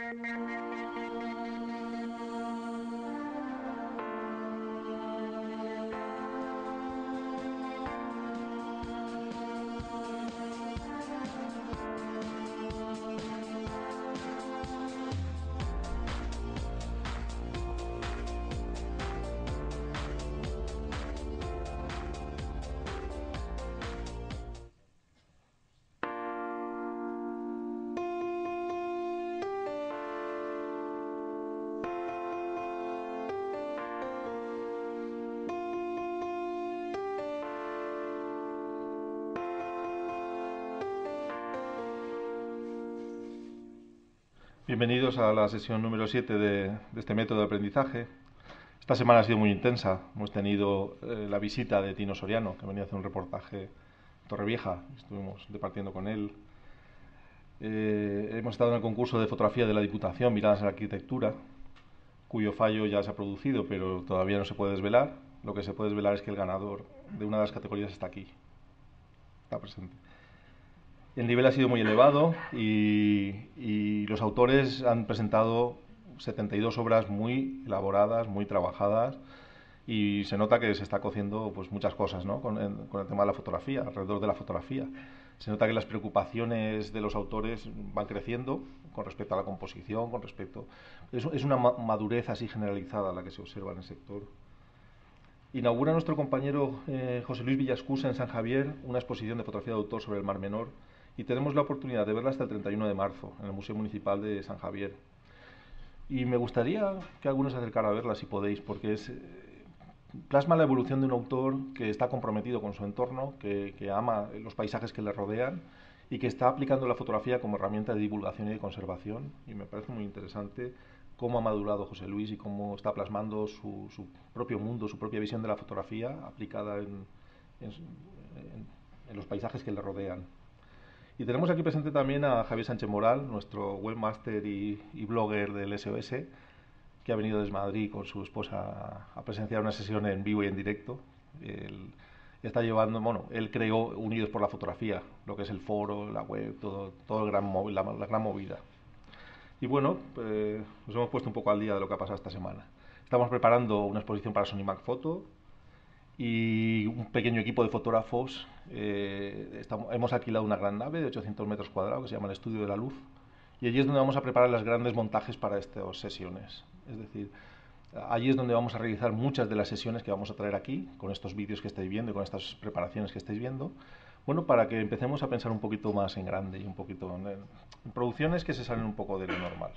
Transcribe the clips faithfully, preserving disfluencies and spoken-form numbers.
Bienvenidos a la sesión número siete de, de este método de aprendizaje. Esta semana ha sido muy intensa. Hemos tenido eh, la visita de Tino Soriano, que venía a hacer un reportaje en Torrevieja. Estuvimos departiendo con él. Eh, hemos estado en el concurso de fotografía de la Diputación, Miradas en la Arquitectura, cuyo fallo ya se ha producido, pero todavía no se puede desvelar. Lo que se puede desvelar es que el ganador de una de las categorías está aquí, está presente. El nivel ha sido muy elevado y, y los autores han presentado setenta y dos obras muy elaboradas, muy trabajadas, y se nota que se está cociendo pues muchas cosas, ¿no? con, el, con el tema de la fotografía, alrededor de la fotografía. Se nota que las preocupaciones de los autores van creciendo con respecto a la composición, con respecto... Es, es una madurez así generalizada la que se observa en el sector. Inaugura nuestro compañero eh, José Luis Villascusa en San Javier una exposición de fotografía de autor sobre el Mar Menor, y tenemos la oportunidad de verla hasta el treinta y uno de marzo en el Museo Municipal de San Javier. Y me gustaría que algunos se acercaran a verla si podéis, porque es, eh, plasma la evolución de un autor que está comprometido con su entorno, que, que ama los paisajes que le rodean y que está aplicando la fotografía como herramienta de divulgación y de conservación. Y me parece muy interesante cómo ha madurado José Luis y cómo está plasmando su, su propio mundo, su propia visión de la fotografía aplicada en, en, en, en los paisajes que le rodean. Y tenemos aquí presente también a Javier Sánchez Moral, nuestro webmaster y, y blogger del S O S, que ha venido desde Madrid con su esposa a presenciar una sesión en vivo y en directo. Él está llevando, bueno, él creó Unidos por la Fotografía, lo que es el foro, la web, todo, todo el gran, la, la gran movida. Y bueno, eh, nos hemos puesto un poco al día de lo que ha pasado esta semana. Estamos preparando una exposición para Sony Mac Photo, y un pequeño equipo de fotógrafos. Eh, estamos, hemos alquilado una gran nave de ochocientos metros cuadrados que se llama el Estudio de la Luz, y allí es donde vamos a preparar los grandes montajes para estas sesiones. Es decir, allí es donde vamos a realizar muchas de las sesiones que vamos a traer aquí, con estos vídeos que estáis viendo y con estas preparaciones que estáis viendo, bueno, para que empecemos a pensar un poquito más en grande y un poquito en, en producciones que se salen un poco de lo normal.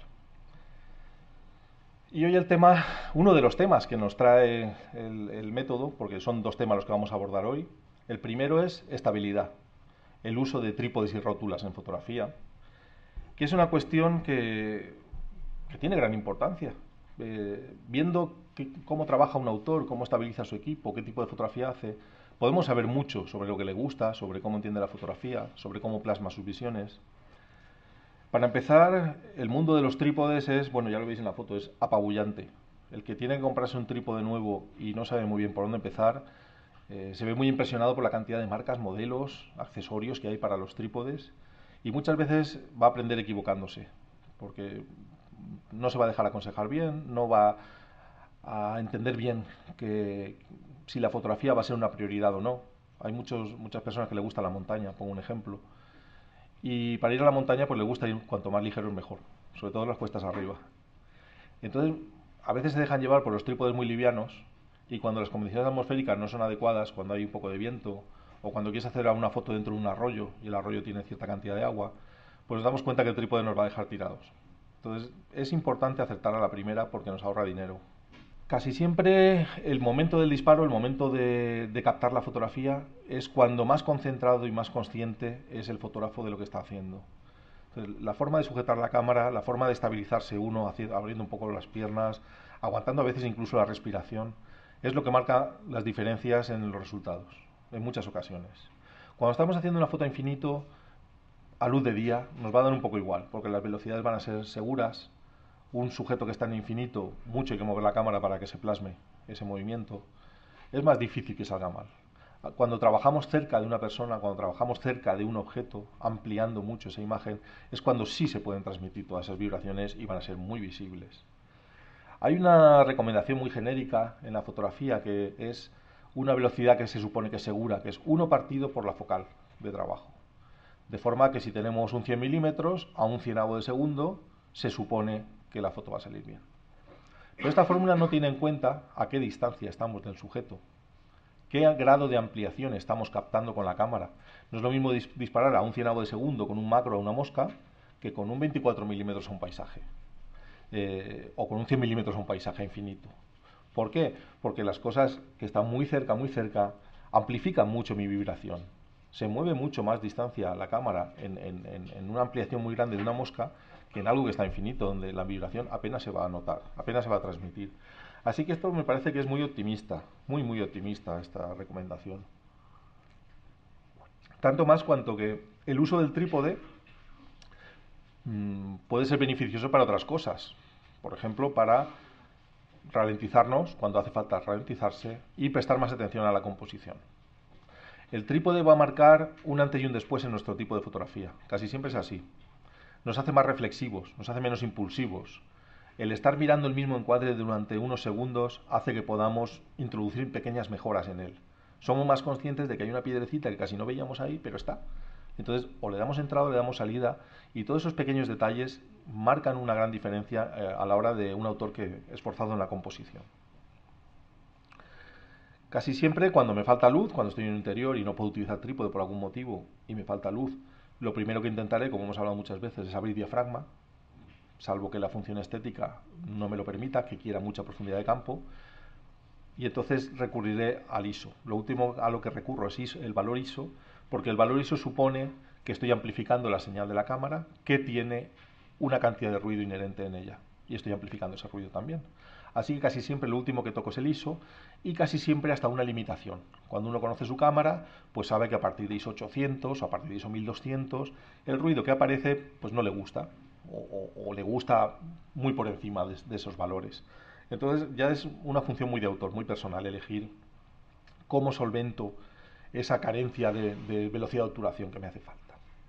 Y hoy el tema, uno de los temas que nos trae el, el método, porque son dos temas los que vamos a abordar hoy. El primero es estabilidad, el uso de trípodes y rótulas en fotografía, que es una cuestión que, que tiene gran importancia. Eh, viendo que, cómo trabaja un autor, cómo estabiliza su equipo, qué tipo de fotografía hace, podemos saber mucho sobre lo que le gusta, sobre cómo entiende la fotografía, sobre cómo plasma sus visiones. Para empezar, el mundo de los trípodes es, bueno, ya lo veis en la foto, es apabullante. El que tiene que comprarse un trípode nuevo y no sabe muy bien por dónde empezar, eh, se ve muy impresionado por la cantidad de marcas, modelos, accesorios que hay para los trípodes, y muchas veces va a aprender equivocándose, porque no se va a dejar aconsejar bien, no va a entender bien que si la fotografía va a ser una prioridad o no. Hay muchos, muchas personas que le gusta la montaña, pongo un ejemplo. Y para ir a la montaña pues le gusta ir cuanto más ligero es mejor, sobre todo en las cuestas arriba. Entonces a veces se dejan llevar por los trípodes muy livianos, y cuando las condiciones atmosféricas no son adecuadas, cuando hay un poco de viento o cuando quieres hacer una foto dentro de un arroyo y el arroyo tiene cierta cantidad de agua, pues nos damos cuenta que el trípode nos va a dejar tirados. Entonces es importante acertar a la primera porque nos ahorra dinero. Casi siempre el momento del disparo, el momento de, de captar la fotografía, es cuando más concentrado y más consciente es el fotógrafo de lo que está haciendo. Entonces, la forma de sujetar la cámara, la forma de estabilizarse uno, haciendo, abriendo un poco las piernas, aguantando a veces incluso la respiración, es lo que marca las diferencias en los resultados, en muchas ocasiones. Cuando estamos haciendo una foto a infinito, a luz de día, nos va a dar un poco igual, porque las velocidades van a ser seguras. Un sujeto que está en infinito, mucho hay que mover la cámara para que se plasme ese movimiento, es más difícil que salga mal. Cuando trabajamos cerca de una persona, cuando trabajamos cerca de un objeto, ampliando mucho esa imagen, es cuando sí se pueden transmitir todas esas vibraciones y van a ser muy visibles. Hay una recomendación muy genérica en la fotografía que es una velocidad que se supone que es segura, que es uno partido por la focal de trabajo. De forma que si tenemos un cien milímetros a un cienavo de segundo, se supone que la foto va a salir bien. Pero esta fórmula no tiene en cuenta a qué distancia estamos del sujeto, qué grado de ampliación estamos captando con la cámara. No es lo mismo dis disparar a un cienavo de segundo con un macro a una mosca que con un veinticuatro milímetros a un paisaje. Eh, o con un cien milímetros a un paisaje infinito. ¿Por qué? Porque las cosas que están muy cerca, muy cerca, amplifican mucho mi vibración. Se mueve mucho más distancia la cámara en, en, en una ampliación muy grande de una mosca que en algo que está infinito, donde la vibración apenas se va a notar, apenas se va a transmitir. Así que esto me parece que es muy optimista, muy, muy optimista esta recomendación. Tanto más cuanto que el uso del trípode mmm, puede ser beneficioso para otras cosas. Por ejemplo, para ralentizarnos cuando hace falta ralentizarse y prestar más atención a la composición. El trípode va a marcar un antes y un después en nuestro tipo de fotografía. Casi siempre es así. Nos hace más reflexivos, nos hace menos impulsivos. El estar mirando el mismo encuadre durante unos segundos hace que podamos introducir pequeñas mejoras en él. Somos más conscientes de que hay una piedrecita que casi no veíamos ahí, pero está. Entonces, o le damos entrada o le damos salida, y todos esos pequeños detalles marcan una gran diferencia eh, a la hora de un autor que es esforzado en la composición. Casi siempre, cuando me falta luz, cuando estoy en un interior y no puedo utilizar trípode por algún motivo y me falta luz, lo primero que intentaré, como hemos hablado muchas veces, es abrir diafragma, salvo que la función estética no me lo permita, que quiera mucha profundidad de campo, y entonces recurriré al I S O. Lo último a lo que recurro es I S O, el valor I S O, porque el valor I S O supone que estoy amplificando la señal de la cámara, que tiene una cantidad de ruido inherente en ella, y estoy amplificando ese ruido también. Así que casi siempre lo último que toco es el I S O, y casi siempre hasta una limitación. Cuando uno conoce su cámara, pues sabe que a partir de I S O ochocientos o a partir de I S O mil doscientos, el ruido que aparece pues no le gusta, o, o, o le gusta muy por encima de, de esos valores. Entonces ya es una función muy de autor, muy personal, elegir cómo solvento esa carencia de, de velocidad de obturación que me hace falta.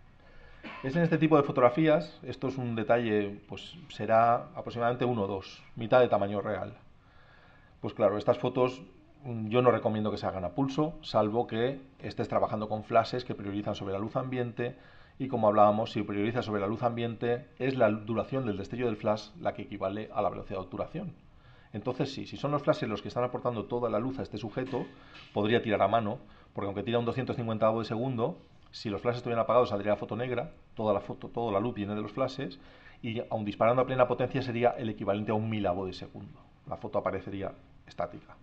Es en este tipo de fotografías, esto es un detalle, pues será aproximadamente uno o dos, mitad de tamaño real. Pues claro, estas fotos yo no recomiendo que se hagan a pulso, salvo que estés trabajando con flashes que priorizan sobre la luz ambiente, y como hablábamos, si prioriza sobre la luz ambiente, es la duración del destello del flash la que equivale a la velocidad de obturación. Entonces sí, si son los flashes los que están aportando toda la luz a este sujeto, podría tirar a mano, porque aunque tira un doscientos cincuenta de segundo, si los flashes estuvieran apagados saldría la foto negra, toda la, foto, toda la luz viene de los flashes, y aun disparando a plena potencia sería el equivalente a un milavo de segundo. La foto aparecería estática.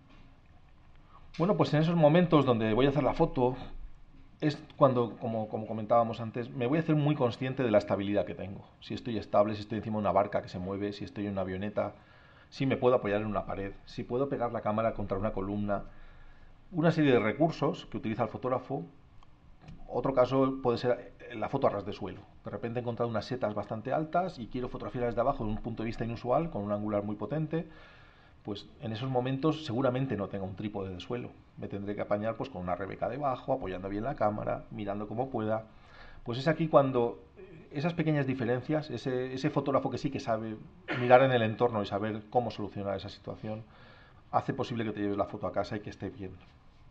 Bueno, pues en esos momentos donde voy a hacer la foto, es cuando, como, como comentábamos antes, me voy a hacer muy consciente de la estabilidad que tengo. Si estoy estable, si estoy encima de una barca que se mueve, si estoy en una avioneta, si me puedo apoyar en una pared, si puedo pegar la cámara contra una columna. Una serie de recursos que utiliza el fotógrafo. Otro caso puede ser la foto a ras de suelo. De repente he encontrado unas setas bastante altas y quiero fotografiar desde abajo de un punto de vista inusual, con un angular muy potente. Pues en esos momentos seguramente no tenga un trípode de suelo. Me tendré que apañar pues con una rebeca debajo, apoyando bien la cámara, mirando como pueda. Pues es aquí cuando esas pequeñas diferencias, ese, ese fotógrafo que sí que sabe mirar en el entorno y saber cómo solucionar esa situación, hace posible que te lleves la foto a casa y que esté bien.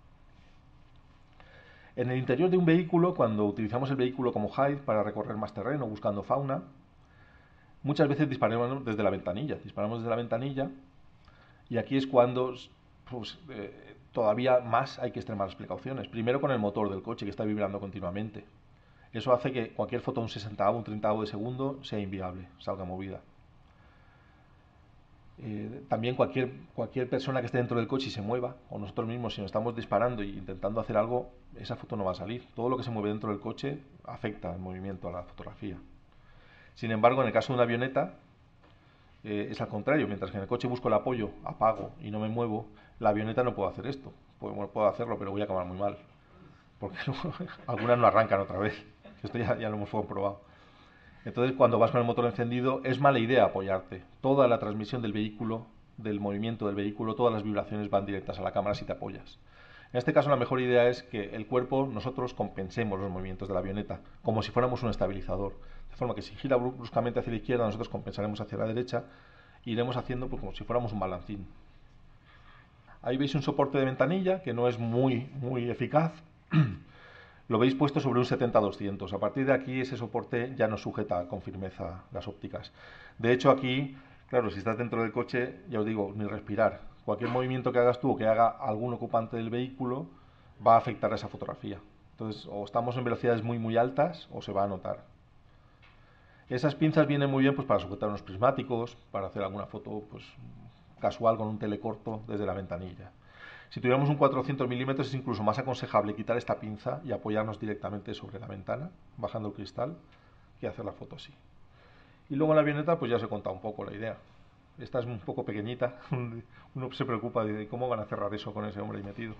En el interior de un vehículo, cuando utilizamos el vehículo como hide para recorrer más terreno buscando fauna, muchas veces disparamos desde la ventanilla. Disparamos desde la ventanilla y aquí es cuando pues, eh, todavía más hay que extremar las precauciones. Primero con el motor del coche que está vibrando continuamente. Eso hace que cualquier foto a un sesentavo, un treintaavo de segundo sea inviable, salga movida. Eh, también cualquier, cualquier persona que esté dentro del coche y se mueva, o nosotros mismos si nos estamos disparando e intentando hacer algo, esa foto no va a salir. Todo lo que se mueve dentro del coche afecta el movimiento a la fotografía. Sin embargo, en el caso de una avioneta, eh, es al contrario. Mientras que en el coche busco el apoyo, apago y no me muevo, la avioneta no puedo hacer esto. Pues, bueno, puedo hacerlo, pero voy a acabar muy mal. Porque luego, algunas no arrancan otra vez. Esto ya, ya lo hemos comprobado. Entonces, cuando vas con el motor encendido, es mala idea apoyarte. Toda la transmisión del vehículo, del movimiento del vehículo, todas las vibraciones van directas a la cámara si te apoyas. En este caso la mejor idea es que el cuerpo, nosotros compensemos los movimientos de la avioneta, como si fuéramos un estabilizador. De forma que si gira bruscamente hacia la izquierda, nosotros compensaremos hacia la derecha e iremos haciendo pues, como si fuéramos un balancín. Ahí veis un soporte de ventanilla que no es muy, muy eficaz. Lo veis puesto sobre un setenta doscientos. A partir de aquí ese soporte ya no sujeta con firmeza las ópticas. De hecho aquí, claro, si estás dentro del coche, ya os digo, ni respirar. Cualquier movimiento que hagas tú o que haga algún ocupante del vehículo va a afectar a esa fotografía. Entonces, o estamos en velocidades muy muy altas o se va a notar. Esas pinzas vienen muy bien pues, para sujetar unos prismáticos, para hacer alguna foto pues, casual con un telecorto desde la ventanilla. Si tuviéramos un cuatrocientos milímetros es incluso más aconsejable quitar esta pinza y apoyarnos directamente sobre la ventana, bajando el cristal, que hacer la foto así. Y luego en la avioneta pues ya os he contado un poco la idea. Esta es un poco pequeñita, uno se preocupa de cómo van a cerrar eso con ese hombre ahí metido.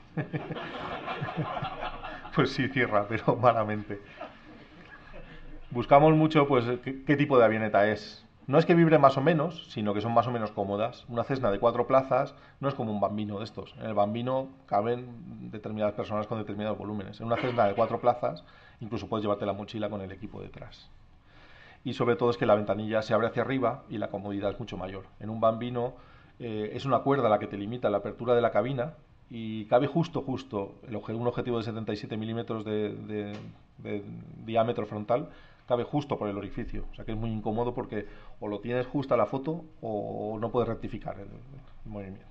Pues sí, cierra, pero malamente. Buscamos mucho pues qué, qué tipo de avioneta es. No es que vibre más o menos, sino que son más o menos cómodas. Una Cessna de cuatro plazas no es como un Bambino de estos. En el Bambino caben determinadas personas con determinados volúmenes. En una Cessna de cuatro plazas incluso puedes llevarte la mochila con el equipo detrás. Y sobre todo es que la ventanilla se abre hacia arriba y la comodidad es mucho mayor. En un Bambino eh, es una cuerda la que te limita la apertura de la cabina y cabe justo, justo el obje un objetivo de setenta y siete milímetros de, de, de diámetro frontal, cabe justo por el orificio. O sea que es muy incómodo porque o lo tienes justo a la foto o no puedes rectificar el, el movimiento.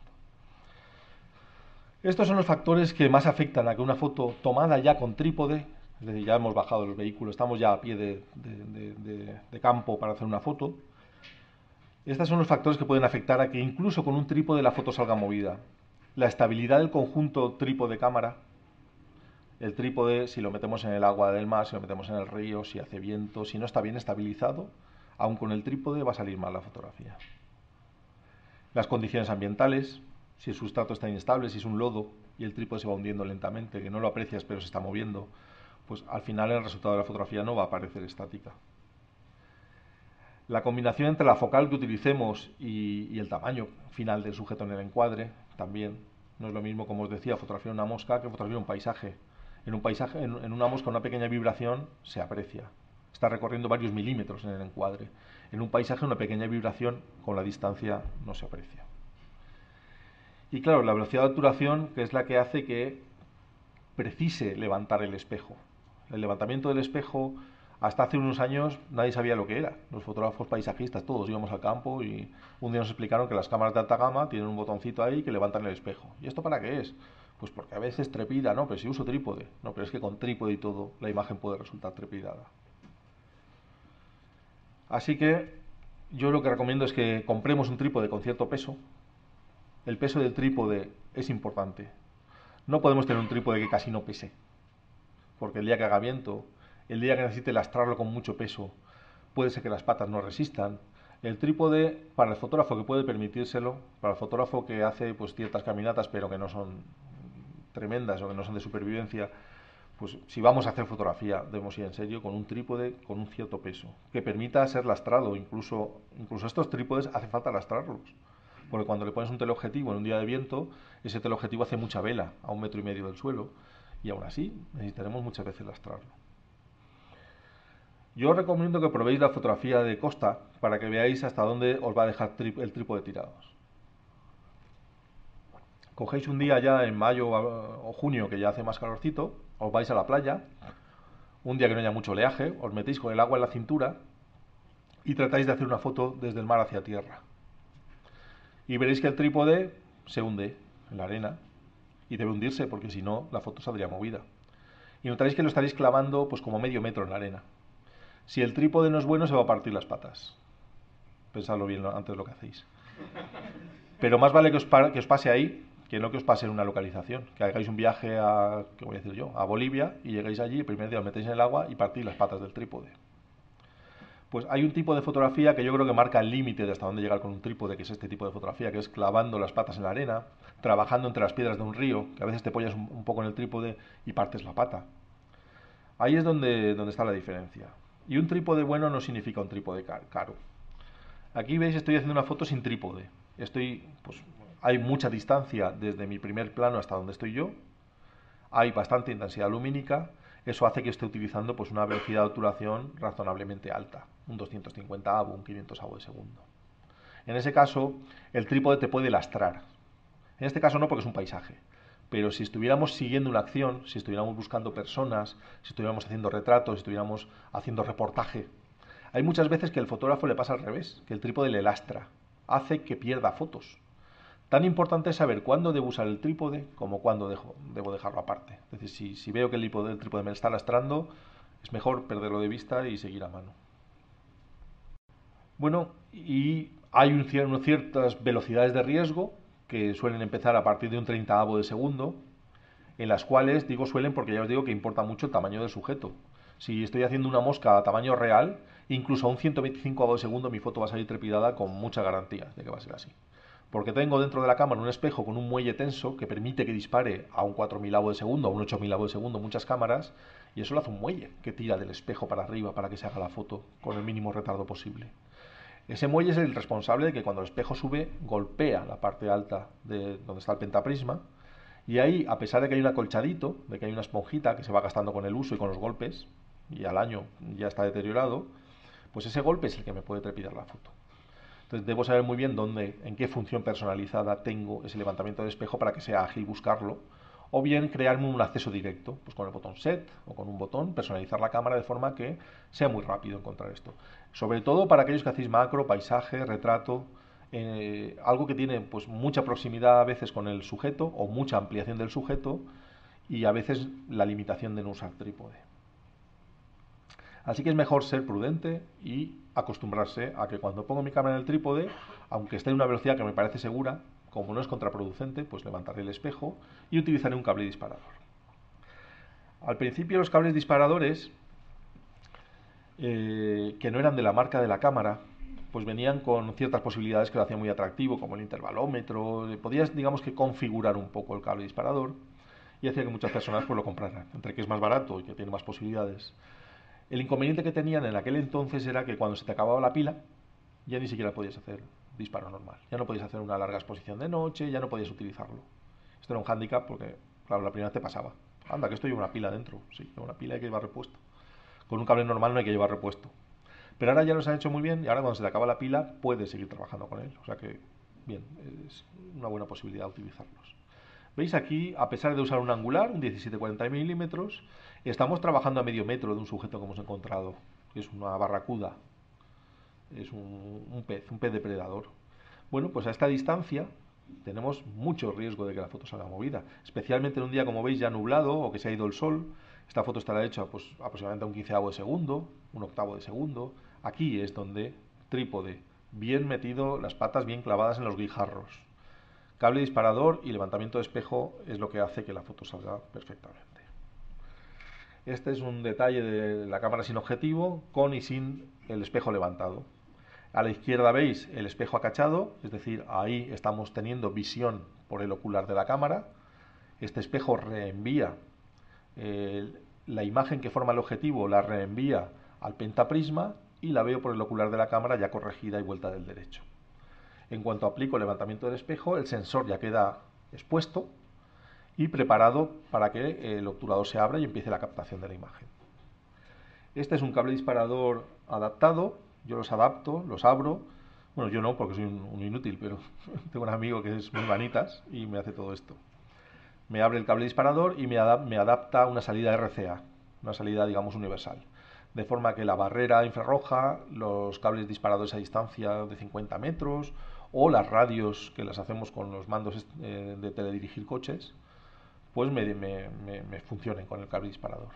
Estos son los factores que más afectan a que una foto tomada ya con trípode, es decir, ya hemos bajado el vehículo, estamos ya a pie de, de, de, de, de campo para hacer una foto. Estos son los factores que pueden afectar a que incluso con un trípode la foto salga movida. La estabilidad del conjunto trípode-cámara, el trípode, si lo metemos en el agua del mar, si lo metemos en el río, si hace viento, si no está bien estabilizado, aun con el trípode va a salir mal la fotografía. Las condiciones ambientales, si el sustrato está inestable, si es un lodo y el trípode se va hundiendo lentamente, que no lo aprecias pero se está moviendo, pues al final el resultado de la fotografía no va a aparecer estática. La combinación entre la focal que utilicemos y, y el tamaño final del sujeto en el encuadre también. No es lo mismo, como os decía, fotografiar una mosca que fotografiar un paisaje. En un paisaje, en, en una mosca, una pequeña vibración se aprecia. Está recorriendo varios milímetros en el encuadre. En un paisaje, una pequeña vibración con la distancia no se aprecia. Y claro, la velocidad de obturación, que es la que hace que precise levantar el espejo. El levantamiento del espejo, hasta hace unos años nadie sabía lo que era. Los fotógrafos paisajistas, todos íbamos al campo y un día nos explicaron que las cámaras de alta gama tienen un botoncito ahí que levantan el espejo. ¿Y esto para qué es? Pues porque a veces trepida, no, pero si uso trípode. No, pero es que con trípode y todo la imagen puede resultar trepidada. Así que yo lo que recomiendo es que compremos un trípode con cierto peso. El peso del trípode es importante. No podemos tener un trípode que casi no pese, porque el día que haga viento, el día que necesite lastrarlo con mucho peso, puede ser que las patas no resistan. El trípode, para el fotógrafo que puede permitírselo, para el fotógrafo que hace pues, ciertas caminatas pero que no son tremendas o que no son de supervivencia, pues si vamos a hacer fotografía debemos ir en serio con un trípode con un cierto peso, que permita ser lastrado. Incluso, incluso estos trípodes hace falta lastrarlos, porque cuando le pones un teleobjetivo en un día de viento, ese teleobjetivo hace mucha vela a un metro y medio del suelo, y aún así necesitaremos muchas veces lastrarlo. Yo os recomiendo que probéis la fotografía de costa para que veáis hasta dónde os va a dejar el trípode tirados. Cogéis un día ya en mayo o junio, que ya hace más calorcito, os vais a la playa, un día que no haya mucho oleaje, os metéis con el agua en la cintura y tratáis de hacer una foto desde el mar hacia tierra. Y veréis que el trípode se hunde en la arena y debe hundirse porque si no la foto saldría movida. Y notaréis que lo estaréis clavando pues como medio metro en la arena. Si el trípode no es bueno se va a partir las patas. Pensadlo bien antes de lo que hacéis. Pero más vale que os, que os pase ahí que no que os pase en una localización. Que hagáis un viaje a, ¿qué voy a decir yo? A Bolivia y llegáis allí, el primer día os metéis en el agua y partís las patas del trípode. Pues hay un tipo de fotografía que yo creo que marca el límite de hasta dónde llegar con un trípode, que es este tipo de fotografía, que es clavando las patas en la arena, trabajando entre las piedras de un río, que a veces te apoyas un, un poco en el trípode y partes la pata. Ahí es donde, donde está la diferencia. Y un trípode bueno no significa un trípode caro. Aquí veis, estoy haciendo una foto sin trípode. Estoy, pues, hay mucha distancia desde mi primer plano hasta donde estoy yo. hay bastante intensidad lumínica, eso hace que esté utilizando pues, una velocidad de obturación razonablemente alta, un doscientos cincuenta avo, un quinientos avo de segundo. En ese caso, el trípode te puede lastrar. En este caso no, porque es un paisaje. Pero si estuviéramos siguiendo una acción, si estuviéramos buscando personas, si estuviéramos haciendo retratos, si estuviéramos haciendo reportaje, hay muchas veces que el fotógrafo le pasa al revés, que el trípode le lastra, hace que pierda fotos. Tan importante es saber cuándo debo usar el trípode como cuándo dejo, debo dejarlo aparte. Es decir, si, si veo que el trípode, el trípode me está lastrando, es mejor perderlo de vista y seguir a mano. Bueno, y hay un, unas ciertas velocidades de riesgo que suelen empezar a partir de un treintaavo de segundo, en las cuales, digo suelen porque ya os digo que importa mucho el tamaño del sujeto. Si estoy haciendo una mosca a tamaño real, incluso a un ciento veinticinco avo de segundo mi foto va a salir trepidada con mucha garantía de que va a ser así. Porque tengo dentro de la cámara un espejo con un muelle tenso que permite que dispare a un cuatro mil avo de segundo, a un ocho mil avo de segundo, muchas cámaras, y eso lo hace un muelle que tira del espejo para arriba para que se haga la foto con el mínimo retardo posible. Ese muelle es el responsable de que cuando el espejo sube, golpea la parte alta de donde está el pentaprisma, y ahí, a pesar de que hay un acolchadito, de que hay una esponjita que se va gastando con el uso y con los golpes, y al año ya está deteriorado, pues ese golpe es el que me puede trepidar la foto. Entonces debo saber muy bien dónde, en qué función personalizada tengo ese levantamiento de espejo para que sea ágil buscarlo, o bien crearme un acceso directo, pues con el botón set o con un botón, personalizar la cámara de forma que sea muy rápido encontrar esto. Sobre todo para aquellos que hacéis macro, paisaje, retrato, eh, algo que tiene pues mucha proximidad a veces con el sujeto o mucha ampliación del sujeto y a veces la limitación de no usar trípode. Así que es mejor ser prudente y acostumbrarse a que cuando pongo mi cámara en el trípode, aunque esté en una velocidad que me parece segura, como no es contraproducente, pues levantaré el espejo y utilizaré un cable disparador. Al principio los cables disparadores, eh, que no eran de la marca de la cámara, pues venían con ciertas posibilidades que lo hacían muy atractivo, como el intervalómetro, podías, digamos que, configurar un poco el cable disparador y hacía que muchas personas pues lo compraran, entre que es más barato y que tiene más posibilidades. El inconveniente que tenían en aquel entonces era que cuando se te acababa la pila, ya ni siquiera podías hacer disparo normal. Ya no podías hacer una larga exposición de noche, ya no podías utilizarlo. Esto era un hándicap porque, claro, la primera vez te pasaba. Anda, que esto lleva una pila dentro. Sí, lleva una pila, hay que llevar repuesto. Con un cable normal no hay que llevar repuesto. Pero ahora ya los han hecho muy bien y ahora cuando se te acaba la pila puedes seguir trabajando con él. O sea que, bien, es una buena posibilidad de utilizarlos. ¿Veis aquí, a pesar de usar un angular, un diecisiete cuarenta milímetros, estamos trabajando a medio metro de un sujeto que hemos encontrado, que es una barracuda, es un, un pez, un pez depredador. Bueno, pues a esta distancia tenemos mucho riesgo de que la foto salga movida, especialmente en un día, como veis, ya nublado o que se ha ido el sol. Esta foto estará hecha pues, aproximadamente a un quinceavo de segundo, un octavo de segundo. Aquí es donde trípode, bien metido, las patas bien clavadas en los guijarros. Cable disparador y levantamiento de espejo es lo que hace que la foto salga perfectamente. Este es un detalle de la cámara sin objetivo, con y sin el espejo levantado. A la izquierda veis el espejo acachado, es decir, ahí estamos teniendo visión por el ocular de la cámara. Este espejo reenvía eh, la imagen que forma el objetivo, la reenvía al pentaprisma y la veo por el ocular de la cámara ya corregida y vuelta del derecho. En cuanto aplico el levantamiento del espejo, el sensor ya queda expuesto y preparado para que el obturador se abra y empiece la captación de la imagen. Este es un cable disparador adaptado, yo los adapto, los abro, bueno, yo no porque soy un, un inútil, pero tengo un amigo que es muy manitas y me hace todo esto. Me abre el cable disparador y me, adap me adapta una salida R C A, una salida, digamos, universal. De forma que la barrera infrarroja, los cables disparadores a distancia de cincuenta metros o las radios que las hacemos con los mandos eh, de teledirigir coches, pues me, me, me, me funcionen con el cable disparador.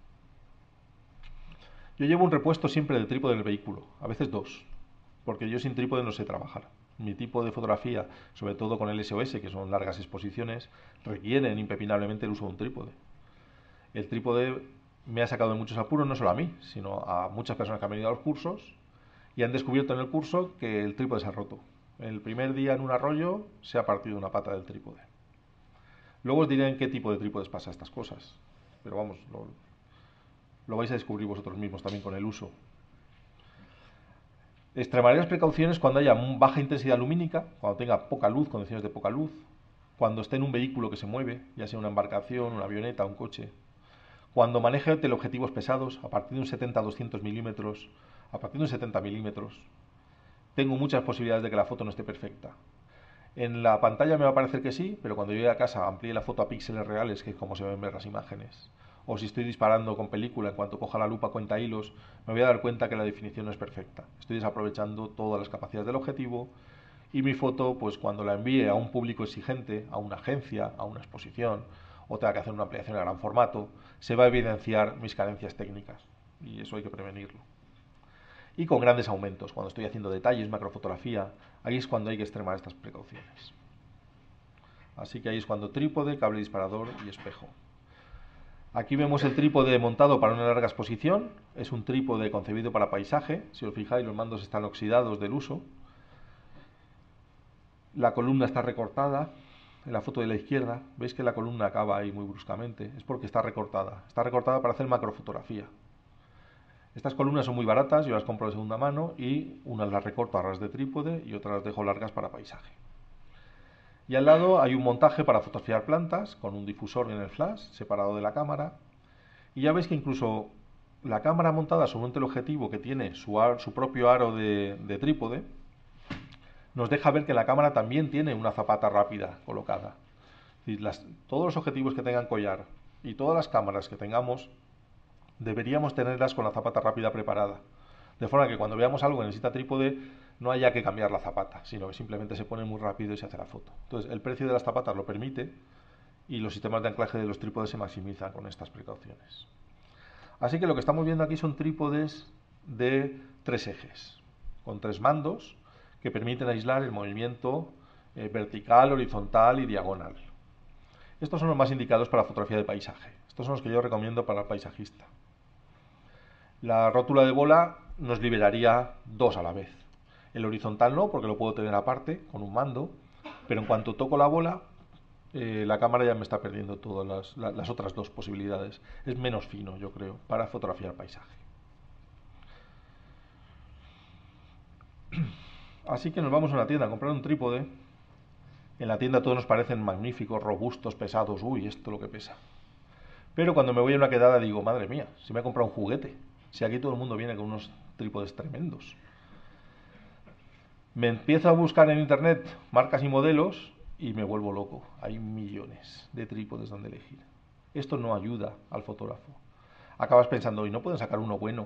Yo llevo un repuesto siempre del trípode del vehículo, a veces dos, porque yo sin trípode no sé trabajar. Mi tipo de fotografía, sobre todo con el S O S, que son largas exposiciones, requieren impepinablemente el uso de un trípode. El trípode me ha sacado de muchos apuros, no solo a mí, sino a muchas personas que han venido a los cursos y han descubierto en el curso que el trípode se ha roto. El primer día en un arroyo se ha partido una pata del trípode. Luego os diré en qué tipo de trípodes pasa estas cosas, pero vamos, lo, lo vais a descubrir vosotros mismos también con el uso. Extremaré las precauciones cuando haya baja intensidad lumínica, cuando tenga poca luz, condiciones de poca luz, cuando esté en un vehículo que se mueve, ya sea una embarcación, una avioneta, un coche. Cuando maneje teleobjetivos pesados, a partir de un setenta a doscientos milímetros, a partir de un setenta milímetros, tengo muchas posibilidades de que la foto no esté perfecta. En la pantalla me va a parecer que sí, pero cuando llegue a casa amplíe la foto a píxeles reales, que es como se ven ver las imágenes. O si estoy disparando con película, en cuanto coja la lupa cuenta hilos, me voy a dar cuenta que la definición no es perfecta. Estoy desaprovechando todas las capacidades del objetivo y mi foto, pues cuando la envíe a un público exigente, a una agencia, a una exposición, o tenga que hacer una ampliación en gran formato, se va a evidenciar mis carencias técnicas. Y eso hay que prevenirlo. Y con grandes aumentos, cuando estoy haciendo detalles, macrofotografía, ahí es cuando hay que extremar estas precauciones. Así que ahí es cuando trípode, cable disparador y espejo. Aquí vemos el trípode montado para una larga exposición. Es un trípode concebido para paisaje. Si os fijáis, los mandos están oxidados del uso. La columna está recortada. En la foto de la izquierda, veis que la columna acaba ahí muy bruscamente. Es porque está recortada. Está recortada para hacer macrofotografía. Estas columnas son muy baratas, yo las compro de segunda mano y unas las recorto a ras de trípode y otras las dejo largas para paisaje. Y al lado hay un montaje para fotografiar plantas con un difusor en el flash separado de la cámara. Y ya veis que incluso la cámara montada sobre un teleobjetivo que tiene su, ar, su propio aro de, de trípode nos deja ver que la cámara también tiene una zapata rápida colocada. Es decir, las, todos los objetivos que tengan collar y todas las cámaras que tengamos deberíamos tenerlas con la zapata rápida preparada, de forma que cuando veamos algo que necesita trípode no haya que cambiar la zapata, sino que simplemente se pone muy rápido y se hace la foto. Entonces el precio de las zapatas lo permite y los sistemas de anclaje de los trípodes se maximizan con estas precauciones. Así que lo que estamos viendo aquí son trípodes de tres ejes, con tres mandos que permiten aislar el movimiento eh, vertical, horizontal y diagonal. Estos son los más indicados para fotografía de paisaje. Estos son los que yo recomiendo para el paisajista. La rótula de bola nos liberaría dos a la vez. El horizontal no, porque lo puedo tener aparte, con un mando, pero en cuanto toco la bola, eh, la cámara ya me está perdiendo todas las, la, las otras dos posibilidades. Es menos fino, yo creo, para fotografiar paisaje. Así que nos vamos a una tienda a comprar un trípode. En la tienda todos nos parecen magníficos, robustos, pesados. Uy, esto lo que pesa. Pero cuando me voy a una quedada digo, madre mía, si me he comprado un juguete. Si aquí todo el mundo viene con unos trípodes tremendos. Me empiezo a buscar en internet marcas y modelos y me vuelvo loco. Hay millones de trípodes donde elegir. Esto no ayuda al fotógrafo. Acabas pensando, ¿y no pueden sacar uno bueno?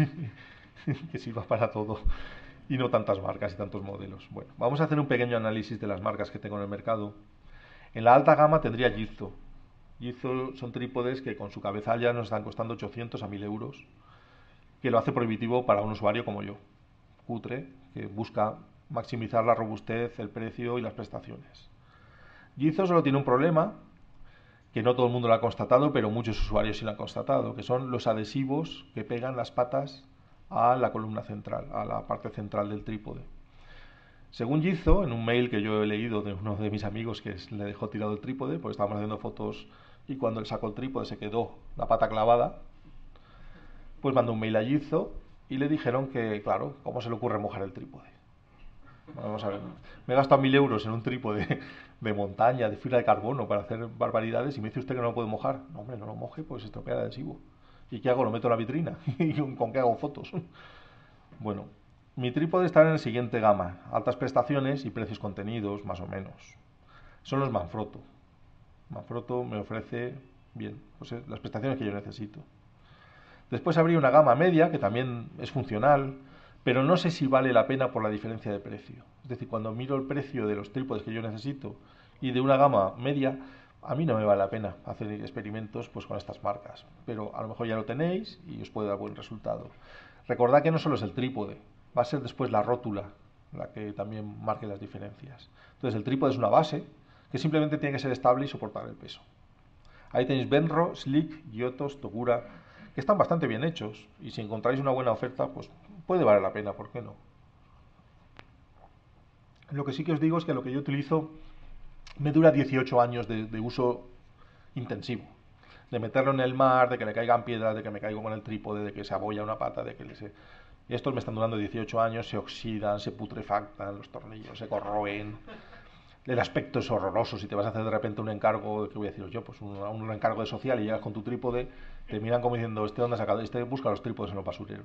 Que sirva para todo. Y no tantas marcas y tantos modelos. Bueno, vamos a hacer un pequeño análisis de las marcas que tengo en el mercado. En la alta gama tendría Yizo. Yizo son trípodes que con su cabezal ya nos están costando ochocientos a mil euros, que lo hace prohibitivo para un usuario como yo, cutre, que busca maximizar la robustez, el precio y las prestaciones. Yizo solo tiene un problema, que no todo el mundo lo ha constatado, pero muchos usuarios sí lo han constatado, que son los adhesivos que pegan las patas a la columna central, a la parte central del trípode. Según Yizo, en un mail que yo he leído de uno de mis amigos que le dejó tirado el trípode, pues estábamos haciendo fotos y cuando él sacó el trípode se quedó la pata clavada, pues mandó un mail a Yizo y le dijeron que, claro, ¿cómo se le ocurre mojar el trípode? Vamos a ver, me he gastado mil euros en un trípode de montaña, de fibra de carbono para hacer barbaridades y me dice usted que no lo puede mojar. No, hombre, no lo moje, pues estropea el adhesivo. ¿Y qué hago? Lo meto en la vitrina. ¿Y con qué hago fotos? Bueno, mi trípode está en el siguiente gama, altas prestaciones y precios contenidos, más o menos. Son los Manfrotto. Manfrotto me ofrece, bien, pues las prestaciones que yo necesito. Después habría una gama media, que también es funcional, pero no sé si vale la pena por la diferencia de precio. Es decir, cuando miro el precio de los trípodes que yo necesito y de una gama media, a mí no me vale la pena hacer experimentos pues, con estas marcas. Pero a lo mejor ya lo tenéis y os puede dar buen resultado. Recordad que no solo es el trípode, va a ser después la rótula la que también marque las diferencias. Entonces el trípode es una base que simplemente tiene que ser estable y soportar el peso. Ahí tenéis Benro, Slick, Giottos, Togura, que están bastante bien hechos y si encontráis una buena oferta, pues puede valer la pena, ¿por qué no? Lo que sí que os digo es que lo que yo utilizo me dura dieciocho años de, de uso intensivo. De meterlo en el mar, de que le caigan piedras, de que me caigo con el trípode, de que se abolla una pata, de que le se... Y estos me están durando dieciocho años, se oxidan, se putrefactan los tornillos, se corroen. el aspecto es horroroso. Si te vas a hacer de repente un encargo, ¿qué voy a deciros yo? Pues un, un encargo de social y llegas con tu trípode, te miran como diciendo, ¿este dónde ha sacado? Este busca los trípodes en los basureros.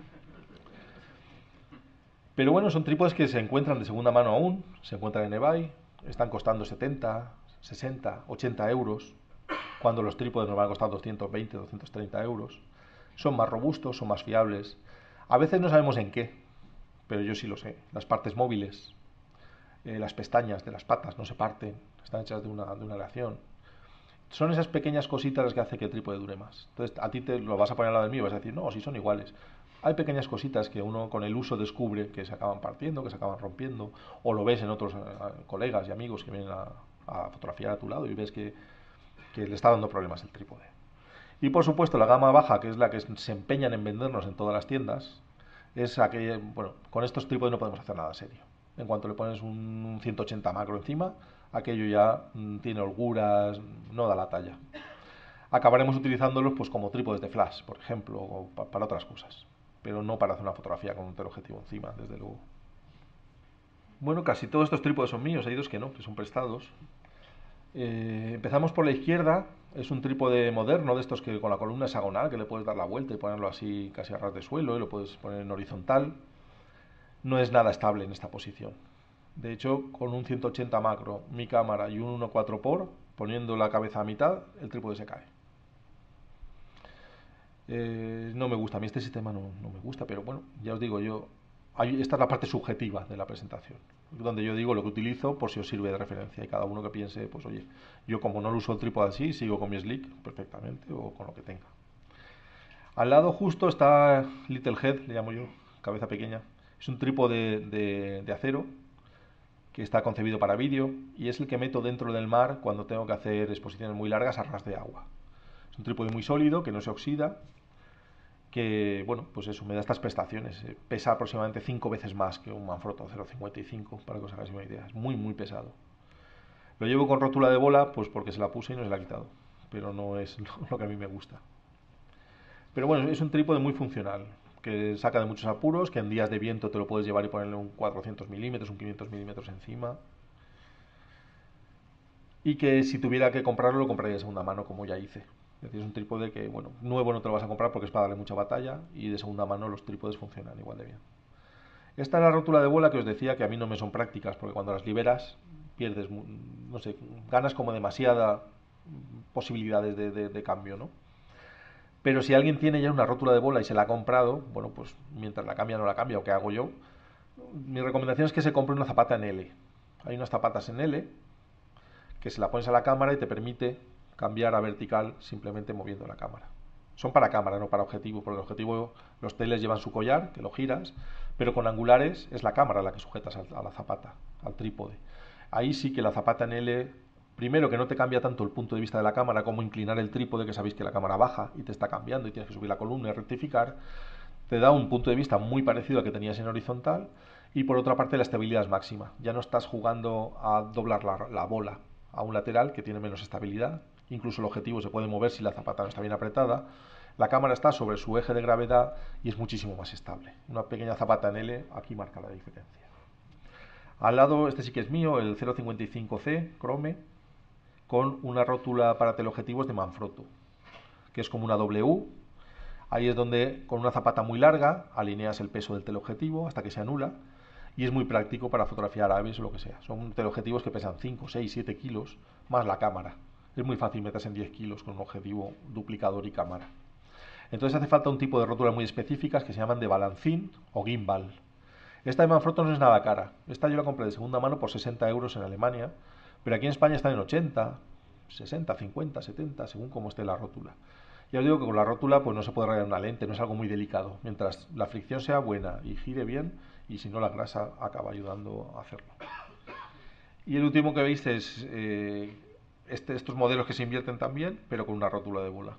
Pero bueno, son trípodes que se encuentran de segunda mano aún, se encuentran en eBay, están costando setenta, sesenta, ochenta euros, cuando los trípodes nos van a costar doscientos veinte, doscientos treinta euros. Son más robustos, son más fiables. A veces no sabemos en qué, pero yo sí lo sé. Las partes móviles, eh, las pestañas de las patas no se parten, están hechas de una, de una aleación. Son esas pequeñas cositas las que hacen que el trípode dure más. Entonces, a ti te lo vas a poner al lado del mío y vas a decir, no, si son iguales. Hay pequeñas cositas que uno con el uso descubre que se acaban partiendo, que se acaban rompiendo, o lo ves en otros uh, colegas y amigos que vienen a, a fotografiar a tu lado y ves que, que le está dando problemas el trípode. Y por supuesto, la gama baja, que es la que se empeñan en vendernos en todas las tiendas, es aquella, bueno, con estos trípodes no podemos hacer nada serio. En cuanto le pones un ciento ochenta macro encima, aquello ya mm, tiene holguras, no da la talla. Acabaremos utilizándolos pues como trípodes de flash, por ejemplo, o pa para otras cosas, pero no para hacer una fotografía con un teleobjetivo encima, desde luego. Bueno, casi todos estos trípodes son míos, hay dos que no, que son prestados. Eh, empezamos por la izquierda, es un trípode moderno de estos que con la columna hexagonal, que le puedes dar la vuelta y ponerlo así casi a ras de suelo y lo puedes poner en horizontal. No es nada estable en esta posición. De hecho, con un ciento ochenta macro, mi cámara y un uno punto cuatro por, poniendo la cabeza a mitad, el trípode se cae. Eh, no me gusta, a mí este sistema no, no me gusta, pero bueno, ya os digo yo, hay, esta es la parte subjetiva de la presentación, donde yo digo lo que utilizo por si os sirve de referencia y cada uno que piense, pues oye, yo como no lo uso el trípode así, sigo con mi Slick perfectamente o con lo que tenga. Al lado justo está Little Head, le llamo yo, cabeza pequeña. Es un trípode de, de, de acero que está concebido para vídeo y es el que meto dentro del mar cuando tengo que hacer exposiciones muy largas a ras de agua. Es un trípode muy sólido, que no se oxida, que, bueno, pues eso, me da estas prestaciones. Pesa aproximadamente cinco veces más que un Manfrotto cero coma cincuenta y cinco, para que os hagáis una idea. Es muy, muy pesado. Lo llevo con rótula de bola, pues porque se la puse y no se la ha quitado. Pero no es lo que a mí me gusta. Pero bueno, es un trípode muy funcional, que saca de muchos apuros, que en días de viento te lo puedes llevar y ponerle un cuatrocientos milímetros, un quinientos milímetros encima. Y que si tuviera que comprarlo, lo compraría de segunda mano, como ya hice. Es decir, es un trípode que, bueno, nuevo no te lo vas a comprar porque es para darle mucha batalla y de segunda mano los trípodes funcionan igual de bien. Esta es la rótula de bola que os decía que a mí no me son prácticas porque cuando las liberas pierdes, no sé, ganas como demasiada posibilidades de, de, de cambio, ¿no? Pero si alguien tiene ya una rótula de bola y se la ha comprado, bueno, pues mientras la cambia no la cambia, o qué hago yo, mi recomendación es que se compre una zapata en L. Hay unas zapatas en L que se la pones a la cámara y te permite cambiar a vertical simplemente moviendo la cámara. Son para cámara, no para objetivo, porque el objetivo, los teles llevan su collar, que lo giras, pero con angulares es la cámara la que sujetas a la zapata, al trípode. Ahí sí que la zapata en L, primero que no te cambia tanto el punto de vista de la cámara como inclinar el trípode, que sabéis que la cámara baja y te está cambiando y tienes que subir la columna y rectificar, te da un punto de vista muy parecido al que tenías en horizontal y por otra parte la estabilidad es máxima. Ya no estás jugando a doblar la, la bola a un lateral que tiene menos estabilidad, incluso el objetivo se puede mover si la zapata no está bien apretada, la cámara está sobre su eje de gravedad y es muchísimo más estable. Una pequeña zapata en L aquí marca la diferencia. Al lado, este sí que es mío, el cero coma cincuenta y cinco C Chrome, con una rótula para teleobjetivos de Manfrotto, que es como una W. Ahí es donde con una zapata muy larga alineas el peso del teleobjetivo hasta que se anula y es muy práctico para fotografiar aves o lo que sea. Son teleobjetivos que pesan cinco, seis, siete kilos más la cámara. Es muy fácil meterse en diez kilos con un objetivo duplicador y cámara. Entonces hace falta un tipo de rótulas muy específicas que se llaman de balancín o gimbal. Esta de Manfrotto no es nada cara. Esta yo la compré de segunda mano por sesenta euros en Alemania, pero aquí en España están en ochenta, sesenta, cincuenta, setenta, según cómo esté la rótula. Ya os digo que con la rótula pues no se puede rayar una lente, no es algo muy delicado. Mientras la fricción sea buena y gire bien, y si no la grasa acaba ayudando a hacerlo. Y el último que veis es eh, este, estos modelos que se invierten también, pero con una rótula de bola.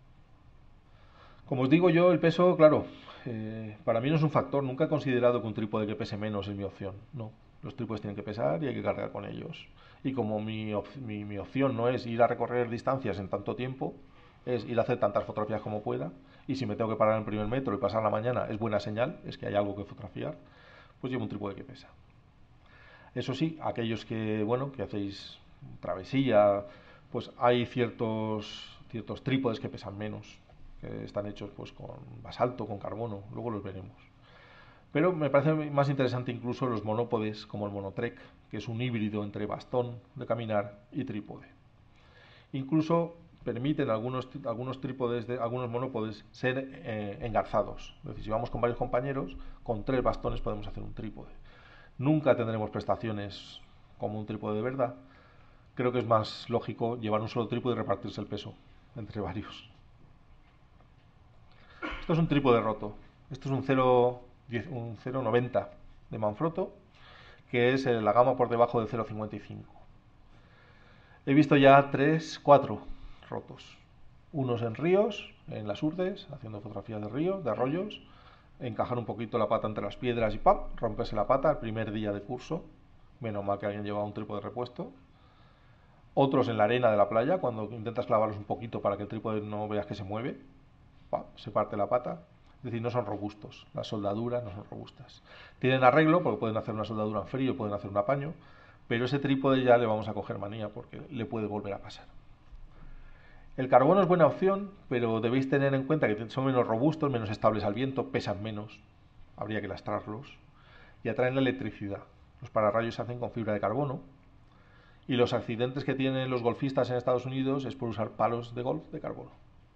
Como os digo yo, el peso, claro, eh, para mí no es un factor. Nunca he considerado que un trípode que pese menos es mi opción. No, los trípodes tienen que pesar y hay que cargar con ellos. Y como mi, op mi, mi opción no es ir a recorrer distancias en tanto tiempo, es ir a hacer tantas fotografías como pueda, y si me tengo que parar en el primer metro y pasar la mañana es buena señal, es que hay algo que fotografiar, pues llevo un trípode que pesa. Eso sí, aquellos que, bueno, que hacéis travesía, pues hay ciertos, ciertos trípodes que pesan menos, que están hechos pues con basalto, con carbono, luego los veremos. Pero me parece más interesante incluso los monópodes como el Monotrek, que es un híbrido entre bastón de caminar y trípode. Incluso permiten algunos, algunos trípodes, de, algunos monópodes ser eh, engarzados. Es decir, si vamos con varios compañeros, con tres bastones podemos hacer un trípode. Nunca tendremos prestaciones como un trípode de verdad. Creo que es más lógico llevar un solo trípode y repartirse el peso entre varios. Esto es un trípode roto. Esto es un cero coma noventa de Manfrotto, que es la gama por debajo del cero coma cincuenta y cinco. He visto ya tres, cuatro rotos. Unos en ríos, en las urdes, haciendo fotografías de ríos, de arroyos, encajar un poquito la pata entre las piedras y ¡pam!, romperse la pata el primer día de curso. Menos mal que alguien llevaba un trípode de repuesto. Otros en la arena de la playa, cuando intentas clavarlos un poquito para que el trípode no veas que se mueve, ¡pam!, se parte la pata. Es decir, no son robustos, las soldaduras no son robustas. Tienen arreglo, porque pueden hacer una soldadura en frío, pueden hacer un apaño, pero ese trípode ya le vamos a coger manía porque le puede volver a pasar. El carbono es buena opción, pero debéis tener en cuenta que son menos robustos, menos estables al viento, pesan menos, habría que lastrarlos, y atraen la electricidad. Los pararrayos se hacen con fibra de carbono, y los accidentes que tienen los golfistas en Estados Unidos es por usar palos de golf de carbono.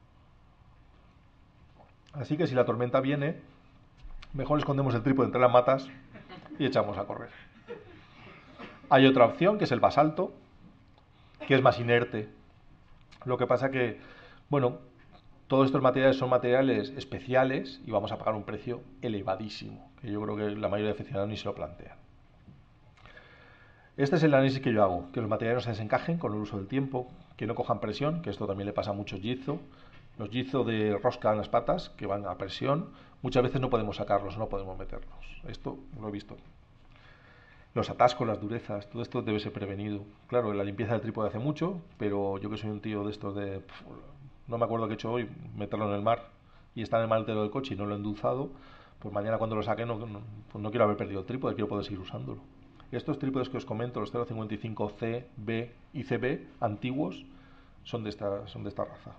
Así que si la tormenta viene, mejor escondemos el trípode entre las matas y echamos a correr. Hay otra opción, que es el basalto, que es más inerte. Lo que pasa que, bueno, todos estos materiales son materiales especiales y vamos a pagar un precio elevadísimo, que yo creo que la mayoría de aficionados ni se lo plantean. Este es el análisis que yo hago, que los materiales no se desencajen con el uso del tiempo, que no cojan presión, que esto también le pasa a muchos Yizo. Los Yizo de rosca en las patas, que van a presión, muchas veces no podemos sacarlos, no podemos meterlos. Esto lo he visto. Los atascos, las durezas, todo esto debe ser prevenido. Claro, la limpieza del trípode hace mucho, pero yo que soy un tío de estos de... Pff, no me acuerdo qué he hecho hoy, meterlo en el mar y está en el maletero del coche y no lo he endulzado, pues mañana cuando lo saque no, no, pues no quiero haber perdido el trípode, quiero poder seguir usándolo. Estos trípodes que os comento, los cero coma cincuenta y cinco C, B y C B antiguos, son de esta, son de esta raza.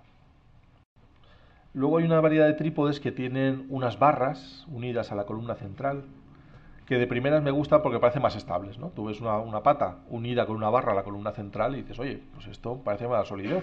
Luego hay una variedad de trípodes que tienen unas barras unidas a la columna central, que de primeras me gusta porque parecen más estables, ¿no? Tú ves una, una pata unida con una barra a la columna central y dices, oye, pues esto parece más solidez.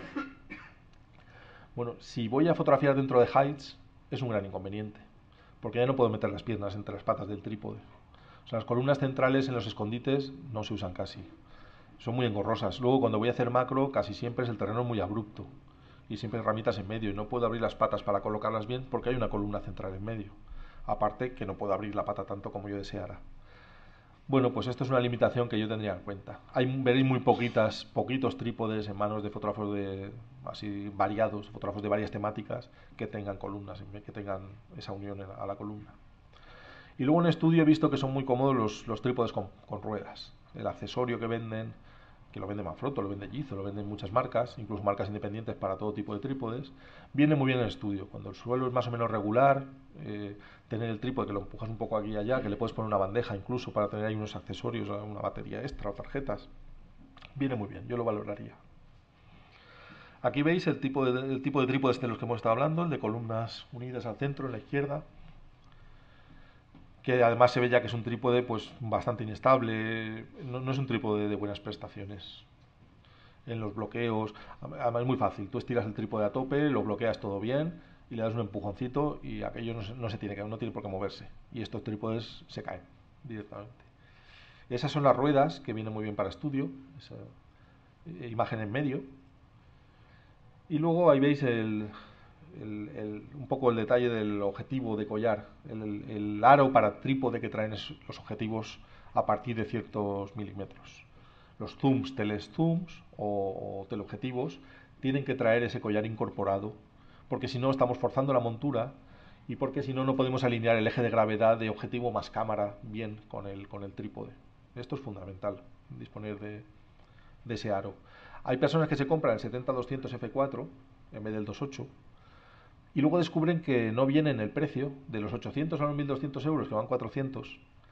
Bueno, si voy a fotografiar dentro de heights, es un gran inconveniente, porque ya no puedo meter las piernas entre las patas del trípode. O sea, las columnas centrales en los escondites no se usan casi, son muy engorrosas. Luego, cuando voy a hacer macro, casi siempre es el terreno muy abrupto y siempre hay ramitas en medio y no puedo abrir las patas para colocarlas bien porque hay una columna central en medio. Aparte que no puedo abrir la pata tanto como yo deseara. Bueno, pues esto es una limitación que yo tendría en cuenta. Hay, veréis muy poquitas, poquitos trípodes en manos de fotógrafos de, así variados, fotógrafos de varias temáticas que tengan columnas, que tengan esa unión a la columna. Y luego en estudio he visto que son muy cómodos los, los trípodes con, con ruedas. El accesorio que venden, que lo vende Manfrotto, lo vende Yizo, lo venden muchas marcas, incluso marcas independientes para todo tipo de trípodes, viene muy bien en el estudio. Cuando el suelo es más o menos regular, eh, tener el trípode que lo empujas un poco aquí y allá, que le puedes poner una bandeja incluso para tener ahí unos accesorios, una batería extra o tarjetas, viene muy bien, yo lo valoraría. Aquí veis el tipo de, el tipo de trípodes de los que hemos estado hablando, el de columnas unidas al centro, en la izquierda, que además se ve ya que es un trípode pues bastante inestable, no, no es un trípode de buenas prestaciones. En los bloqueos, además es muy fácil, tú estiras el trípode a tope, lo bloqueas todo bien y le das un empujoncito y aquello no se, no se tiene que, no tiene por qué moverse y estos trípodes se caen directamente. Esas son las ruedas que vienen muy bien para estudio, esa imagen en medio. Y luego ahí veis el, el, el, un poco el detalle del objetivo de collar, el, el aro para trípode que traen los objetivos a partir de ciertos milímetros. Los zooms, telezooms o, o teleobjetivos tienen que traer ese collar incorporado, porque si no estamos forzando la montura y porque si no no podemos alinear el eje de gravedad de objetivo más cámara bien con el, con el trípode. Esto es fundamental, disponer de, de ese aro. Hay personas que se compran el setenta doscientos efe cuatro en vez del veintiocho y luego descubren que no viene en el precio de los ochocientos a los mil doscientos euros, que van cuatrocientos.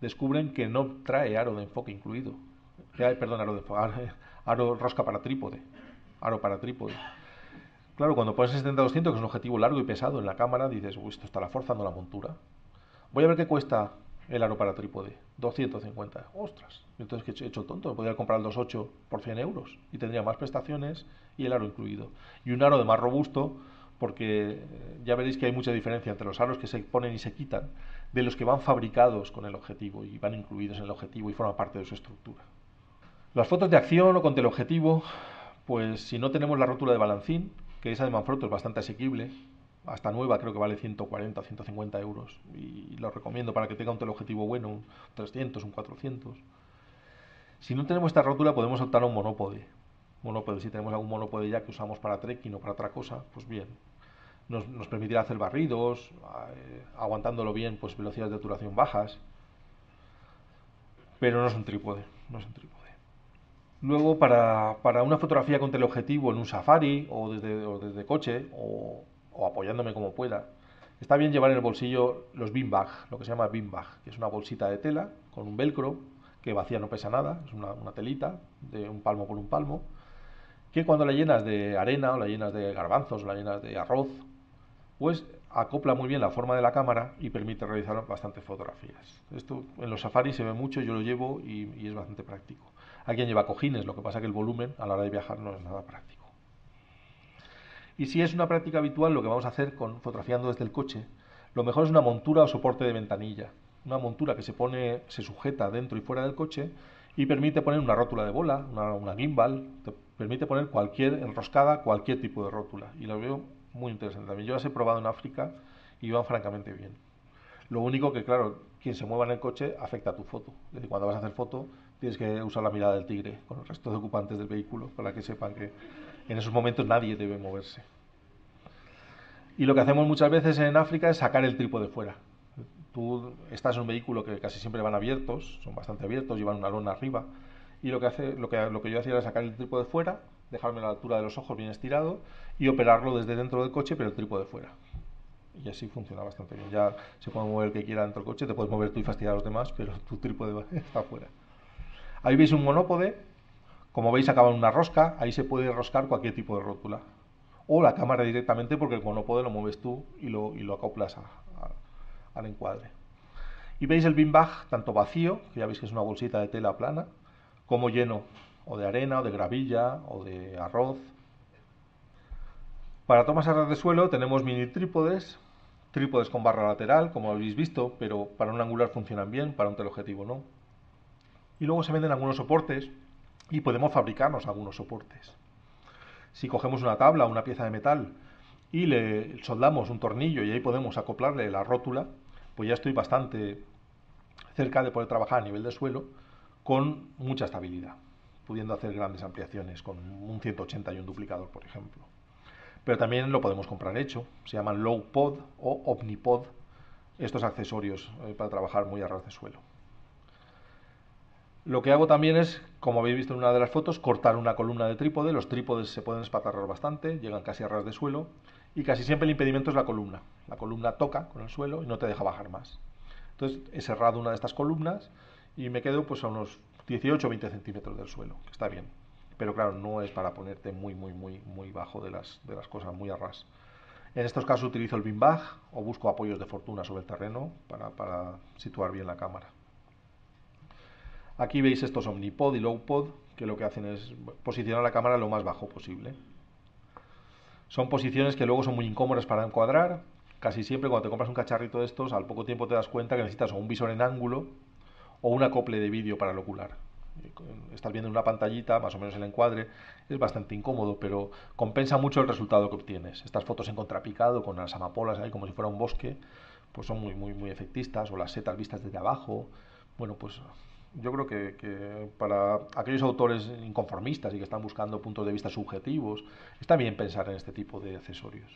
descubren que no trae aro de enfoque incluido. Eh, perdón, aro de enfoque, aro, aro rosca para trípode. Aro para trípode. Claro, cuando pones el setenta doscientos, que es un objetivo largo y pesado en la cámara, dices, uy, esto estará forzando la montura. Voy a ver qué cuesta el aro para trípode. doscientos cincuenta. Ostras, entonces que he hecho el tonto. Podría comprar el dos punto ocho por cien euros y tendría más prestaciones y el aro incluido. Y un aro de más robusto, porque ya veréis que hay mucha diferencia entre los aros que se ponen y se quitan de los que van fabricados con el objetivo y van incluidos en el objetivo y forman parte de su estructura. Las fotos de acción o con teleobjetivo, pues si no tenemos la rótula de balancín, que esa de Manfrotto es bastante asequible, hasta nueva creo que vale ciento cuarenta o ciento cincuenta euros, y lo recomiendo para que tenga un teleobjetivo bueno, un trescientos, un cuatrocientos. Si no tenemos esta rótula podemos optar a un monópode. Monópode, si tenemos algún monópode ya que usamos para trekking o para otra cosa, pues bien. Nos, nos permitirá hacer barridos, eh, aguantándolo bien, pues velocidades de obturación bajas, pero no es un trípode, no es un trípode. Luego, para, para una fotografía con teleobjetivo en un safari o desde, o desde coche o, o apoyándome como pueda, está bien llevar en el bolsillo los beanbag, lo que se llama beanbag, que es una bolsita de tela con un velcro que vacía no pesa nada, es una, una telita de un palmo por un palmo, que cuando la llenas de arena o la llenas de garbanzos o la llenas de arroz, pues acopla muy bien la forma de la cámara y permite realizar bastantes fotografías. Esto en los safaris se ve mucho, yo lo llevo y, y es bastante práctico. Hay quien lleva cojines, lo que pasa que el volumen a la hora de viajar no es nada práctico. Y si es una práctica habitual, lo que vamos a hacer con fotografiando desde el coche, lo mejor es una montura o soporte de ventanilla. Una montura que se pone, se sujeta dentro y fuera del coche y permite poner una rótula de bola, una, una gimbal, te permite poner cualquier enroscada, cualquier tipo de rótula. Y lo veo muy interesante también. Yo las he probado en África y van francamente bien. Lo único que, claro, quien se mueva en el coche afecta a tu foto. Es decir, cuando vas a hacer foto tienes que usar la mirada del tigre con el resto de ocupantes del vehículo para que sepan que en esos momentos nadie debe moverse. Y lo que hacemos muchas veces en África es sacar el trípode fuera. Tú estás en un vehículo que casi siempre van abiertos, son bastante abiertos, llevan una lona arriba. Y lo que, hace, lo que, lo que yo hacía era sacar el trípode fuera, dejarme a la altura de los ojos bien estirado y operarlo desde dentro del coche, pero el trípode fuera. Y así funciona bastante bien. Ya se puede mover el que quiera dentro del coche, te puedes mover tú y fastidiar a los demás, pero tu trípode está fuera. Ahí veis un monópode, como veis acaba en una rosca, ahí se puede roscar cualquier tipo de rótula. O la cámara directamente porque el monópode lo mueves tú y lo, y lo acoplas a, a, al encuadre. Y veis el beanbag tanto vacío, que ya veis que es una bolsita de tela plana, como lleno o de arena, o de gravilla, o de arroz. Para tomas a ras de suelo tenemos mini trípodes, trípodes con barra lateral, como habéis visto, pero para un angular funcionan bien, para un teleobjetivo no. Y luego se venden algunos soportes y podemos fabricarnos algunos soportes. Si cogemos una tabla o una pieza de metal y le soldamos un tornillo y ahí podemos acoplarle la rótula, pues ya estoy bastante cerca de poder trabajar a nivel de suelo con mucha estabilidad, pudiendo hacer grandes ampliaciones con un ciento ochenta y un duplicador, por ejemplo. Pero también lo podemos comprar hecho, se llaman low pod o omnipod, estos accesorios eh, para trabajar muy a ras de suelo. Lo que hago también es, como habéis visto en una de las fotos, cortar una columna de trípode. Los trípodes se pueden espatarrar bastante, llegan casi a ras de suelo y casi siempre el impedimento es la columna. La columna toca con el suelo y no te deja bajar más. Entonces he cerrado una de estas columnas y me quedo pues a unos dieciocho o veinte centímetros del suelo, que está bien. Pero claro, no es para ponerte muy, muy, muy, muy bajo de las, de las cosas, muy a ras. En estos casos utilizo el beanbag o busco apoyos de fortuna sobre el terreno para, para situar bien la cámara. Aquí veis estos omnipod y lowpod, que lo que hacen es posicionar la cámara lo más bajo posible. Son posiciones que luego son muy incómodas para encuadrar. Casi siempre cuando te compras un cacharrito de estos, al poco tiempo te das cuenta que necesitas o un visor en ángulo o un acople de vídeo para el ocular. Estás viendo una pantallita, más o menos el encuadre, es bastante incómodo, pero compensa mucho el resultado que obtienes. Estas fotos en contrapicado, con las amapolas ahí como si fuera un bosque, pues son muy, muy, muy efectistas, o las setas vistas desde abajo. Bueno, pues yo creo que, que para aquellos autores inconformistas y que están buscando puntos de vista subjetivos, está bien pensar en este tipo de accesorios.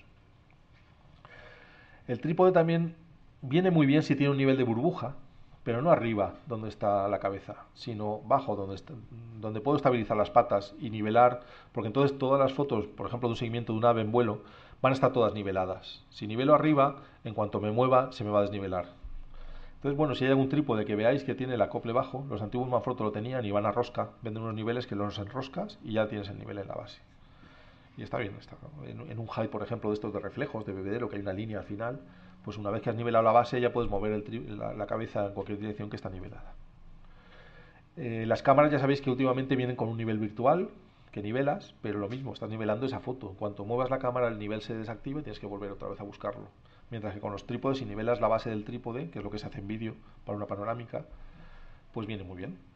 El trípode también viene muy bien si tiene un nivel de burbuja, pero no arriba, donde está la cabeza, sino bajo, donde, está, donde puedo estabilizar las patas y nivelar, porque entonces todas las fotos, por ejemplo, de un seguimiento de un ave en vuelo, van a estar todas niveladas. Si nivelo arriba, en cuanto me mueva, se me va a desnivelar. Entonces, bueno, si hay algún trípode que veáis que tiene el acople bajo, los antiguos Manfrotto lo tenían y van a rosca, venden unos niveles que los enroscas y ya tienes el nivel en la base. Y está bien, está, en, en un high, por ejemplo, de estos de reflejos, de bebedero, que hay una línea al final, pues una vez que has nivelado la base ya puedes mover el tri la, la cabeza en cualquier dirección que está nivelada. Eh, las cámaras ya sabéis que últimamente vienen con un nivel virtual que nivelas, pero lo mismo, estás nivelando esa foto. En cuanto muevas la cámara el nivel se desactiva y tienes que volver otra vez a buscarlo. Mientras que con los trípodes, si nivelas la base del trípode, que es lo que se hace en vídeo para una panorámica, pues viene muy bien.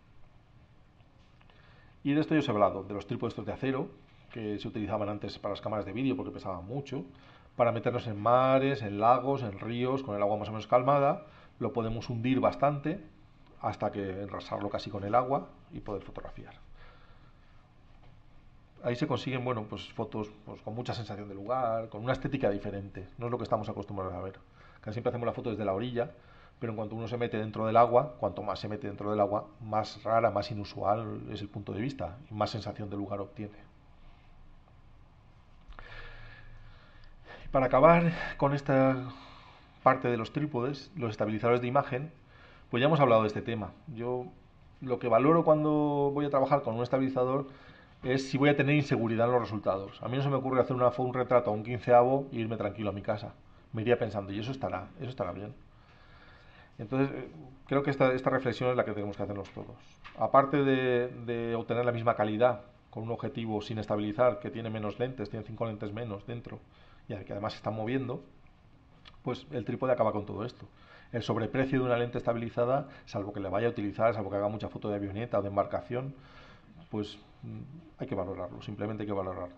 Y de esto yo os he hablado, de los trípodes estos de acero, que se utilizaban antes para las cámaras de vídeo porque pesaban mucho, para meternos en mares, en lagos, en ríos, con el agua más o menos calmada, lo podemos hundir bastante hasta que enrasarlo casi con el agua y poder fotografiar. Ahí se consiguen, bueno, pues fotos pues, con mucha sensación de lugar, con una estética diferente, no es lo que estamos acostumbrados a ver. Casi siempre hacemos la foto desde la orilla, pero en cuanto uno se mete dentro del agua, cuanto más se mete dentro del agua, más rara, más inusual es el punto de vista y más sensación de lugar obtiene. Para acabar con esta parte de los trípodes, los estabilizadores de imagen, pues ya hemos hablado de este tema. Yo lo que valoro cuando voy a trabajar con un estabilizador es si voy a tener inseguridad en los resultados. A mí no se me ocurre hacer una, un retrato a un quinceavo e irme tranquilo a mi casa. Me iría pensando, y eso estará, eso estará bien. Entonces, creo que esta, esta reflexión es la que tenemos que hacernos todos. Aparte de, de obtener la misma calidad con un objetivo sin estabilizar, que tiene menos lentes, tiene cinco lentes menos dentro, y que además se están moviendo, pues el trípode acaba con todo esto. El sobreprecio de una lente estabilizada, salvo que le vaya a utilizar, salvo que haga mucha foto de avioneta o de embarcación, pues hay que valorarlo, simplemente hay que valorarlo.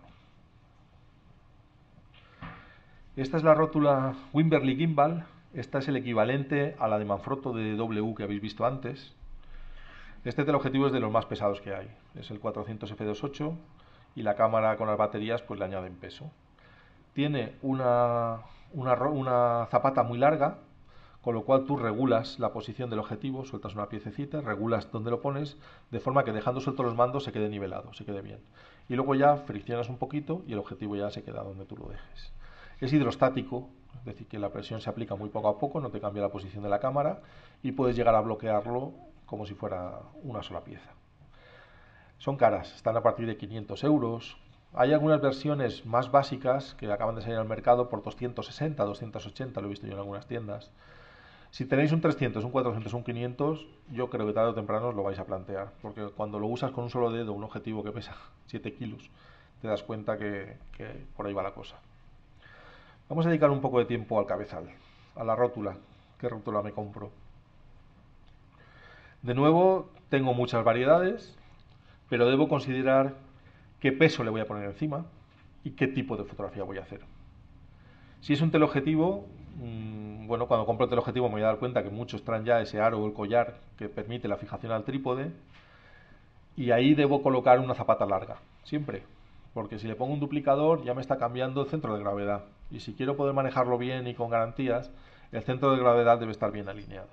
Esta es la rótula Wimberley Gimbal. Esta es el equivalente a la de Manfrotto de W que habéis visto antes. Este teleobjetivo es de los más pesados que hay. Es el cuatrocientos F dos punto ocho y la cámara con las baterías pues le añaden peso. Tiene una, una, una zapata muy larga, con lo cual tú regulas la posición del objetivo, sueltas una piececita, regulas dónde lo pones, de forma que dejando sueltos los mandos se quede nivelado, se quede bien. Y luego ya friccionas un poquito y el objetivo ya se queda donde tú lo dejes. Es hidrostático, es decir, que la presión se aplica muy poco a poco, no te cambia la posición de la cámara y puedes llegar a bloquearlo como si fuera una sola pieza. Son caras, están a partir de quinientos euros. Hay algunas versiones más básicas que acaban de salir al mercado por doscientos sesenta, doscientos ochenta, lo he visto yo en algunas tiendas. Si tenéis un trescientos, un cuatrocientos, un quinientos, yo creo que tarde o temprano os lo vais a plantear, porque cuando lo usas con un solo dedo, un objetivo que pesa siete kilos, te das cuenta que, que por ahí va la cosa. Vamos a dedicar un poco de tiempo al cabezal, a la rótula. ¿Qué rótula me compro? De nuevo, tengo muchas variedades, pero debo considerar qué peso le voy a poner encima y qué tipo de fotografía voy a hacer. Si es un teleobjetivo, mmm, bueno, cuando compro el teleobjetivo me voy a dar cuenta que muchos traen ya ese aro o el collar que permite la fijación al trípode y ahí debo colocar una zapata larga, siempre, porque si le pongo un duplicador ya me está cambiando el centro de gravedad y si quiero poder manejarlo bien y con garantías, el centro de gravedad debe estar bien alineado.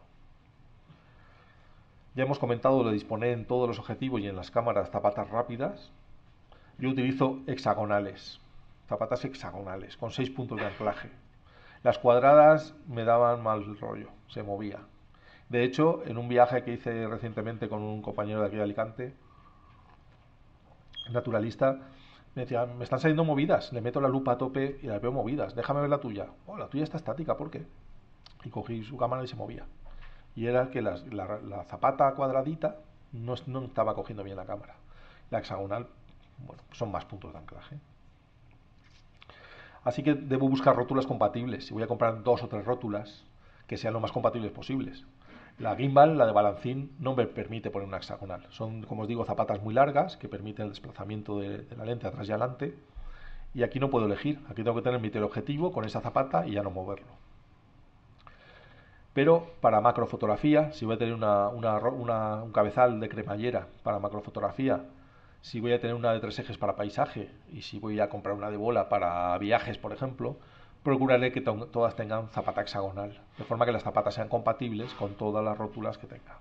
Ya hemos comentado lo de disponer en todos los objetivos y en las cámaras zapatas rápidas. Yo utilizo hexagonales, zapatas hexagonales, con seis puntos de anclaje. Las cuadradas me daban mal rollo, se movía. De hecho, en un viaje que hice recientemente con un compañero de aquí de Alicante, naturalista, me decía, me están saliendo movidas, le meto la lupa a tope y las veo movidas, déjame ver la tuya. Oh, la tuya está estática, ¿por qué? Y cogí su cámara y se movía. Y era que las, la, la zapata cuadradita no, no estaba cogiendo bien la cámara. La hexagonal, bueno, son más puntos de anclaje. Así que debo buscar rótulas compatibles. Si voy a comprar dos o tres rótulas que sean lo más compatibles posibles. La gimbal, la de balancín, no me permite poner una hexagonal. Son, como os digo, zapatas muy largas que permiten el desplazamiento de, de la lente atrás y adelante. Y aquí no puedo elegir. Aquí tengo que tener mi teleobjetivo con esa zapata y ya no moverlo. Pero para macrofotografía, si voy a tener una, una, una, un cabezal de cremallera para macrofotografía, si voy a tener una de tres ejes para paisaje y si voy a comprar una de bola para viajes, por ejemplo, procuraré que to todas tengan zapata hexagonal, de forma que las zapatas sean compatibles con todas las rótulas que tenga.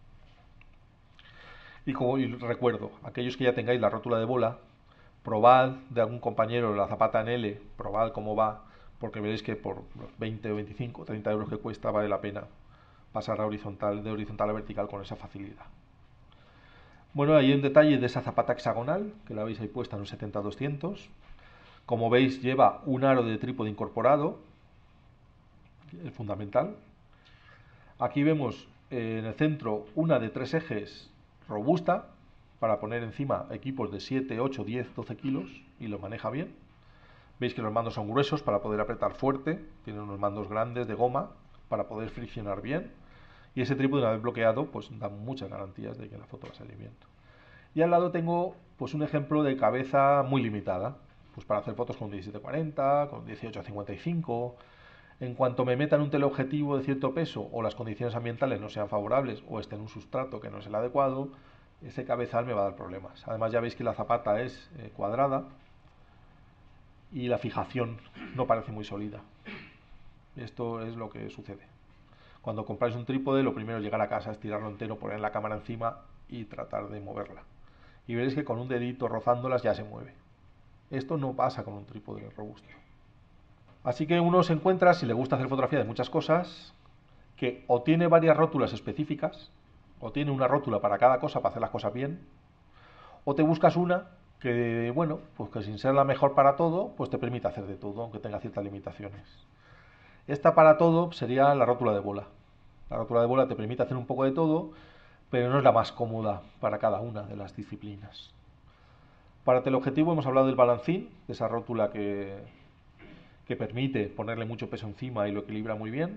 Y como y recuerdo, aquellos que ya tengáis la rótula de bola, probad de algún compañero la zapata en L, probad cómo va, porque veréis que por los veinte, veinticinco, treinta euros que cuesta vale la pena pasar a horizontal, de horizontal a vertical con esa facilidad. Bueno, ahí un detalle de esa zapata hexagonal, que la veis ahí puesta en un setenta doscientos. Como veis, lleva un aro de trípode incorporado, el fundamental. Aquí vemos eh, en el centro una de tres ejes robusta, para poner encima equipos de siete, ocho, diez, doce kilos, y lo maneja bien. Veis que los mandos son gruesos para poder apretar fuerte, tienen unos mandos grandes de goma para poder friccionar bien, y ese trípode, una vez bloqueado, pues da muchas garantías de que la foto va a salir bien. Y al lado tengo pues un ejemplo de cabeza muy limitada, pues para hacer fotos con diecisiete cuarenta, con dieciocho cincuenta y cinco. En cuanto me metan un teleobjetivo de cierto peso o las condiciones ambientales no sean favorables o esté en un sustrato que no es el adecuado, ese cabezal me va a dar problemas. Además ya veis que la zapata es eh, cuadrada y la fijación no parece muy sólida. Esto es lo que sucede. Cuando compráis un trípode, lo primero es llegar a casa, estirarlo entero, poner la cámara encima y tratar de moverla. Y veréis que con un dedito rozándolas ya se mueve. Esto no pasa con un trípode robusto. Así que uno se encuentra, si le gusta hacer fotografía de muchas cosas, que o tiene varias rótulas específicas, o tiene una rótula para cada cosa, para hacer las cosas bien, o te buscas una que, bueno, pues que sin ser la mejor para todo, pues te permite hacer de todo, aunque tenga ciertas limitaciones. Esta para todo sería la rótula de bola. La rótula de bola te permite hacer un poco de todo, pero no es la más cómoda para cada una de las disciplinas. Para teleobjetivo hemos hablado del balancín, de esa rótula que, que permite ponerle mucho peso encima y lo equilibra muy bien.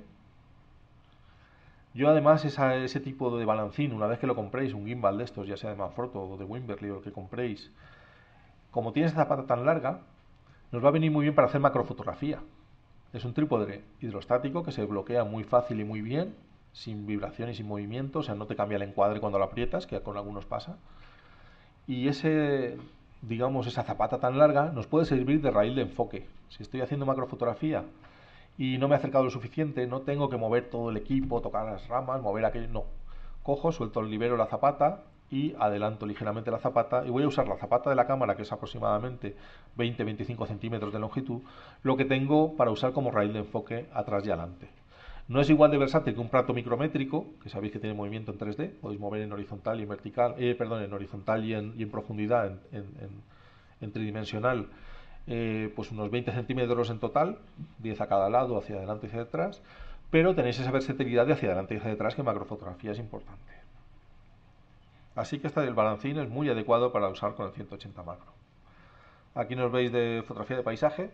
Yo además esa, ese tipo de balancín, una vez que lo compréis, un gimbal de estos, ya sea de Manfrotto o de Wimberley o el que compréis, como tiene esa zapata tan larga, nos va a venir muy bien para hacer macrofotografía. Es un trípode hidrostático que se bloquea muy fácil y muy bien, sin vibración y sin movimiento, o sea, no te cambia el encuadre cuando lo aprietas, que con algunos pasa. Y ese, digamos, esa zapata tan larga nos puede servir de raíl de enfoque. Si estoy haciendo macrofotografía y no me he acercado lo suficiente, no tengo que mover todo el equipo, tocar las ramas, mover aquello, no. Cojo, suelto el libero la zapata y adelanto ligeramente la zapata y voy a usar la zapata de la cámara, que es aproximadamente veinte a veinticinco centímetros de longitud, lo que tengo para usar como raíl de enfoque atrás y adelante. No es igual de versátil que un plato micrométrico, que sabéis que tiene movimiento en tres D, podéis mover en horizontal y en vertical, eh, perdón, en horizontal y en, y en profundidad, en, en, en, en tridimensional, eh, pues unos veinte centímetros en total, diez a cada lado, hacia adelante y hacia detrás, pero tenéis esa versatilidad de hacia adelante y hacia detrás, que en macrofotografía es importante. Así que este del balancín es muy adecuado para usar con el ciento ochenta macro. Aquí nos veis de fotografía de paisaje,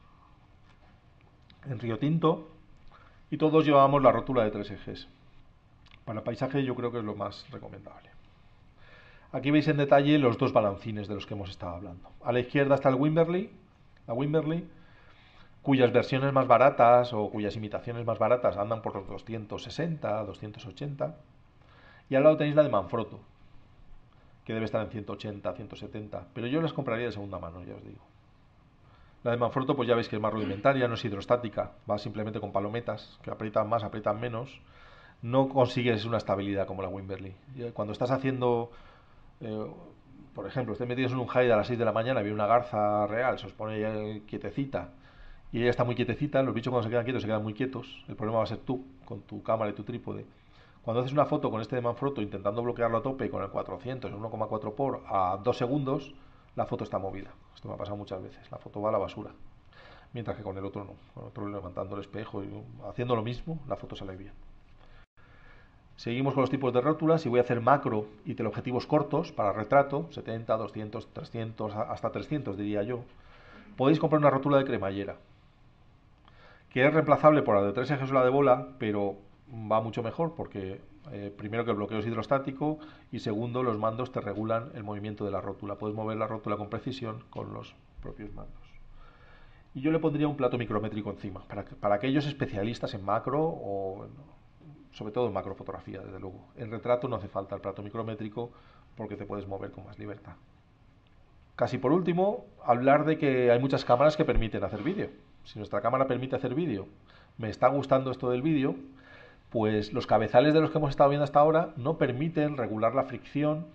en Río Tinto, y todos llevamos la rótula de tres ejes. Para paisaje yo creo que es lo más recomendable. Aquí veis en detalle los dos balancines de los que hemos estado hablando. A la izquierda está el Wimberley, la Wimberley, cuyas versiones más baratas o cuyas imitaciones más baratas andan por los doscientos sesenta, doscientos ochenta. Y al lado tenéis la de Manfrotto, que debe estar en ciento ochenta, ciento setenta, pero yo las compraría de segunda mano, ya os digo. La de Manfrotto pues ya veis que es más rudimentaria, no es hidrostática, va simplemente con palometas, que aprietan más, aprietan menos. No consigues una estabilidad como la Wimberley. Cuando estás haciendo, eh, por ejemplo, estés metidos en un hide a las seis de la mañana, viene una garza real, se os pone quietecita, y ella está muy quietecita, los bichos cuando se quedan quietos se quedan muy quietos, el problema va a ser tú, con tu cámara y tu trípode. Cuando haces una foto con este de Manfrotto intentando bloquearlo a tope con el cuatrocientos, el uno coma cuatro por a dos segundos, la foto está movida. Esto me ha pasado muchas veces, la foto va a la basura. Mientras que con el otro no, con el otro levantando el espejo y haciendo lo mismo, la foto sale bien. Seguimos con los tipos de rótulas y voy a hacer macro y teleobjetivos cortos para retrato, setenta, doscientos, trescientos, hasta trescientos diría yo. Podéis comprar una rótula de cremallera, que es reemplazable por la de tres ejes o la de bola, pero va mucho mejor porque eh, primero que el bloqueo es hidrostático y segundo los mandos te regulan el movimiento de la rótula. Puedes mover la rótula con precisión con los propios mandos. Y yo le pondría un plato micrométrico encima, para, para aquellos especialistas en macro o sobre todo en macrofotografía, desde luego. En retrato no hace falta el plato micrométrico porque te puedes mover con más libertad. Casi por último, hablar de que hay muchas cámaras que permiten hacer vídeo. Si nuestra cámara permite hacer vídeo, me está gustando esto del vídeo, pues los cabezales de los que hemos estado viendo hasta ahora no permiten regular la fricción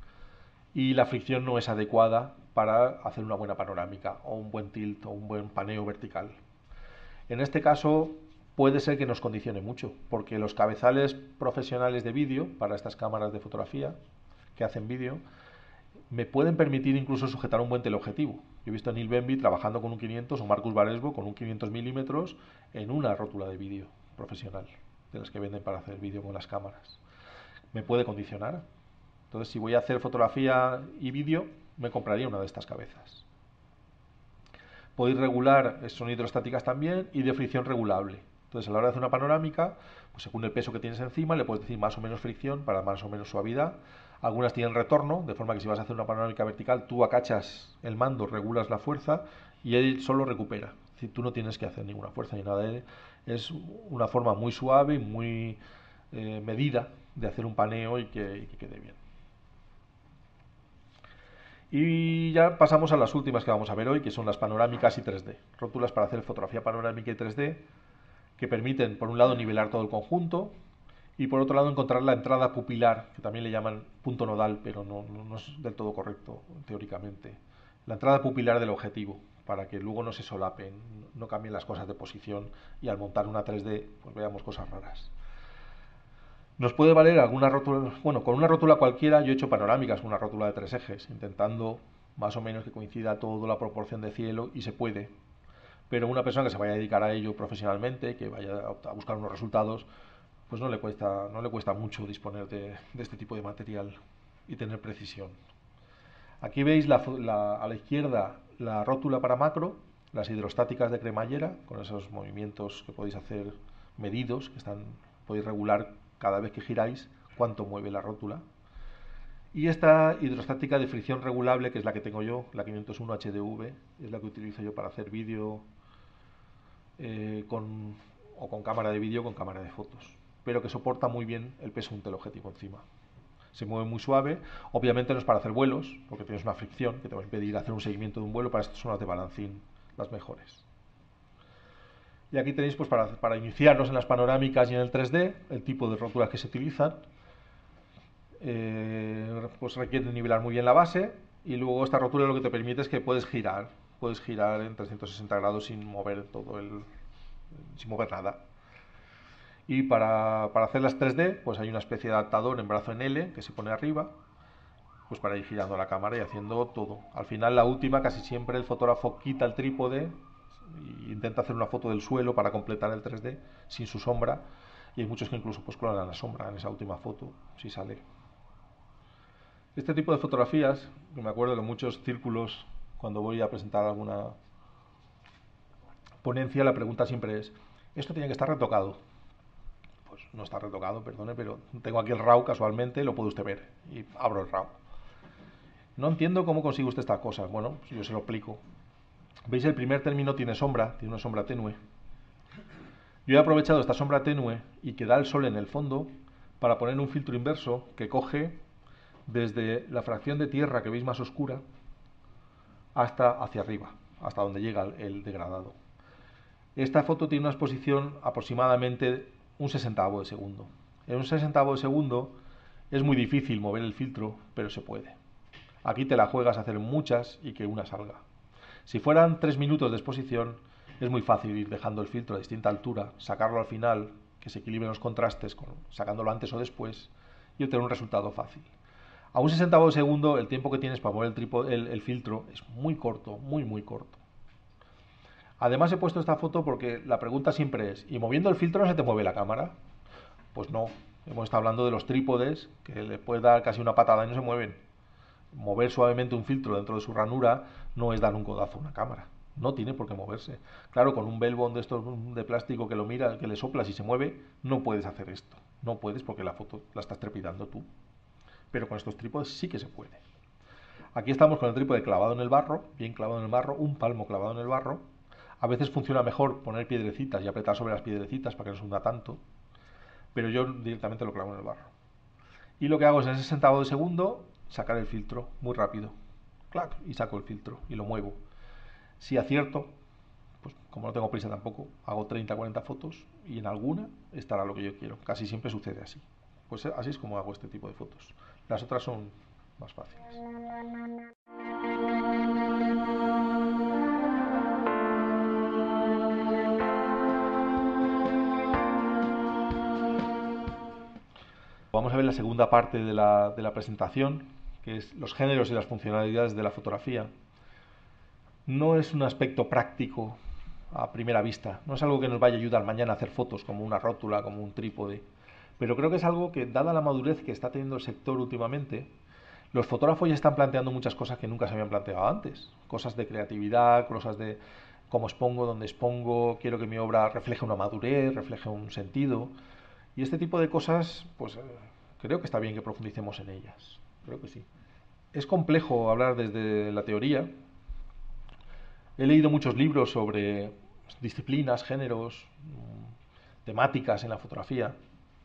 y la fricción no es adecuada para hacer una buena panorámica o un buen tilt o un buen paneo vertical. En este caso, puede ser que nos condicione mucho, porque los cabezales profesionales de vídeo para estas cámaras de fotografía que hacen vídeo me pueden permitir incluso sujetar un buen teleobjetivo. Yo he visto a Neil Benby trabajando con un quinientos o Marcus Varesbo con un quinientos milímetros en una rótula de vídeo profesional, de las que venden para hacer vídeo con las cámaras. Me puede condicionar. Entonces, si voy a hacer fotografía y vídeo, me compraría una de estas cabezas. Podéis regular, son hidrostáticas también, y de fricción regulable. Entonces, a la hora de hacer una panorámica, pues según el peso que tienes encima, le puedes decir más o menos fricción para más o menos suavidad. Algunas tienen retorno, de forma que si vas a hacer una panorámica vertical, tú acachas el mando, regulas la fuerza y él solo recupera. Es decir, tú no tienes que hacer ninguna fuerza ni nada de él. Es una forma muy suave y muy eh, medida de hacer un paneo y que, y que quede bien. Y ya pasamos a las últimas que vamos a ver hoy, que son las panorámicas y tres D. Rótulas para hacer fotografía panorámica y tres D, que permiten, por un lado, nivelar todo el conjunto, y por otro lado encontrar la entrada pupilar, que también le llaman punto nodal, pero no, no, no es del todo correcto teóricamente. La entrada pupilar del objetivo, para que luego no se solapen, no cambien las cosas de posición y al montar una tres D pues veamos cosas raras. Nos puede valer alguna rótula, bueno, con una rótula cualquiera yo he hecho panorámicas con una rótula de tres ejes, intentando más o menos que coincida toda la proporción de cielo, y se puede. Pero una persona que se vaya a dedicar a ello profesionalmente, que vaya a buscar unos resultados, pues no le cuesta, no le cuesta mucho disponer de, de este tipo de material y tener precisión. Aquí veis la, la, a la izquierda la rótula para macro, las hidrostáticas de cremallera, con esos movimientos que podéis hacer medidos, que están, podéis regular cada vez que giráis cuánto mueve la rótula. Y esta hidrostática de fricción regulable, que es la que tengo yo, la quinientos uno H D V, es la que utilizo yo para hacer vídeo eh, con, o con cámara de vídeo o con cámara de fotos, pero que soporta muy bien el peso de un teleobjetivo encima. Se mueve muy suave, obviamente no es para hacer vuelos, porque tienes una fricción que te va a impedir hacer un seguimiento de un vuelo. Para esto son las de balancín, las mejores. Y aquí tenéis, pues para, para iniciarnos en las panorámicas y en el tres D, el tipo de rótulas que se utilizan. Eh, pues requiere nivelar muy bien la base, y luego esta rótula lo que te permite es que puedes girar, puedes girar en trescientos sesenta grados sin mover todo el, sin mover nada. Y para, para hacer las tres D, pues hay una especie de adaptador en brazo en L que se pone arriba, pues para ir girando la cámara y haciendo todo. Al final, la última, casi siempre el fotógrafo quita el trípode e intenta hacer una foto del suelo para completar el tres D sin su sombra, y hay muchos que incluso pues clonan la sombra en esa última foto, si sale. Este tipo de fotografías, que me acuerdo de muchos círculos cuando voy a presentar alguna ponencia, la pregunta siempre es: ¿esto tiene que estar retocado? Pues no está retocado, perdone, pero tengo aquí el RAW casualmente, lo puede usted ver, y abro el RAW. No entiendo cómo consigue usted estas cosas. Bueno, pues yo se lo explico. ¿Veis? El primer término tiene sombra, tiene una sombra tenue. Yo he aprovechado esta sombra tenue y que da el sol en el fondo para poner un filtro inverso que coge desde la fracción de tierra que veis más oscura hasta hacia arriba, hasta donde llega el degradado. Esta foto tiene una exposición aproximadamente un sesentavo de segundo. En un sesentavo de segundo es muy difícil mover el filtro, pero se puede. Aquí te la juegas a hacer muchas y que una salga. Si fueran tres minutos de exposición, es muy fácil ir dejando el filtro a distinta altura, sacarlo al final, que se equilibren los contrastes, con, sacándolo antes o después, y obtener un resultado fácil. A un sesentavo de segundo, el tiempo que tienes para mover el, tripo, el, el filtro es muy corto, muy, muy corto. Además, he puesto esta foto porque la pregunta siempre es: ¿y moviendo el filtro no se te mueve la cámara? Pues no. Hemos estado hablando de los trípodes, que le puedes dar casi una patada y no se mueven. Mover suavemente un filtro dentro de su ranura no es dar un codazo a una cámara. No tiene por qué moverse. Claro, con un Velbond de estos de plástico que lo mira, que le soplas y se mueve, no puedes hacer esto. No puedes porque la foto la estás trepidando tú. Pero con estos trípodes sí que se puede. Aquí estamos con el trípode clavado en el barro, bien clavado en el barro, un palmo clavado en el barro. A veces funciona mejor poner piedrecitas y apretar sobre las piedrecitas para que no se hunda tanto, pero yo directamente lo clavo en el barro. Y lo que hago es, en ese sesentavo de segundo, sacar el filtro muy rápido. Clac, y saco el filtro y lo muevo. Si acierto, pues como no tengo prisa tampoco, hago treinta a cuarenta fotos y en alguna estará lo que yo quiero. Casi siempre sucede así. Pues así es como hago este tipo de fotos. Las otras son más fáciles. Vamos a ver la segunda parte de la, de la presentación, que es los géneros y las funcionalidades de la fotografía. No es un aspecto práctico a primera vista, no es algo que nos vaya a ayudar mañana a hacer fotos como una rótula, como un trípode, pero creo que es algo que, dada la madurez que está teniendo el sector últimamente, los fotógrafos ya están planteando muchas cosas que nunca se habían planteado antes, cosas de creatividad, cosas de cómo expongo, dónde expongo, quiero que mi obra refleje una madurez, refleje un sentido, y este tipo de cosas, pues creo que está bien que profundicemos en ellas, creo que sí. Es complejo hablar desde la teoría. He leído muchos libros sobre disciplinas, géneros, temáticas en la fotografía.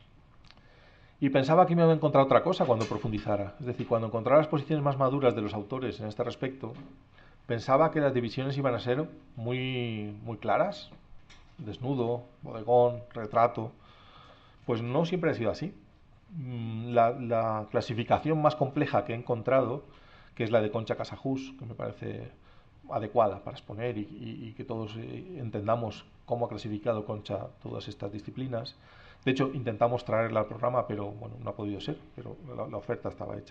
Y pensaba que me iba a encontrar otra cosa cuando profundizara. Es decir, cuando encontrara las posiciones más maduras de los autores en este respecto, pensaba que las divisiones iban a ser muy, muy claras. Desnudo, bodegón, retrato. Pues no siempre ha sido así. La, la clasificación más compleja que he encontrado, que es la de Concha Casajús, que me parece adecuada para exponer y, y, y que todos entendamos cómo ha clasificado Concha todas estas disciplinas. De hecho, intentamos traerla al programa, pero bueno, no ha podido ser, pero la, la oferta estaba hecha.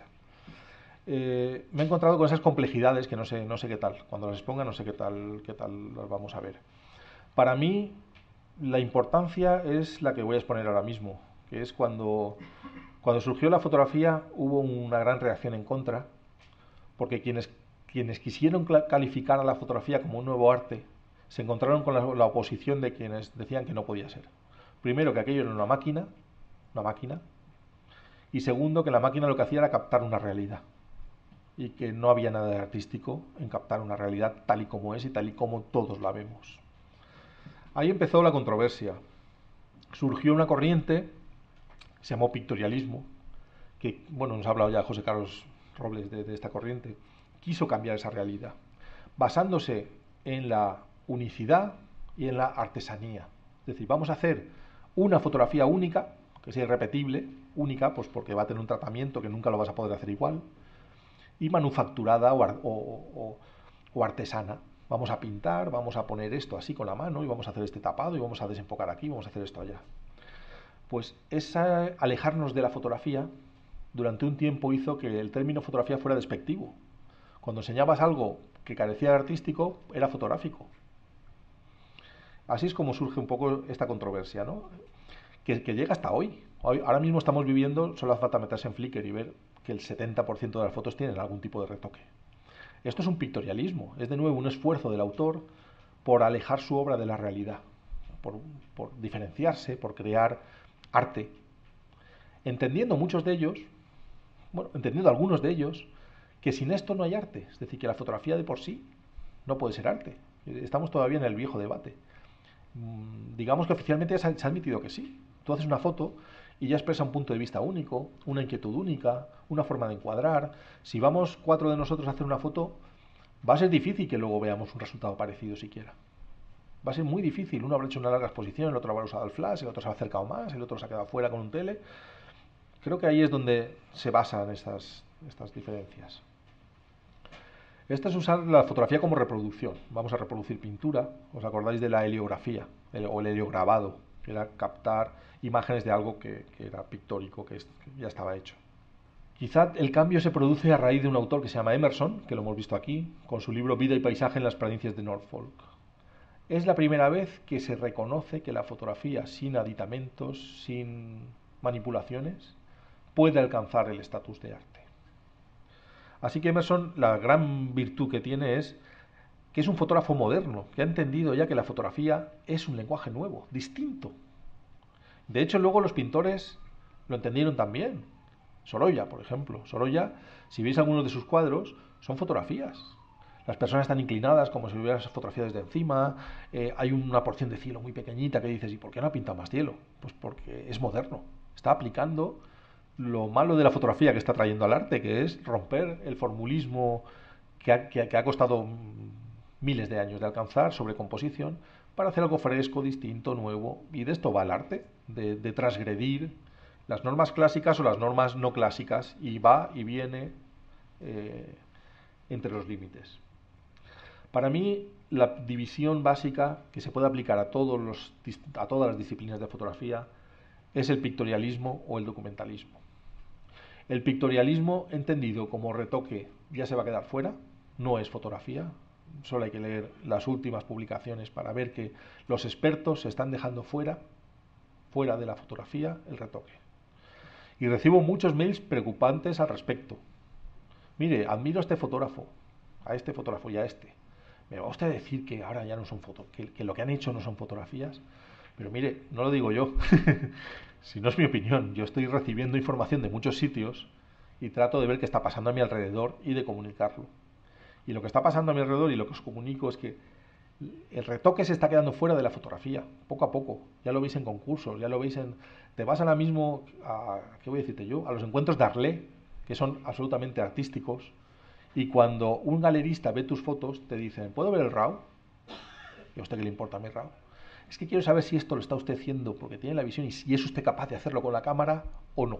Eh, me he encontrado con esas complejidades que no sé, no sé qué tal. Cuando las exponga no sé qué tal, qué tal las vamos a ver. Para mí, la importancia es la que voy a exponer ahora mismo, que es cuando, cuando surgió la fotografía hubo una gran reacción en contra, porque quienes, quienes quisieron calificar a la fotografía como un nuevo arte se encontraron con la, la oposición de quienes decían que no podía ser. Primero, que aquello era una máquina, una máquina, y segundo, que la máquina lo que hacía era captar una realidad, y que no había nada de artístico en captar una realidad tal y como es y tal y como todos la vemos. Ahí empezó la controversia. Surgió una corriente, se llamó pictorialismo, que, bueno, nos ha hablado ya José Carlos Robles de, de esta corriente, quiso cambiar esa realidad, basándose en la unicidad y en la artesanía. Es decir, vamos a hacer una fotografía única, que sea irrepetible, única, pues porque va a tener un tratamiento que nunca lo vas a poder hacer igual, y manufacturada o, o, o, o artesana. Vamos a pintar, vamos a poner esto así con la mano y vamos a hacer este tapado y vamos a desenfocar aquí, vamos a hacer esto allá. Pues esa, alejarnos de la fotografía durante un tiempo hizo que el término fotografía fuera despectivo. Cuando enseñabas algo que carecía de artístico, era fotográfico. Así es como surge un poco esta controversia, ¿no? Que, que llega hasta hoy. hoy. Ahora mismo estamos viviendo, solo hace falta meterse en Flickr y ver que el setenta por ciento de las fotos tienen algún tipo de retoque. Esto es un pictorialismo, es de nuevo un esfuerzo del autor por alejar su obra de la realidad, por, por diferenciarse, por crear arte. Entendiendo muchos de ellos, bueno, entendiendo algunos de ellos, que sin esto no hay arte, es decir, que la fotografía de por sí no puede ser arte. Estamos todavía en el viejo debate. Digamos que oficialmente se ha admitido que sí. Tú haces una foto y ya expresa un punto de vista único, una inquietud única, una forma de encuadrar. Si vamos cuatro de nosotros a hacer una foto, va a ser difícil que luego veamos un resultado parecido siquiera. Va a ser muy difícil. Uno habrá hecho una larga exposición, el otro habrá usado el flash, el otro se ha acercado más, el otro se ha quedado fuera con un tele. Creo que ahí es donde se basan estas, estas diferencias. Esta es usar la fotografía como reproducción. Vamos a reproducir pintura. ¿Os acordáis de la heliografía el, o el heliograbado? Que era captar imágenes de algo que, que era pictórico, que, es, que ya estaba hecho. Quizá el cambio se produce a raíz de un autor que se llama Emerson, que lo hemos visto aquí, con su libro Vida y paisaje en las planicies de Norfolk. Es la primera vez que se reconoce que la fotografía sin aditamentos, sin manipulaciones, puede alcanzar el estatus de arte. Así que Emerson, la gran virtud que tiene es que es un fotógrafo moderno, que ha entendido ya que la fotografía es un lenguaje nuevo, distinto. De hecho, luego los pintores lo entendieron también. Sorolla, por ejemplo. Sorolla, si veis algunos de sus cuadros, son fotografías. Las personas están inclinadas como si hubieran fotografías desde encima, eh, hay una porción de cielo muy pequeñita que dices, ¿y por qué no ha pintado más cielo? Pues porque es moderno. Está aplicando lo malo de la fotografía que está trayendo al arte, que es romper el formulismo que ha, que, que ha costado miles de años de alcanzar sobre composición, para hacer algo fresco, distinto, nuevo. Y de esto va el arte, de, de transgredir las normas clásicas o las normas no clásicas, y va y viene eh, entre los límites. Para mí, la división básica que se puede aplicar a, todos los, a todas las disciplinas de fotografía es el pictorialismo o el documentalismo. El pictorialismo entendido como retoque ya se va a quedar fuera, no es fotografía, solo hay que leer las últimas publicaciones para ver que los expertos se están dejando fuera, fuera de la fotografía, el retoque. Y recibo muchos mails preocupantes al respecto. Mire, admiro a este fotógrafo, a este fotógrafo y a este. ¿Me va usted a decir que ahora ya no son fotos, que, que lo que han hecho no son fotografías? Pero mire, no lo digo yo, si no es mi opinión, yo estoy recibiendo información de muchos sitios y trato de ver qué está pasando a mi alrededor y de comunicarlo. Y lo que está pasando a mi alrededor y lo que os comunico es que el retoque se está quedando fuera de la fotografía, poco a poco. Ya lo veis en concursos, ya lo veis en... Te vas ahora mismo, a, ¿qué voy a decirte yo? A los encuentros de Arlé, que son absolutamente artísticos, y cuando un galerista ve tus fotos, te dicen, ¿puedo ver el RAW? ¿Y a usted qué le importa mi RAW? Es que quiero saber si esto lo está usted haciendo porque tiene la visión y si es usted capaz de hacerlo con la cámara o no.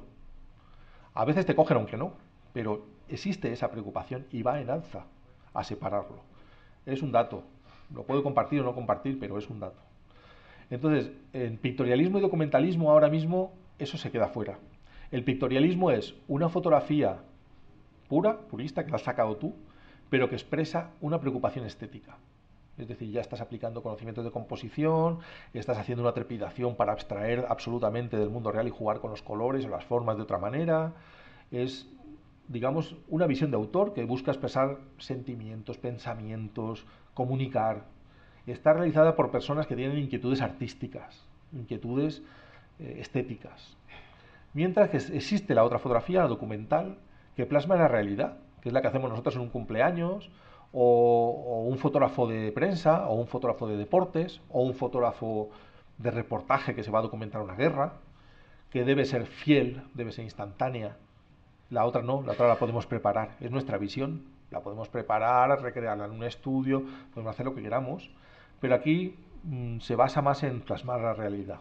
A veces te cogen aunque no, pero existe esa preocupación y va en alza a separarlo. Es un dato. Lo puedo compartir o no compartir, pero es un dato. Entonces, en pictorialismo y documentalismo ahora mismo eso se queda fuera. El pictorialismo es una fotografía pura, purista, que la has sacado tú, pero que expresa una preocupación estética. Es decir, ya estás aplicando conocimientos de composición, estás haciendo una trepidación para abstraer absolutamente del mundo real y jugar con los colores o las formas de otra manera. Es, digamos, una visión de autor que busca expresar sentimientos, pensamientos, comunicar. Está realizada por personas que tienen inquietudes artísticas, inquietudes eh, estéticas. Mientras que existe la otra fotografía, la documental, que plasma la realidad, que es la que hacemos nosotros en un cumpleaños, o, o un fotógrafo de prensa, o un fotógrafo de deportes, o un fotógrafo de reportaje que se va a documentar una guerra, que debe ser fiel, debe ser instantánea. La otra no, la otra la podemos preparar, es nuestra visión, la podemos preparar, recrearla en un estudio, podemos hacer lo que queramos, pero aquí mmm, se basa más en plasmar la realidad.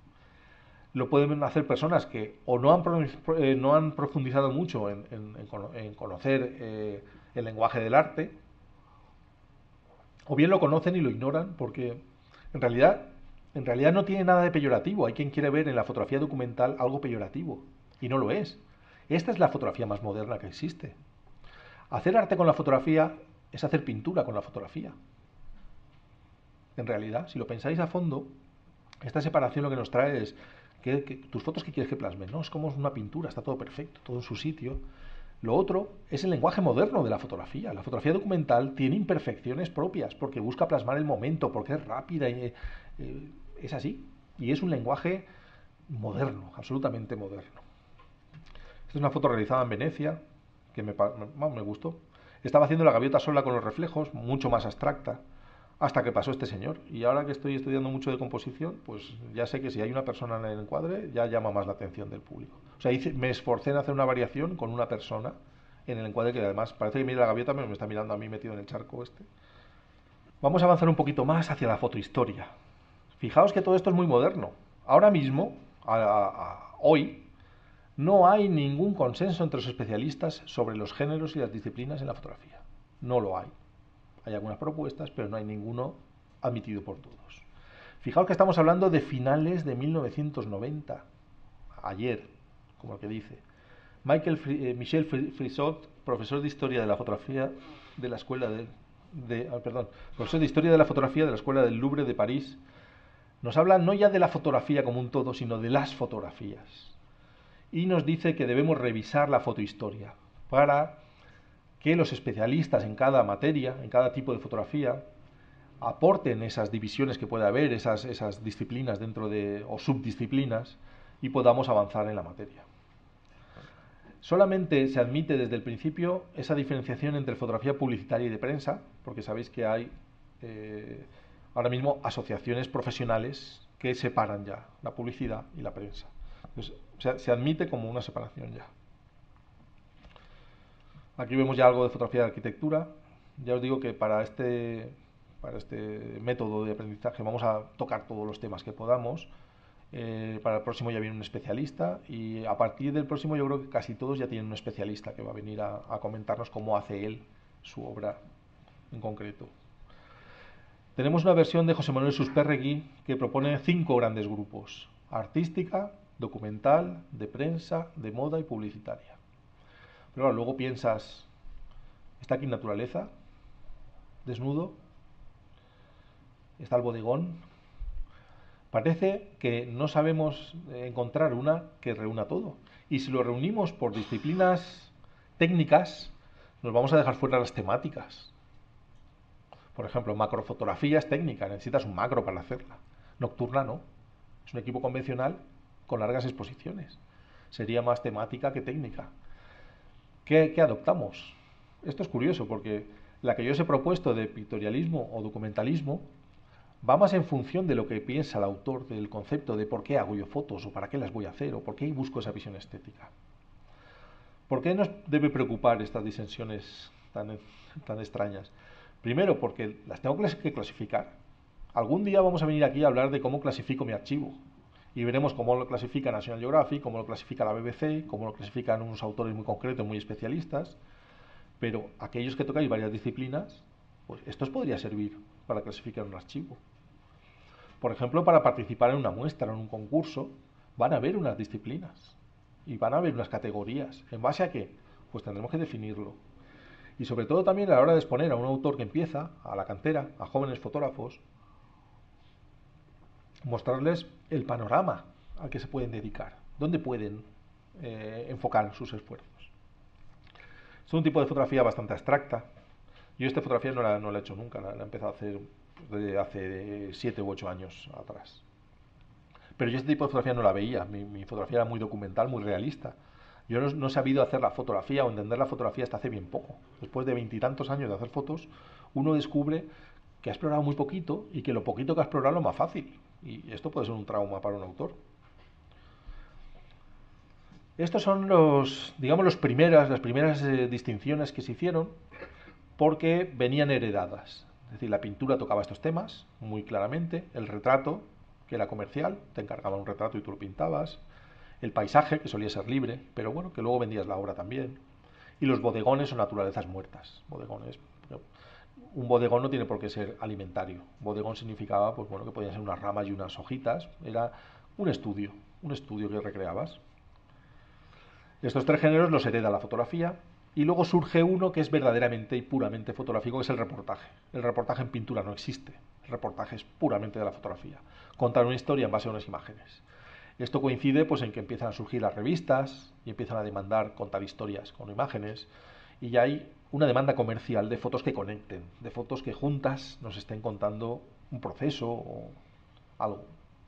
Lo pueden hacer personas que o no han, eh, no han profundizado mucho en, en, en conocer eh, el lenguaje del arte, o bien lo conocen y lo ignoran, porque en realidad, en realidad no tiene nada de peyorativo. Hay quien quiere ver en la fotografía documental algo peyorativo, y no lo es. Esta es la fotografía más moderna que existe. Hacer arte con la fotografía es hacer pintura con la fotografía. En realidad, si lo pensáis a fondo, esta separación lo que nos trae es que, que tus fotos que quieres que plasmen, ¿no? Es como una pintura, está todo perfecto, todo en su sitio. Lo otro es el lenguaje moderno de la fotografía. La fotografía documental tiene imperfecciones propias porque busca plasmar el momento, porque es rápida y eh, es así. Y es un lenguaje moderno, absolutamente moderno. Esta es una foto realizada en Venecia, que me, me, me gustó. Estaba haciendo la gaviota sola con los reflejos, mucho más abstracta, hasta que pasó este señor. Y ahora que estoy estudiando mucho de composición, pues ya sé que si hay una persona en el encuadre, ya llama más la atención del público. O sea, hice, me esforcé en hacer una variación con una persona en el encuadre que además parece que mira la gaviota, pero me está mirando a mí metido en el charco este. Vamos a avanzar un poquito más hacia la fotohistoria. Fijaos que todo esto es muy moderno. Ahora mismo, a, a, a, hoy, no hay ningún consenso entre los especialistas sobre los géneros y las disciplinas en la fotografía. No lo hay. Hay algunas propuestas, pero no hay ninguno admitido por todos. Fijaos que estamos hablando de finales de mil novecientos noventa, ayer, como el que dice. Michael eh, Michel Frisot, profesor de Historia de la Fotografía de la Escuela de, de ah, perdón, profesor de Historia de la Fotografía de la Escuela del Louvre de París, nos habla no ya de la fotografía como un todo, sino de las fotografías. Y nos dice que debemos revisar la fotohistoria para que los especialistas en cada materia, en cada tipo de fotografía, aporten esas divisiones que puede haber, esas, esas disciplinas dentro de, o subdisciplinas, y podamos avanzar en la materia. Solamente se admite desde el principio esa diferenciación entre fotografía publicitaria y de prensa, porque sabéis que hay eh, ahora mismo asociaciones profesionales que separan ya la publicidad y la prensa. Entonces, se, se admite como una separación ya. Aquí vemos ya algo de fotografía de arquitectura. Ya os digo que para este, para este método de aprendizaje vamos a tocar todos los temas que podamos. Eh, para el próximo ya viene un especialista y a partir del próximo yo creo que casi todos ya tienen un especialista que va a venir a, a comentarnos cómo hace él su obra en concreto. Tenemos una versión de José Manuel Susperregui que propone cinco grandes grupos: artística, documental, de prensa, de moda y publicitaria. Pero claro, luego piensas, ¿está aquí naturaleza? ¿Desnudo? ¿Está el bodegón? Parece que no sabemos encontrar una que reúna todo. Y si lo reunimos por disciplinas técnicas, nos vamos a dejar fuera las temáticas. Por ejemplo, macrofotografía es técnica, necesitas un macro para hacerla. Nocturna no. Es un equipo convencional con largas exposiciones. Sería más temática que técnica. ¿Qué, qué adoptamos? Esto es curioso porque la que yo os he propuesto de pictorialismo o documentalismo va más en función de lo que piensa el autor del concepto de por qué hago yo fotos o para qué las voy a hacer o por qué busco esa visión estética. ¿Por qué nos debe preocupar estas disensiones tan, tan extrañas? Primero, porque las tengo que clasificar. Algún día vamos a venir aquí a hablar de cómo clasifico mi archivo. Y veremos cómo lo clasifica National Geographic, cómo lo clasifica la B B C, cómo lo clasifican unos autores muy concretos, muy especialistas. Pero aquellos que tocáis varias disciplinas, pues esto os podría servir para clasificar un archivo. Por ejemplo, para participar en una muestra, en un concurso, van a haber unas disciplinas y van a haber unas categorías. ¿En base a qué? Pues tendremos que definirlo. Y sobre todo también a la hora de exponer a un autor que empieza, a la cantera, a jóvenes fotógrafos, mostrarles el panorama al que se pueden dedicar, dónde pueden eh, enfocar sus esfuerzos. Es un tipo de fotografía bastante abstracta. Yo esta fotografía no la, no la he hecho nunca, la, la he empezado a hacer desde hace siete u ocho años atrás. Pero yo este tipo de fotografía no la veía, mi, mi fotografía era muy documental, muy realista. Yo no, no he sabido hacer la fotografía o entender la fotografía hasta hace bien poco. Después de veintitantos años de hacer fotos, uno descubre que ha explorado muy poquito y que lo poquito que ha explorado es lo más fácil. Y esto puede ser un trauma para un autor. Estos son los, digamos, los primeras, las primeras eh, distinciones que se hicieron porque venían heredadas. Es decir, la pintura tocaba estos temas muy claramente, el retrato, que era comercial, te encargaban un retrato y tú lo pintabas, el paisaje, que solía ser libre, pero bueno, que luego vendías la obra también, y los bodegones o naturalezas muertas. Bodegones, un bodegón no tiene por qué ser alimentario. Bodegón significaba, pues bueno, que podían ser unas ramas y unas hojitas, era un estudio, un estudio que recreabas. Estos tres géneros los hereda la fotografía, y luego surge uno que es verdaderamente y puramente fotográfico, que es el reportaje. El reportaje en pintura no existe. El reportaje es puramente de la fotografía. Contar una historia en base a unas imágenes. Esto coincide pues en que empiezan a surgir las revistas y empiezan a demandar contar historias con imágenes. Y ya hay una demanda comercial de fotos que conecten, de fotos que juntas nos estén contando un proceso o algo.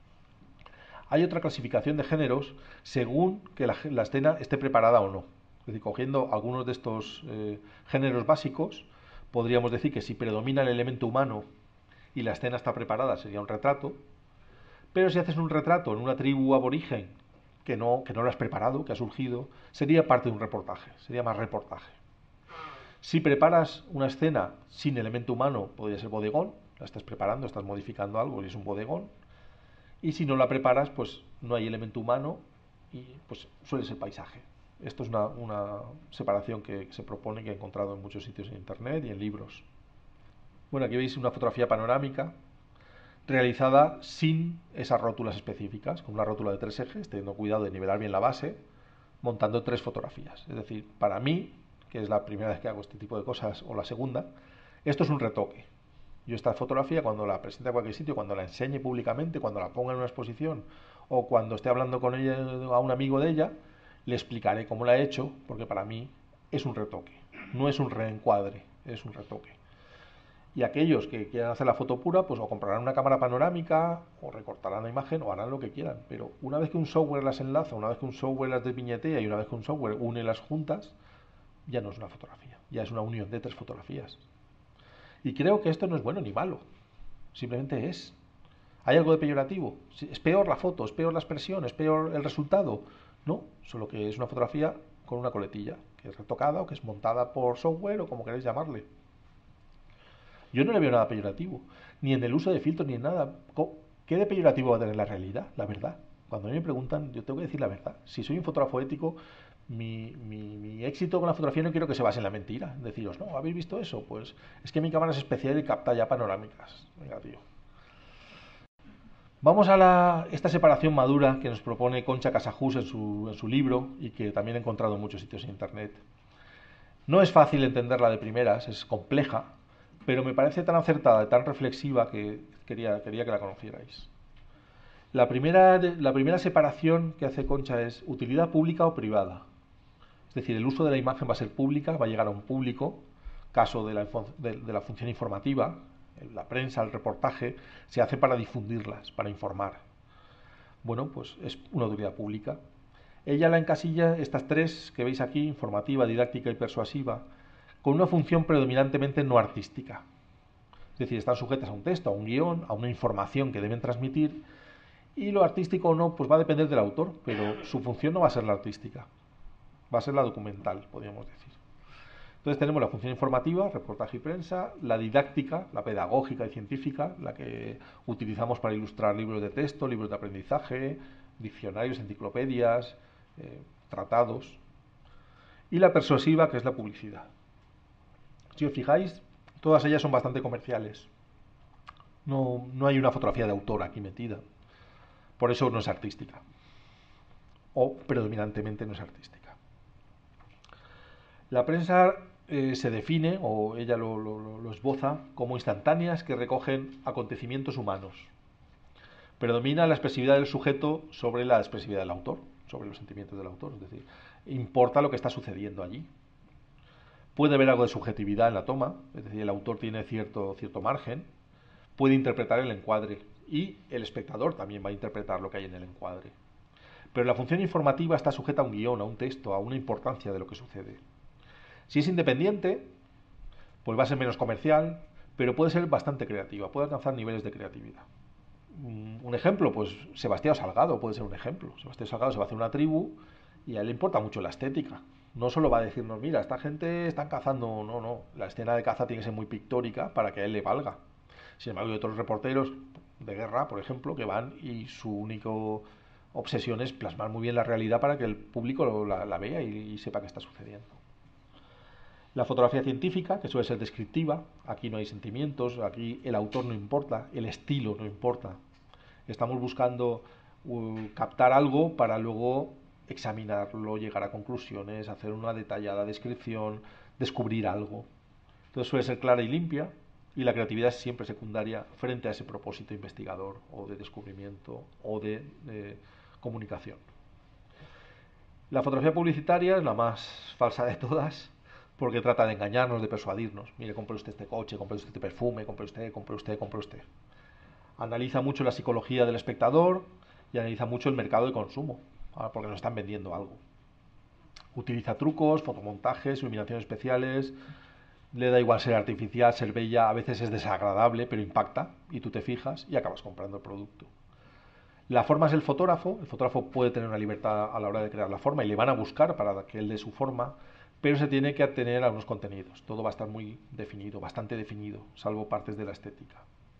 Hay otra clasificación de géneros según que la, la escena esté preparada o no. Es decir, cogiendo algunos de estos eh, géneros básicos, podríamos decir que si predomina el elemento humano y la escena está preparada, sería un retrato. Pero si haces un retrato en una tribu aborigen que no, que no lo has preparado, que ha surgido, sería parte de un reportaje, sería más reportaje. Si preparas una escena sin elemento humano, podría ser bodegón, la estás preparando, estás modificando algo y es un bodegón. Y si no la preparas, pues no hay elemento humano y pues suele ser paisaje. Esto es una, una separación que se propone, que he encontrado en muchos sitios en internet y en libros. Bueno, aquí veis una fotografía panorámica realizada sin esas rótulas específicas, con una rótula de tres ejes, teniendo cuidado de nivelar bien la base, montando tres fotografías. Es decir, para mí, que es la primera vez que hago este tipo de cosas, o la segunda, esto es un retoque. Yo esta fotografía, cuando la presente a cualquier sitio, cuando la enseñe públicamente, cuando la ponga en una exposición, o cuando esté hablando con ella, a un amigo de ella, le explicaré cómo la he hecho, porque para mí es un retoque, no es un reencuadre, es un retoque. Y aquellos que quieran hacer la foto pura, pues o comprarán una cámara panorámica, o recortarán la imagen, o harán lo que quieran. Pero una vez que un software las enlaza, una vez que un software las desviñetea y una vez que un software une las juntas, ya no es una fotografía, ya es una unión de tres fotografías. Y creo que esto no es bueno ni malo, simplemente es. ¿Hay algo de peyorativo? ¿Es peor la foto? ¿Es peor la expresión? ¿Es peor el resultado? No, solo que es una fotografía con una coletilla, que es retocada o que es montada por software o como queráis llamarle. Yo no le veo nada peyorativo, ni en el uso de filtros ni en nada. ¿Qué de peyorativo va a tener la realidad? La verdad. Cuando a mí me preguntan, yo tengo que decir la verdad. Si soy un fotógrafo ético, mi, mi, mi éxito con la fotografía no quiero que se base en la mentira. Deciros, no, ¿habéis visto eso? Pues es que mi cámara es especial y capta ya panorámicas. Venga, tío. Vamos a la, esta separación madura que nos propone Concha Casajús en su, en su libro y que también he encontrado en muchos sitios en internet. No es fácil entenderla de primeras, es compleja, pero me parece tan acertada y tan reflexiva que quería, quería que la conocierais. La primera, la primera separación que hace Concha es utilidad pública o privada. Es decir, el uso de la imagen va a ser pública, va a llegar a un público, caso de la, de, de la función informativa, la prensa, el reportaje, se hace para difundirlas, para informar. Bueno, pues es una utilidad pública. Ella la encasilla, estas tres que veis aquí, informativa, didáctica y persuasiva, con una función predominantemente no artística. Es decir, están sujetas a un texto, a un guión, a una información que deben transmitir, y lo artístico o no, pues va a depender del autor, pero su función no va a ser la artística, va a ser la documental, podríamos decir. Entonces tenemos la función informativa, reportaje y prensa, la didáctica, la pedagógica y científica, la que utilizamos para ilustrar libros de texto, libros de aprendizaje, diccionarios, enciclopedias, eh, tratados, y la persuasiva, que es la publicidad. Si os fijáis, todas ellas son bastante comerciales. No, no hay una fotografía de autor aquí metida. Por eso no es artística. O predominantemente no es artística. La prensa eh, se define, o ella lo, lo, lo esboza, como instantáneas que recogen acontecimientos humanos. Predomina la expresividad del sujeto sobre la expresividad del autor, sobre los sentimientos del autor. Es decir, importa lo que está sucediendo allí. Puede haber algo de subjetividad en la toma, es decir, el autor tiene cierto, cierto margen, puede interpretar el encuadre y el espectador también va a interpretar lo que hay en el encuadre. Pero la función informativa está sujeta a un guión, a un texto, a una importancia de lo que sucede. Si es independiente, pues va a ser menos comercial, pero puede ser bastante creativa, puede alcanzar niveles de creatividad. Un ejemplo, pues Sebastián Salgado puede ser un ejemplo. Sebastián Salgado se va a hacer una tribu y a él le importa mucho la estética. No solo va a decirnos, mira, esta gente está cazando, no, no, la escena de caza tiene que ser muy pictórica para que a él le valga. Sin embargo, hay otros reporteros de guerra, por ejemplo, que van y su único obsesión es plasmar muy bien la realidad para que el público la, la vea y, y sepa qué está sucediendo. La fotografía científica, que suele ser descriptiva, aquí no hay sentimientos, aquí el autor no importa, el estilo no importa. Estamos buscando uh, captar algo para luego examinarlo, llegar a conclusiones, hacer una detallada descripción, descubrir algo. Entonces suele ser clara y limpia y la creatividad es siempre secundaria frente a ese propósito investigador o de descubrimiento o de, de comunicación. La fotografía publicitaria es la más falsa de todas porque trata de engañarnos, de persuadirnos. Mire, compre usted este coche, compre usted este perfume, compre usted, compre usted, compre usted. Analiza mucho la psicología del espectador y analiza mucho el mercado de consumo, porque nos están vendiendo algo. Utiliza trucos, fotomontajes, iluminaciones especiales, le da igual ser artificial, ser bella, a veces es desagradable, pero impacta, y tú te fijas y acabas comprando el producto. La forma es el fotógrafo, el fotógrafo puede tener una libertad a la hora de crear la forma y le van a buscar para que él dé su forma, pero se tiene que atener a unos contenidos. Todo va a estar muy definido, bastante definido, salvo partes de la estética.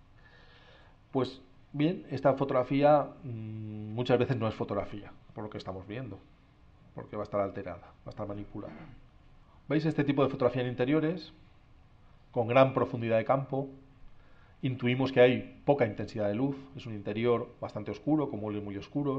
Pues bien, esta fotografía mmm, muchas veces no es fotografía, por lo que estamos viendo, porque va a estar alterada, va a estar manipulada. ¿Veis este tipo de fotografía en interiores? Con gran profundidad de campo. Intuimos que hay poca intensidad de luz, es un interior bastante oscuro, con muebles muy oscuros.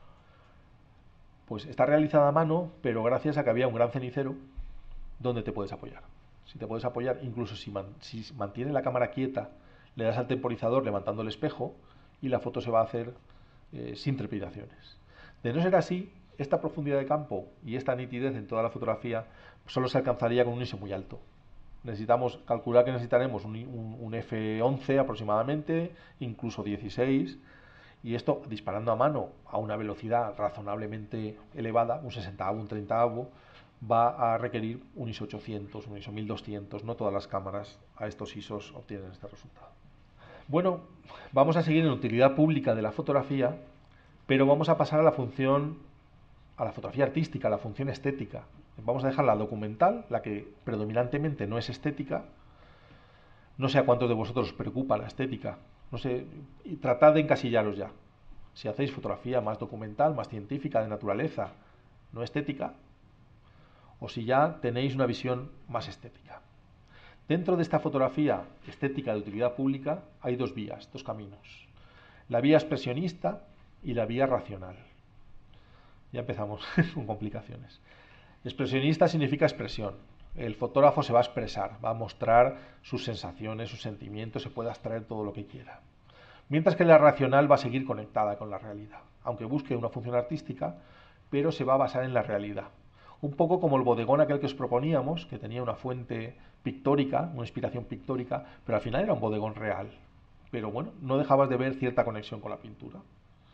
Pues está realizada a mano, pero gracias a que había un gran cenicero donde te puedes apoyar. Si te puedes apoyar, incluso si, man, si mantiene la cámara quieta, le das al temporizador levantando el espejo y la foto se va a hacer eh, sin trepidaciones. De no ser así, esta profundidad de campo y esta nitidez en toda la fotografía solo se alcanzaría con un I S O muy alto. Necesitamos calcular que necesitaremos un, un, un efe once aproximadamente, incluso dieciséis, y esto disparando a mano a una velocidad razonablemente elevada, un sesentavo, un treintavo, va a requerir un I S O ochocientos, un I S O mil doscientos. No todas las cámaras a estos I S Os obtienen este resultado. Bueno, vamos a seguir en la utilidad pública de la fotografía, pero vamos a pasar a la función, a la fotografía artística, a la función estética. Vamos a dejar la documental, la que predominantemente no es estética. No sé a cuántos de vosotros os preocupa la estética. No sé, y tratad de encasillaros ya. Si hacéis fotografía más documental, más científica, de naturaleza, no estética, o si ya tenéis una visión más estética. Dentro de esta fotografía estética de utilidad pública hay dos vías, dos caminos. La vía expresionista y la vía racional. Ya empezamos con complicaciones. Expresionista significa expresión. El fotógrafo se va a expresar, va a mostrar sus sensaciones, sus sentimientos, se puede abstraer todo lo que quiera. Mientras que la racional va a seguir conectada con la realidad, aunque busque una función artística, pero se va a basar en la realidad. Un poco como el bodegón aquel que os proponíamos, que tenía una fuente pictórica, una inspiración pictórica, pero al final era un bodegón real. Pero bueno, no dejabas de ver cierta conexión con la pintura.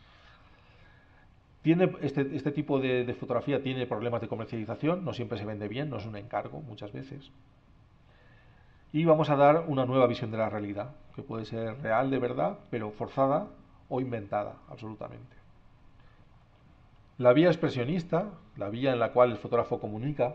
Tiene este, este tipo de, de fotografía tiene problemas de comercialización, no siempre se vende bien, no es un encargo muchas veces. Y vamos a dar una nueva visión de la realidad, que puede ser real de verdad, pero forzada o inventada, absolutamente. La vía expresionista, la vía en la cual el fotógrafo comunica,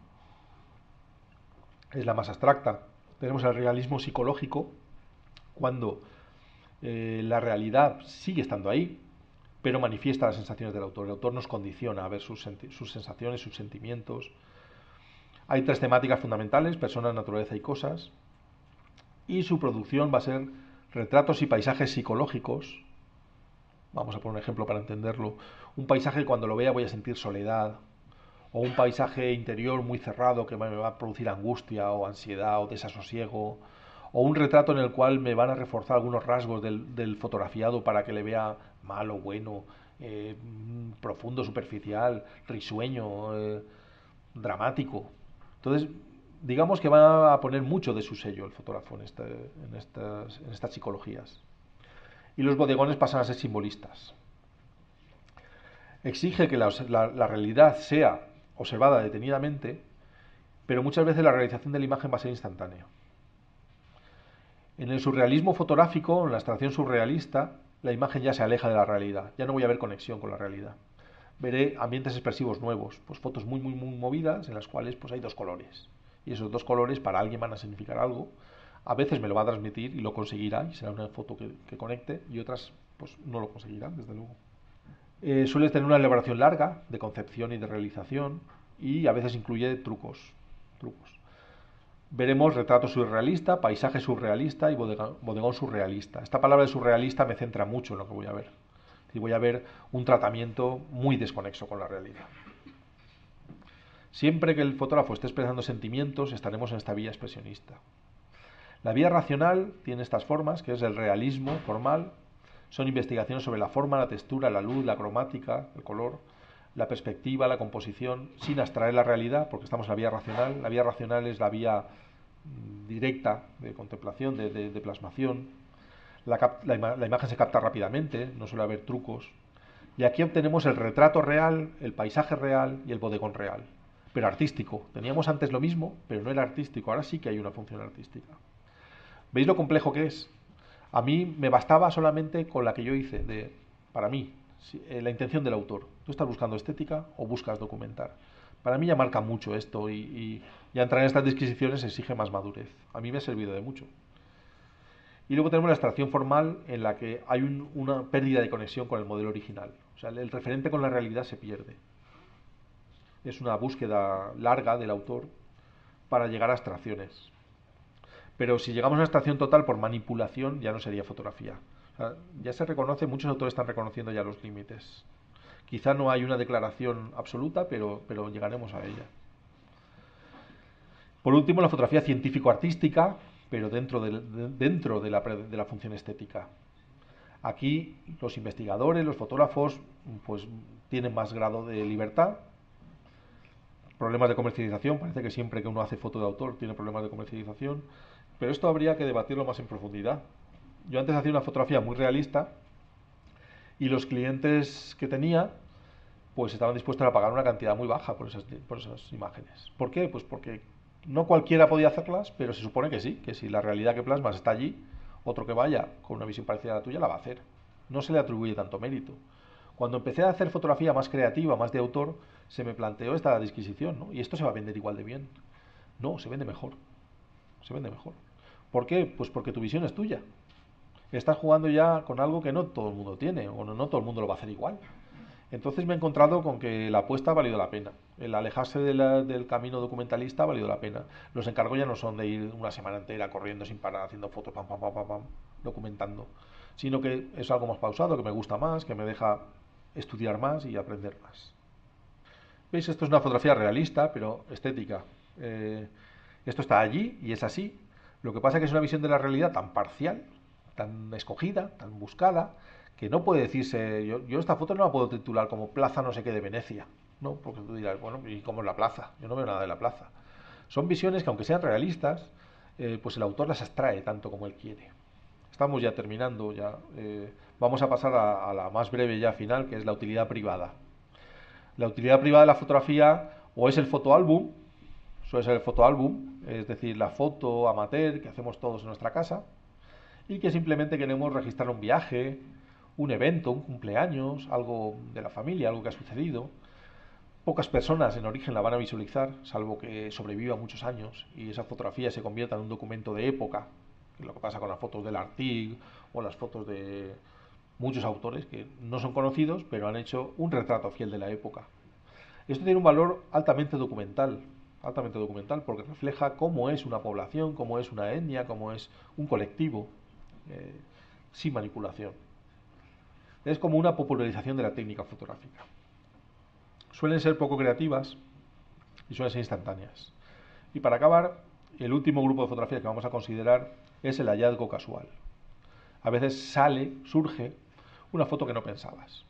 es la más abstracta. Tenemos el realismo psicológico, cuando eh, la realidad sigue estando ahí, pero manifiesta las sensaciones del autor. El autor nos condiciona a ver sus, sus sensaciones, sus sentimientos. Hay tres temáticas fundamentales: personas, naturaleza y cosas. Y su producción va a ser retratos y paisajes psicológicos. Vamos a poner un ejemplo para entenderlo. Un paisaje que cuando lo vea voy a sentir soledad, o un paisaje interior muy cerrado que me va a producir angustia o ansiedad o desasosiego, o un retrato en el cual me van a reforzar algunos rasgos del, del fotografiado para que le vea malo, bueno, eh, profundo, superficial, risueño, eh, dramático. Entonces, digamos que va a poner mucho de su sello el fotógrafo en, este, en, estas, en estas psicologías. Y los bodegones pasan a ser simbolistas. Exige que la, la, la realidad sea observada detenidamente, pero muchas veces la realización de la imagen va a ser instantánea. En el surrealismo fotográfico, en la abstracción surrealista, la imagen ya se aleja de la realidad, ya no voy a ver conexión con la realidad. Veré ambientes expresivos nuevos, pues fotos muy, muy, muy movidas en las cuales pues, hay dos colores. Y esos dos colores para alguien van a significar algo. A veces me lo va a transmitir y lo conseguirá, y será una foto que, que conecte, y otras pues no lo conseguirán, desde luego. Eh, suele tener una elaboración larga de concepción y de realización, y a veces incluye trucos. trucos. Veremos retrato surrealista, paisaje surrealista y bodegón, bodegón surrealista. Esta palabra de surrealista me centra mucho en lo que voy a ver. Y voy a ver un tratamiento muy desconexo con la realidad. Siempre que el fotógrafo esté expresando sentimientos, estaremos en esta vía expresionista. La vía racional tiene estas formas, que es el realismo formal. Son investigaciones sobre la forma, la textura, la luz, la cromática, el color, la perspectiva, la composición, sin abstraer la realidad, porque estamos en la vía racional. La vía racional es la vía directa de contemplación, de, de, de plasmación. La, cap la, la imagen se capta rápidamente, no suele haber trucos. Y aquí obtenemos el retrato real, el paisaje real y el bodegón real. Pero artístico. Teníamos antes lo mismo, pero no era artístico. Ahora sí que hay una función artística. ¿Veis lo complejo que es? A mí me bastaba solamente con la que yo hice, de, para mí, la intención del autor. ¿Tú estás buscando estética o buscas documentar? Para mí ya marca mucho esto y, y ya entrar en estas disquisiciones exige más madurez. A mí me ha servido de mucho. Y luego tenemos la abstracción formal, en la que hay un, una pérdida de conexión con el modelo original. O sea, el referente con la realidad se pierde. Es una búsqueda larga del autor para llegar a abstracciones. Pero si llegamos a una abstracción total por manipulación, ya no sería fotografía. O sea, ya se reconoce, muchos autores están reconociendo ya los límites. Quizá no hay una declaración absoluta, pero, pero llegaremos a ella. Por último, la fotografía científico-artística, pero dentro, de, de, dentro de, la, de la función estética. Aquí los investigadores, los fotógrafos, pues tienen más grado de libertad. Problemas de comercialización, parece que siempre que uno hace foto de autor tiene problemas de comercialización, pero esto habría que debatirlo más en profundidad. Yo antes hacía una fotografía muy realista y los clientes que tenía pues estaban dispuestos a pagar una cantidad muy baja por esas, por esas imágenes. ¿Por qué? Pues porque no cualquiera podía hacerlas, pero se supone que sí, que si la realidad que plasmas está allí, otro que vaya con una visión parecida a la tuya la va a hacer. No se le atribuye tanto mérito. Cuando empecé a hacer fotografía más creativa, más de autor, se me planteó esta disquisición, ¿no? Y esto se va a vender igual de bien. No, se vende mejor. Se vende mejor. ¿Por qué? Pues porque tu visión es tuya. Estás jugando ya con algo que no todo el mundo tiene, o no, no todo el mundo lo va a hacer igual. Entonces me he encontrado con que la apuesta ha valido la pena. El alejarse de la, del camino documentalista ha valido la pena. Los encargos ya no son de ir una semana entera corriendo sin parar, haciendo fotos, pam, pam, pam, pam, pam, documentando. Sino que es algo más pausado, que me gusta más, que me deja estudiar más y aprender más. ¿Veis? Esto es una fotografía realista, pero estética. Eh, esto está allí y es así. Lo que pasa es que es una visión de la realidad tan parcial, tan escogida, tan buscada, que no puede decirse, yo, yo esta foto no la puedo titular como Plaza no sé qué de Venecia, ¿no? Porque tú dirás, bueno, ¿y cómo es la plaza? Yo no veo nada de la plaza. Son visiones que aunque sean realistas, eh, pues el autor las abstrae tanto como él quiere. Estamos ya terminando, ya eh, vamos a pasar a, a la más breve ya final, que es la utilidad privada. La utilidad privada de la fotografía o es el fotoálbum, suele ser el fotoálbum, es decir, la foto amateur que hacemos todos en nuestra casa y que simplemente queremos registrar un viaje, un evento, un cumpleaños, algo de la familia, algo que ha sucedido. Pocas personas en origen la van a visualizar, salvo que sobreviva muchos años y esa fotografía se convierta en un documento de época, que es lo que pasa con las fotos del Artig o las fotos de muchos autores que no son conocidos, pero han hecho un retrato fiel de la época. Esto tiene un valor altamente documental, altamente documental, porque refleja cómo es una población, cómo es una etnia, cómo es un colectivo, eh, sin manipulación. Es como una popularización de la técnica fotográfica. Suelen ser poco creativas y suelen ser instantáneas. Y para acabar, el último grupo de fotografías que vamos a considerar es el hallazgo casual. A veces sale, surge, una foto que no pensabas.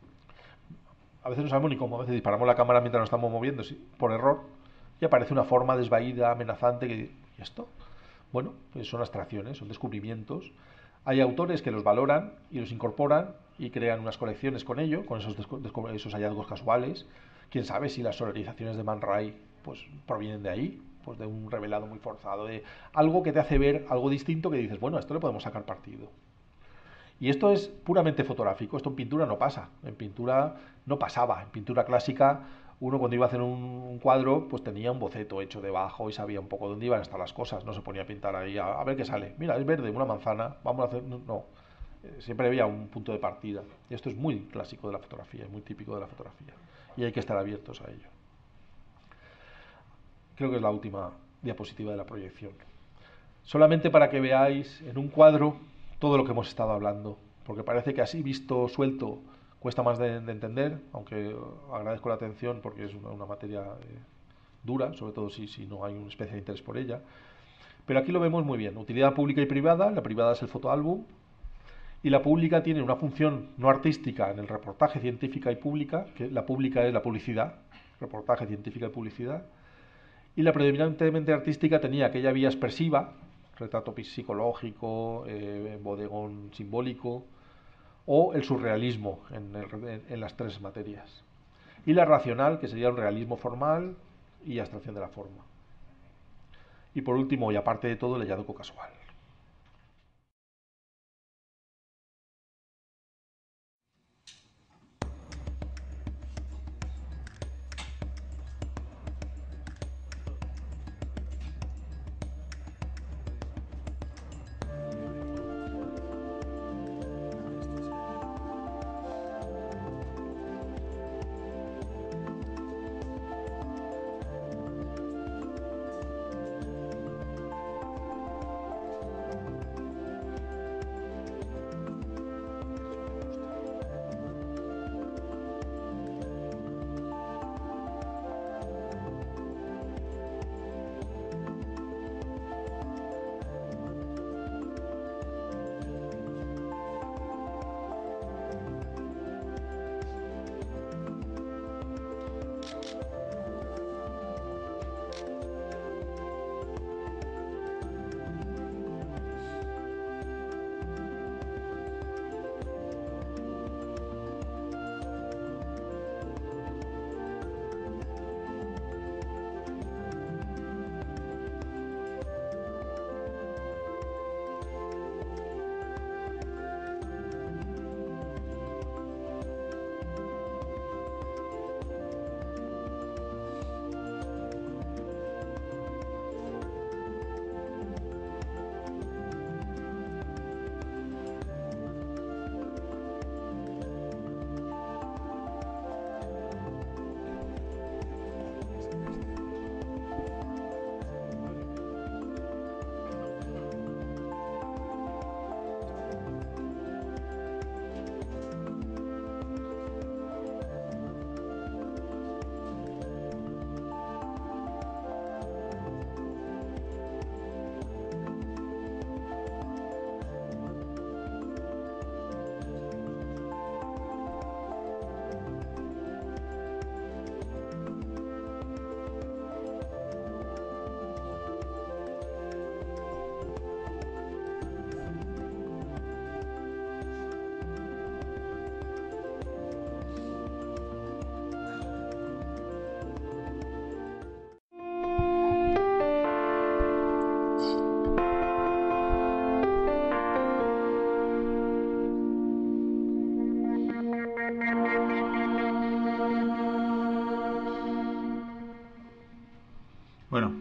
A veces no sabemos ni cómo, a veces disparamos la cámara mientras nos estamos moviendo, ¿sí?, por error, y aparece una forma desvaída, amenazante, que ¿y esto? Bueno, pues son abstracciones, son descubrimientos. Hay autores que los valoran y los incorporan y crean unas colecciones con ello, con esos, esos hallazgos casuales. Quién sabe si las solarizaciones de Man Ray pues, provienen de ahí, pues de un revelado muy forzado, de algo que te hace ver algo distinto que dices, bueno, a esto le podemos sacar partido. Y esto es puramente fotográfico, esto en pintura no pasa, en pintura no pasaba, en pintura clásica uno cuando iba a hacer un cuadro pues tenía un boceto hecho debajo y sabía un poco dónde iban a estar las cosas, no se ponía a pintar ahí a, a ver qué sale, mira es verde, una manzana, vamos a hacer, no, no. Siempre había un punto de partida y esto es muy clásico de la fotografía, muy típico de la fotografía y hay que estar abiertos a ello. Creo que es la última diapositiva de la proyección. Solamente para que veáis en un cuadro todo lo que hemos estado hablando, porque parece que así visto suelto cuesta más de, de entender, aunque agradezco la atención porque es una, una materia eh, dura, sobre todo si, si no hay una especie de interés por ella. Pero aquí lo vemos muy bien, utilidad pública y privada. La privada es el fotoálbum y la pública tiene una función no artística en el reportaje científica y pública, que la pública es la publicidad, reportaje científica y publicidad, y la predominantemente artística tenía aquella vía expresiva, retrato psicológico, eh, bodegón simbólico, o el surrealismo en, el, en, en las tres materias. Y la racional, que sería un realismo formal y abstracción de la forma. Y por último, y aparte de todo, el hallazgo casual.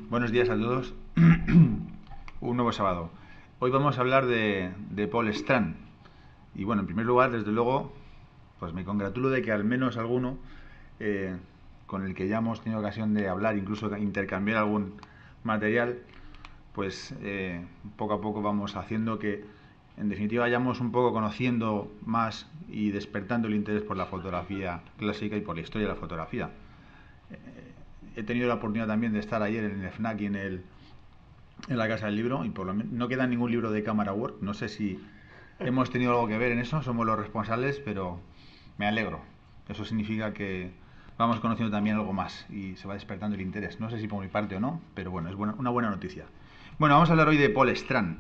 Buenos días a todos. Un nuevo sábado. Hoy vamos a hablar de, de Paul Strand. Y bueno, en primer lugar, desde luego, pues me congratulo de que al menos alguno eh, con el que ya hemos tenido ocasión de hablar, incluso intercambiar algún material, pues eh, poco a poco vamos haciendo que, en definitiva, vayamos un poco conociendo más y despertando el interés por la fotografía clásica y por la historia de la fotografía. He tenido la oportunidad también de estar ayer en el FNAC y en, el, en la Casa del Libro, y por lo menos no queda ningún libro de Camera Work. No sé si hemos tenido algo que ver en eso, somos los responsables, pero me alegro. Eso significa que vamos conociendo también algo más y se va despertando el interés. No sé si por mi parte o no, pero bueno, es buena, una buena noticia. Bueno, vamos a hablar hoy de Paul Strand.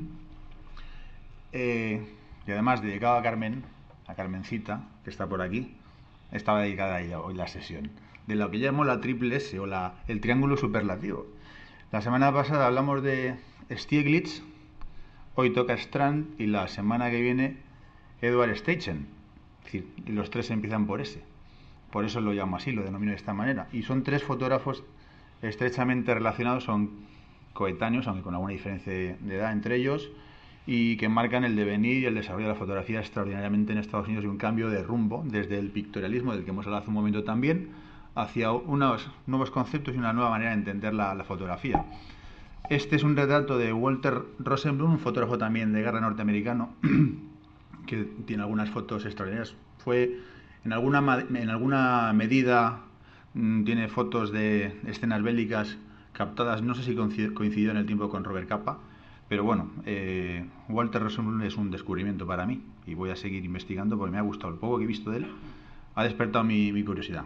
eh, y además dedicado a Carmen, a Carmencita, que está por aquí. Estaba dedicada a ella hoy la sesión, de lo que llamo la triple S o la, el triángulo superlativo. La semana pasada hablamos de Stieglitz, hoy toca Strand y la semana que viene Edward Steichen. Es decir, los tres empiezan por S. Por eso lo llamo así, lo denomino de esta manera. Y son tres fotógrafos estrechamente relacionados, son coetáneos, aunque con alguna diferencia de edad entre ellos, y que marcan el devenir y el desarrollo de la fotografía extraordinariamente en Estados Unidos, y un cambio de rumbo desde el pictorialismo, del que hemos hablado hace un momento también, hacia unos nuevos conceptos y una nueva manera de entender la, la fotografía. Este es un retrato de Walter Rosenblum, un fotógrafo también de guerra norteamericano, que tiene algunas fotos extraordinarias. Fue en alguna, en alguna medida, mmm, tiene fotos de escenas bélicas captadas, no sé si coincidió en el tiempo con Robert Capa, pero bueno, eh, Walter Rosenblum es un descubrimiento para mí y voy a seguir investigando porque me ha gustado. El poco que he visto de él ha despertado mi, mi curiosidad.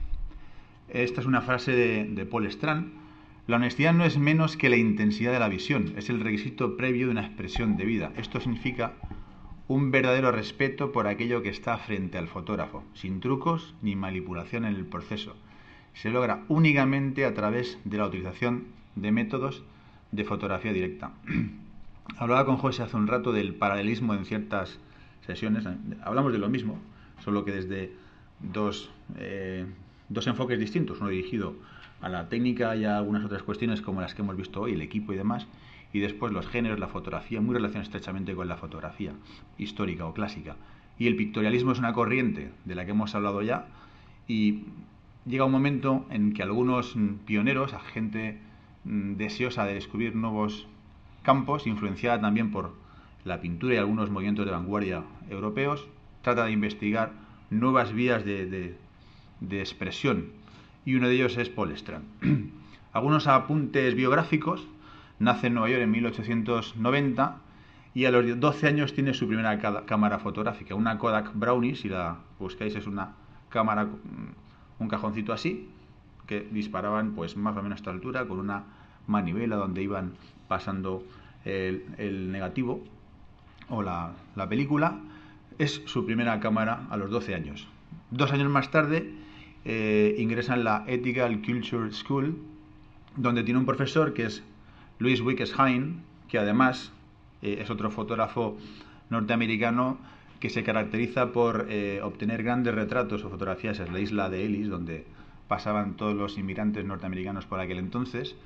Esta es una frase de, de Paul Strand. La honestidad no es menos que la intensidad de la visión, es el requisito previo de una expresión de vida. Esto significa un verdadero respeto por aquello que está frente al fotógrafo, sin trucos ni manipulación en el proceso. Se logra únicamente a través de la utilización de métodos de fotografía directa. Hablaba con José hace un rato del paralelismo en ciertas sesiones. Hablamos de lo mismo, solo que desde dos, eh, dos enfoques distintos, uno dirigido a la técnica y a algunas otras cuestiones como las que hemos visto hoy, el equipo y demás, y después los géneros, la fotografía, muy relacionados estrechamente con la fotografía histórica o clásica. Y el pictorialismo es una corriente de la que hemos hablado ya, y llega un momento en que algunos pioneros, a gente deseosa de descubrir nuevos campos, influenciada también por la pintura y algunos movimientos de vanguardia europeos, trata de investigar nuevas vías de, de, de expresión, y uno de ellos es Paul Strand. Algunos apuntes biográficos. Nace en Nueva York en mil ochocientos noventa y a los doce años tiene su primera cámara fotográfica, una Kodak Brownie. Si la buscáis, es una cámara, un cajoncito así, que disparaban pues más o menos a esta altura, con una manivela donde iban pasando el, el negativo o la, la película. Es su primera cámara a los doce años. Dos años más tarde eh, ingresa en la Ethical Culture School, donde tiene un profesor que es Louis Wickes-Hine, que además eh, es otro fotógrafo norteamericano que se caracteriza por eh, obtener grandes retratos o fotografías en la isla de Ellis, donde pasaban todos los inmigrantes norteamericanos por aquel entonces,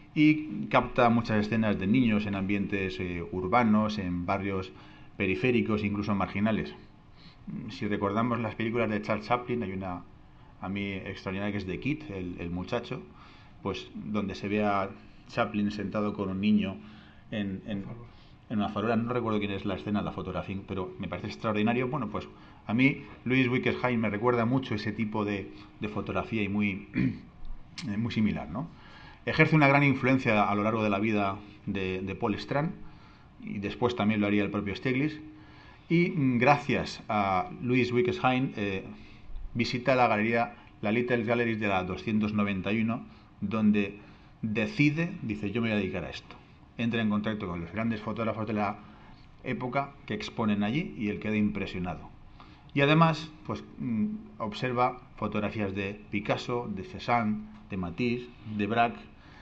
y capta muchas escenas de niños en ambientes eh, urbanos, en barrios periféricos, incluso marginales. Si recordamos las películas de Charles Chaplin, hay una a mí extraordinaria que es The Kid, el, el muchacho, pues donde se ve a Chaplin sentado con un niño en, en, en una farola. No recuerdo quién es la escena, la fotografía, pero me parece extraordinario. Bueno, pues a mí Louis Wickes-Hine me recuerda mucho ese tipo de, de fotografía, y muy, muy similar, ¿no? Ejerce una gran influencia a lo largo de la vida de, de Paul Strand, y después también lo haría el propio Stieglitz. Y gracias a Louis Wickes-Hine eh, visita la galería, la Little Galleries de la doscientos noventa y uno, donde decide, dice, yo me voy a dedicar a esto. Entra en contacto con los grandes fotógrafos de la época que exponen allí, y él queda impresionado. Y además, pues observa fotografías de Picasso, de Cézanne, de Matisse, de Braque,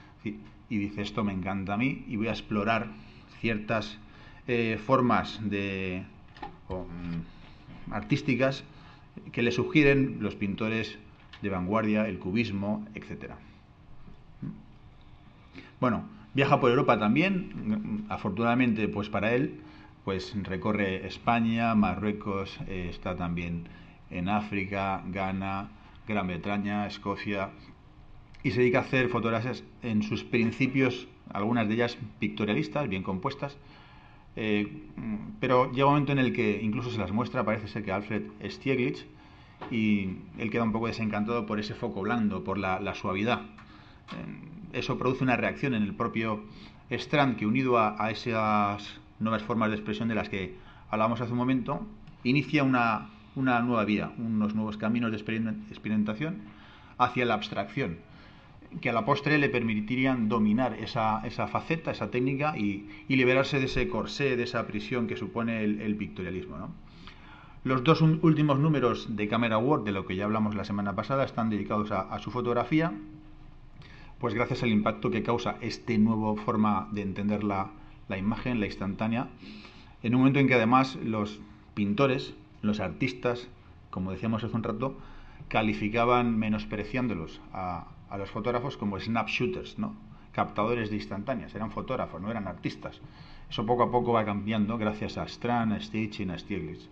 y dice, esto me encanta a mí, y voy a explorar ciertas eh, formas de o, um, artísticas que le sugieren los pintores de vanguardia, el cubismo, etcétera. Bueno, viaja por Europa también, afortunadamente pues para él, pues recorre España, Marruecos, eh, está también en África, Ghana, Gran Bretaña, Escocia, y se dedica a hacer fotografías en sus principios, algunas de ellas pictorialistas, bien compuestas, eh, pero llega un momento en el que incluso se las muestra, parece ser que Alfred Stieglitz, y él queda un poco desencantado por ese foco blando, por la, la suavidad. Eso produce una reacción en el propio Strand que, unido a, a esas nuevas formas de expresión de las que hablábamos hace un momento, inicia una, una nueva vía, unos nuevos caminos de experimentación hacia la abstracción, que a la postre le permitirían dominar esa, esa faceta, esa técnica y, y liberarse de ese corsé, de esa prisión que supone el, el pictorialismo, ¿no? Los dos últimos números de Camera Work, de lo que ya hablamos la semana pasada, están dedicados a, a su fotografía, pues gracias al impacto que causa esta nueva forma de entender la, la imagen, la instantánea, en un momento en que además los pintores, los artistas, como decíamos hace un rato, calificaban, menospreciándolos a, a los fotógrafos como snapshooters, ¿no? Captadores de instantáneas, eran fotógrafos, no eran artistas. Eso poco a poco va cambiando gracias a Strand, a Stitch y a Stieglitz.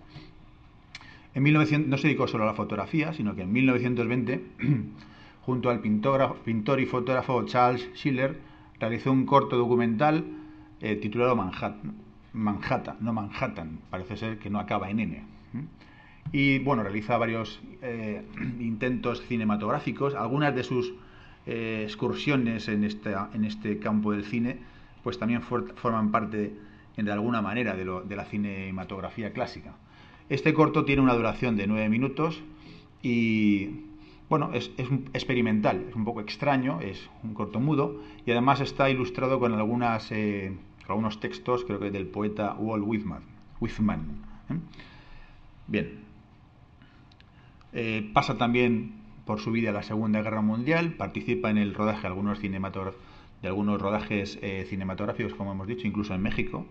En mil novecientos, no se dedicó solo a la fotografía, sino que en mil novecientos veinte, junto al pintor, pintor y fotógrafo Charles Schiller, realizó un corto documental eh, titulado Manhattan, Manhattan, no Manhattan, parece ser que no acaba en N. Y bueno, realiza varios eh, intentos cinematográficos. Algunas de sus eh, excursiones en, esta, en este campo del cine, pues también for, forman parte, de alguna manera, de, lo, de la cinematografía clásica. Este corto tiene una duración de nueve minutos y, bueno, es, es experimental, es un poco extraño, es un corto mudo y además está ilustrado con algunas, eh, algunos textos, creo que del poeta Walt Whitman. Whitman ¿eh? Bien. Eh, pasa también por su vida la Segunda Guerra Mundial, participa en el rodaje de algunos, de algunos rodajes eh, cinematográficos, como hemos dicho, incluso en México.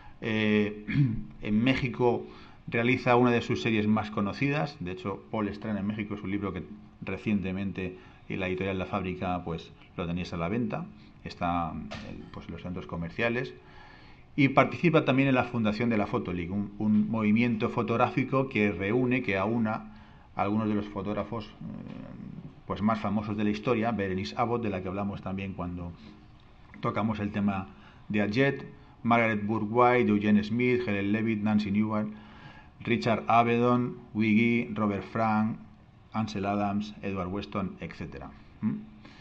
Eh, en México realiza una de sus series más conocidas. De hecho, Paul Strand en México es un libro que recientemente en la editorial La Fábrica pues lo tenéis a la venta. Está pues, en los centros comerciales. Y participa también en la fundación de la Photo League, un, un movimiento fotográfico que reúne, que aúna a algunos de los fotógrafos eh, pues más famosos de la historia. Berenice Abbott, de la que hablamos también cuando tocamos el tema de Ajet, Margaret Bourke White, Eugene Smith, Helen Levitt, Nancy Newman, Richard Avedon, Wiggy, Robert Frank, Ansel Adams, Edward Weston, etcétera. ¿Mm?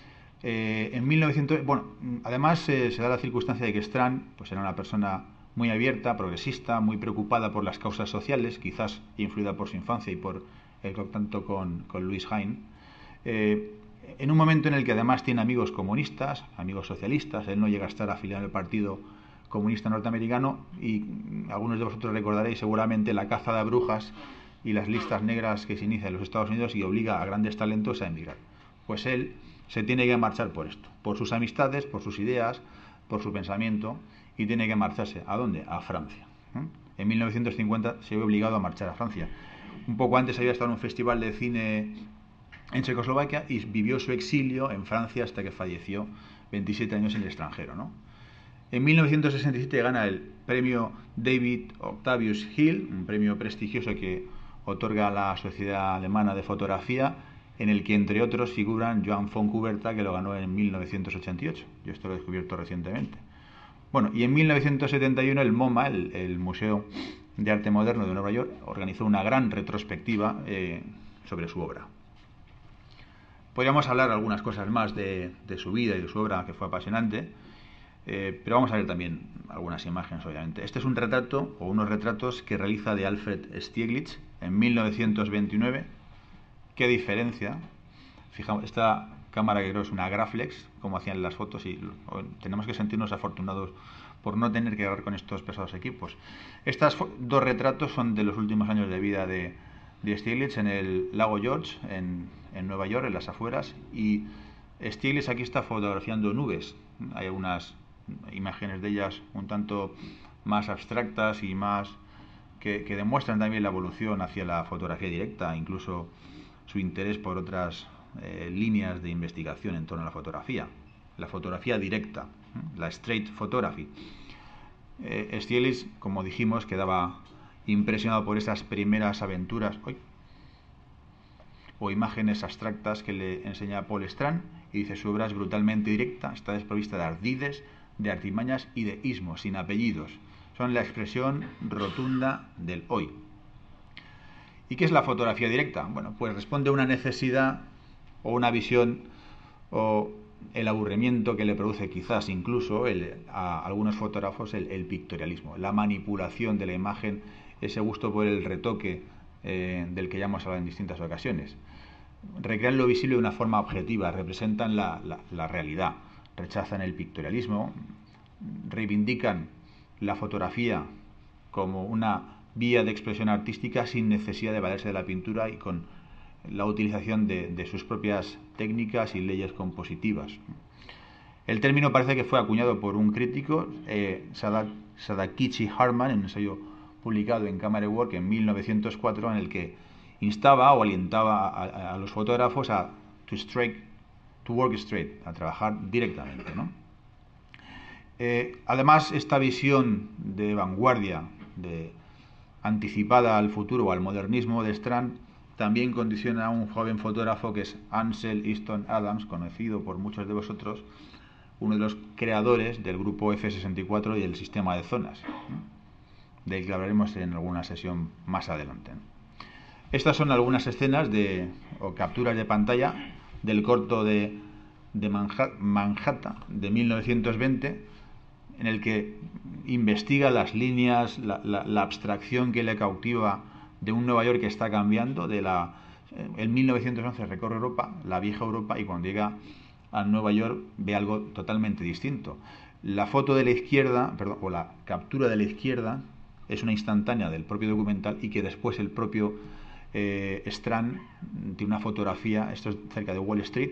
Eh, en mil novecientos, bueno, además eh, se da la circunstancia de que Strand pues era una persona muy abierta, progresista, muy preocupada por las causas sociales, quizás influida por su infancia y por el contacto con, con Louis Hine. Eh, en un momento en el que además tiene amigos comunistas, amigos socialistas, él no llega a estar afiliado al Partido Comunista Norteamericano y algunos de vosotros recordaréis seguramente la caza de brujas y las listas negras que se inicia en los Estados Unidos y obliga a grandes talentos a emigrar. Pues él se tiene que marchar por esto, por sus amistades, por sus ideas, por su pensamiento, y tiene que marcharse. ¿A dónde? A Francia. ¿Eh? En mil novecientos cincuenta se ve obligado a marchar a Francia. Un poco antes había estado en un festival de cine en Checoslovaquia y vivió su exilio en Francia hasta que falleció veintisiete años en el extranjero, ¿no? En mil novecientos sesenta y siete gana el premio David Octavius Hill, un premio prestigioso que otorga la Sociedad Alemana de Fotografía, en el que entre otros figuran Joan Fontcuberta, que lo ganó en mil novecientos ochenta y ocho. Yo esto lo he descubierto recientemente. Bueno, y en mil novecientos setenta y uno el MoMA, el, el Museo de Arte Moderno de Nueva York, organizó una gran retrospectiva eh, sobre su obra. Podríamos hablar algunas cosas más de, de su vida y de su obra, que fue apasionante, eh, pero vamos a ver también algunas imágenes, obviamente. Este es un retrato, o unos retratos, que realiza de Alfred Stieglitz en mil novecientos veintinueve. ¿Qué diferencia? Fijaos, esta cámara que creo es una Graflex, como hacían las fotos, y tenemos que sentirnos afortunados por no tener que grabar con estos pesados equipos. Estos dos retratos son de los últimos años de vida de, de Stieglitz en el lago George, en, en Nueva York, en las afueras, y Stieglitz aquí está fotografiando nubes. Hay algunas imágenes de ellas un tanto más abstractas y más que, que demuestran también la evolución hacia la fotografía directa, incluso su interés por otras eh, líneas de investigación en torno a la fotografía, la fotografía directa. la Straight Photography. Eh, Stiglitz, como dijimos, quedaba impresionado por esas primeras aventuras ¡ay! o imágenes abstractas que le enseña Paul Strand, y dice: su obra es brutalmente directa, está desprovista de ardides, de artimañas y de ismos, sin apellidos. Son la expresión rotunda del hoy. ¿Y qué es la fotografía directa? Bueno, pues responde a una necesidad o una visión o el aburrimiento que le produce quizás incluso el, a algunos fotógrafos el, el pictorialismo, la manipulación de la imagen, ese gusto por el retoque eh, del que ya hemos hablado en distintas ocasiones. Recrean lo visible de una forma objetiva, representan la, la, la realidad, rechazan el pictorialismo, reivindican la fotografía como una vía de expresión artística sin necesidad de valerse de la pintura y con la utilización de, de sus propias técnicas y leyes compositivas. El término parece que fue acuñado por un crítico, eh, Sadakichi Harman, en un ensayo publicado en Camera Work en mil novecientos cuatro, en el que instaba o alientaba a, a, a los fotógrafos a to, strike, to work straight, a trabajar directamente, ¿no? Eh, además, esta visión de vanguardia, de anticipada al futuro o al modernismo de Strand, también condiciona a un joven fotógrafo que es Ansel Easton Adams, conocido por muchos de vosotros, uno de los creadores del grupo F sesenta y cuatro y del sistema de zonas, del que hablaremos en alguna sesión más adelante. Estas son algunas escenas de, o capturas de pantalla del corto de, de Manhattan de mil novecientos veinte, en el que investiga las líneas, la, la, la abstracción que le cautiva de un Nueva York que está cambiando. De la, en mil novecientos once recorre Europa, la vieja Europa, y cuando llega a Nueva York ve algo totalmente distinto. La foto de la izquierda, perdón, o la captura de la izquierda, es una instantánea del propio documental, y que después el propio eh, Strand tiene una fotografía, esto es cerca de Wall Street,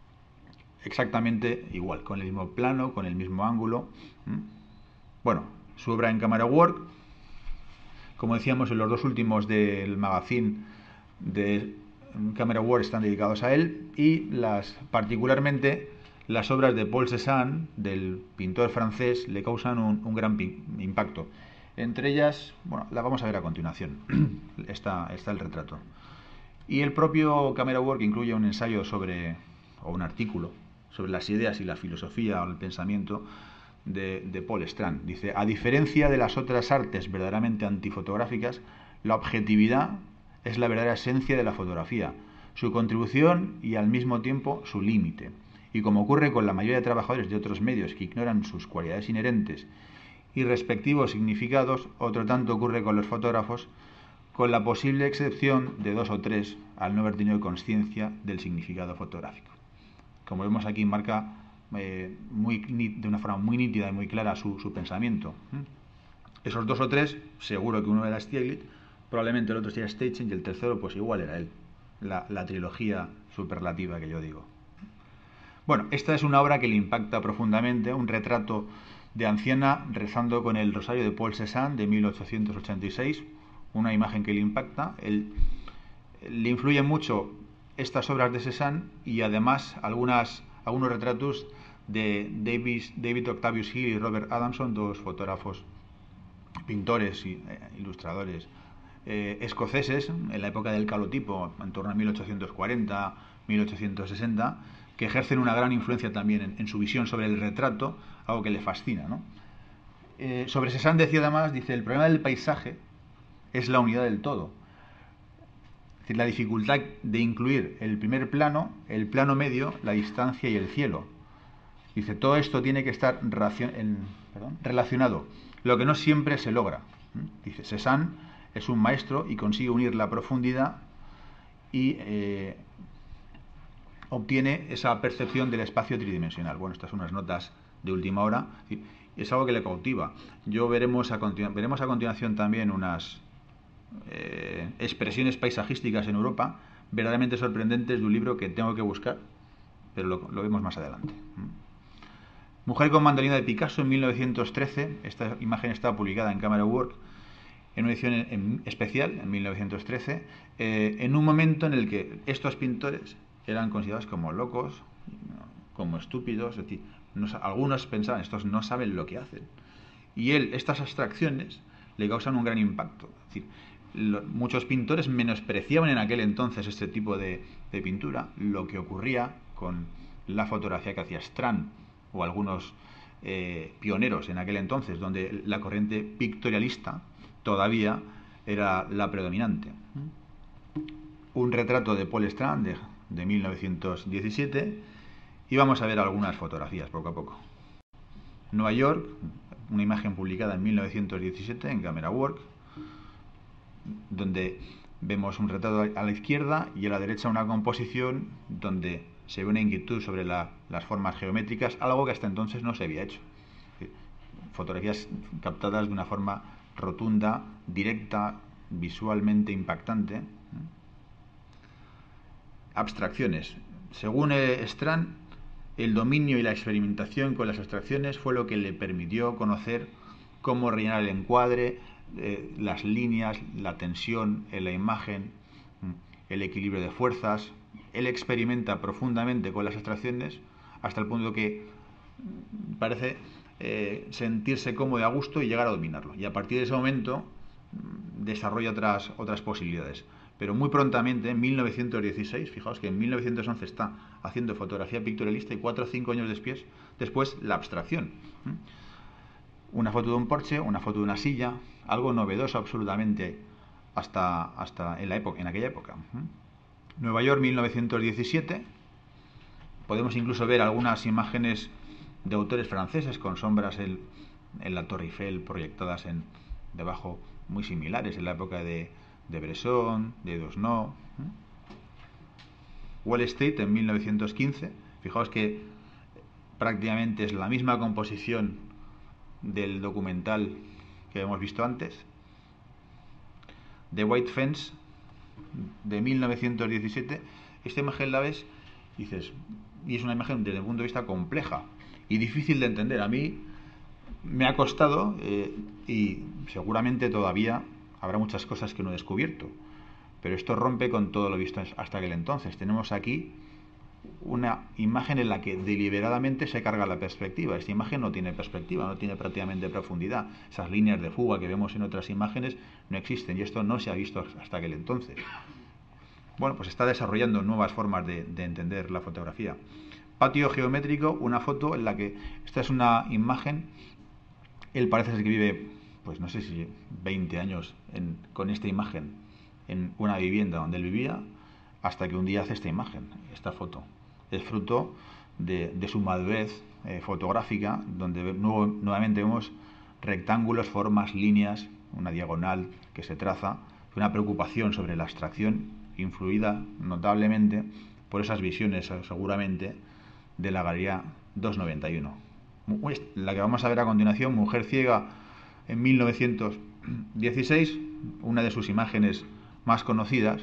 exactamente igual, con el mismo plano, con el mismo ángulo. Bueno, su obra en Camera Work, como decíamos, en los dos últimos del magazine de Camera Work están dedicados a él, y las particularmente las obras de Paul Cézanne, del pintor francés, le causan un, un gran impacto. Entre ellas, bueno, la vamos a ver a continuación. está, está el retrato. Y el propio Camera Work incluye un ensayo sobre, o un artículo, sobre las ideas y la filosofía o el pensamiento de, de Paul Strand. Dice: a diferencia de las otras artes verdaderamente antifotográficas, la objetividad es la verdadera esencia de la fotografía, su contribución y al mismo tiempo su límite. Y como ocurre con la mayoría de trabajadores de otros medios que ignoran sus cualidades inherentes y respectivos significados, otro tanto ocurre con los fotógrafos, con la posible excepción de dos o tres al no haber tenido conciencia del significado fotográfico. Como vemos aquí, marca eh, muy, de una forma muy nítida y muy clara su, su pensamiento. Esos dos o tres, seguro que uno era Stiglitz, probablemente el otro sería Steichen, y el tercero pues igual era él, la, la trilogía superlativa que yo digo. Bueno, esta es una obra que le impacta profundamente, un retrato de anciana rezando con el rosario de Paul Cézanne de mil ochocientos ochenta y seis, una imagen que le impacta. Él, le influyen mucho estas obras de Cézanne, y además algunas, algunos retratos de David, David Octavius Hill y Robert Adamson, dos fotógrafos, pintores y eh, ilustradores eh, escoceses en la época del calotipo, en torno a mil ochocientos cuarenta, mil ochocientos sesenta, que ejercen una gran influencia también en, en su visión sobre el retrato, algo que le fascina, ¿no? Eh, sobre Cézanne decía además, dice: el problema del paisaje es la unidad del todo. Es decir, la dificultad de incluir el primer plano, el plano medio, la distancia y el cielo. Dice: todo esto tiene que estar racion, en, perdón, relacionado, lo que no siempre se logra. Dice: Cézanne es un maestro y consigue unir la profundidad y eh, obtiene esa percepción del espacio tridimensional. Bueno, estas son unas notas de última hora. Es algo que le cautiva. Yo veremos a, continu veremos a continuación también unas eh, expresiones paisajísticas en Europa verdaderamente sorprendentes de un libro que tengo que buscar, pero lo, lo vemos más adelante. Mujer con mandolina de Picasso en mil novecientos trece. Esta imagen está publicada en Camera Work en una edición en, en especial en mil novecientos trece, eh, en un momento en el que estos pintores eran considerados como locos, como estúpidos. Es decir, no, algunos pensaban, estos no saben lo que hacen. Y él, estas abstracciones le causan un gran impacto. Es decir, lo, muchos pintores menospreciaban en aquel entonces este tipo de, de pintura. Lo que ocurría con la fotografía que hacía Strand o algunos eh, pioneros en aquel entonces, donde la corriente pictorialista todavía era la predominante. Un retrato de Paul Strand de, de mil novecientos diecisiete, y vamos a ver algunas fotografías poco a poco. Nueva York, una imagen publicada en mil novecientos diecisiete en Camera Work, donde vemos un retrato a la izquierda y a la derecha una composición donde se ve una inquietud sobre la, las formas geométricas, algo que hasta entonces no se había hecho. Fotografías captadas de una forma rotunda, directa, visualmente impactante. Abstracciones. Según Strand, el dominio y la experimentación con las abstracciones fue lo que le permitió conocer cómo rellenar el encuadre, eh, las líneas, la tensión en la imagen, el equilibrio de fuerzas. Él experimenta profundamente con las abstracciones hasta el punto que parece eh, sentirse cómodo y a gusto y llegar a dominarlo. Y a partir de ese momento desarrolla otras, otras posibilidades. Pero muy prontamente, en mil novecientos dieciséis, fijaos que en mil novecientos once está haciendo fotografía pictorialista y cuatro o cinco años después, después la abstracción. Una foto de un porche, una foto de una silla, algo novedoso absolutamente hasta, hasta en, la época, en aquella época. Nueva York, mil novecientos diecisiete. Podemos incluso ver algunas imágenes de autores franceses con sombras en, en la Torre Eiffel proyectadas en, debajo, muy similares en la época de, de Bresson, de Dosno. Wall Street en mil novecientos quince. Fijaos que prácticamente es la misma composición del documental que hemos visto antes. The White Fence de mil novecientos diecisiete. Esta imagen la ves y dices, y es una imagen desde el punto de vista compleja y difícil de entender. A mí me ha costado eh, y seguramente todavía habrá muchas cosas que no he descubierto, pero esto rompe con todo lo visto hasta aquel entonces. Tenemos aquí una imagen en la que deliberadamente se carga la perspectiva. Esta imagen no tiene perspectiva, no tiene prácticamente profundidad. Esas líneas de fuga que vemos en otras imágenes no existen y esto no se ha visto hasta aquel entonces. Bueno, pues está desarrollando nuevas formas de, de entender la fotografía. Patio geométrico, una foto en la que esta es una imagen. Él parece ser que vive, pues no sé si veinte años en, con esta imagen en una vivienda donde él vivía, hasta que un día hace esta imagen, esta foto. Es fruto de, de su madurez eh, fotográfica, donde nuevo, nuevamente vemos rectángulos, formas, líneas, una diagonal que se traza, una preocupación sobre la abstracción, influida notablemente por esas visiones, seguramente, de la Galería doscientos noventa y uno. La que vamos a ver a continuación, Mujer ciega, en mil novecientos dieciséis, una de sus imágenes más conocidas,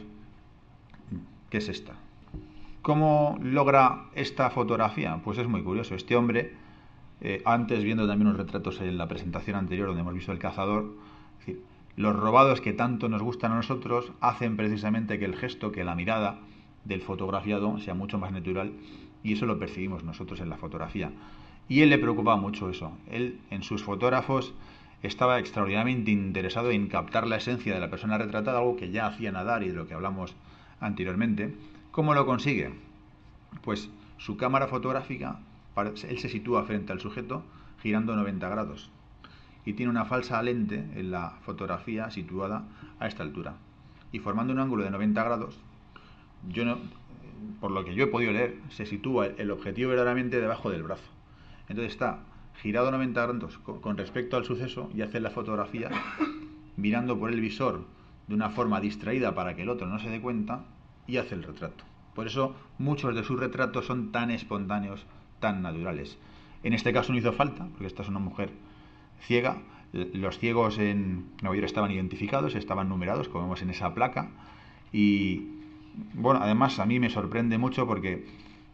que es esta. ¿Cómo logra esta fotografía? Pues es muy curioso. Este hombre, eh, antes viendo también unos retratos en la presentación anterior donde hemos visto El cazador, es decir, los robados que tanto nos gustan a nosotros hacen precisamente que el gesto, que la mirada del fotografiado sea mucho más natural, y eso lo percibimos nosotros en la fotografía. Y él le preocupaba mucho eso. Él, en sus fotógrafos, estaba extraordinariamente interesado en captar la esencia de la persona retratada, algo que ya hacía Nadar y de lo que hablamos anteriormente. ¿Cómo lo consigue? Pues su cámara fotográfica, él se sitúa frente al sujeto girando noventa grados y tiene una falsa lente en la fotografía situada a esta altura y formando un ángulo de noventa grados. Yo no, por lo que yo he podido leer, se sitúa el objetivo verdaderamente debajo del brazo. Entonces está girado noventa grados con respecto al suceso y hace la fotografía mirando por el visor de una forma distraída para que el otro no se dé cuenta y hace el retrato. Por eso muchos de sus retratos son tan espontáneos, tan naturales. En este caso no hizo falta, porque esta es una mujer ciega. Los ciegos en Nueva York estaban identificados, estaban numerados, como vemos en esa placa. Y bueno, además a mí me sorprende mucho porque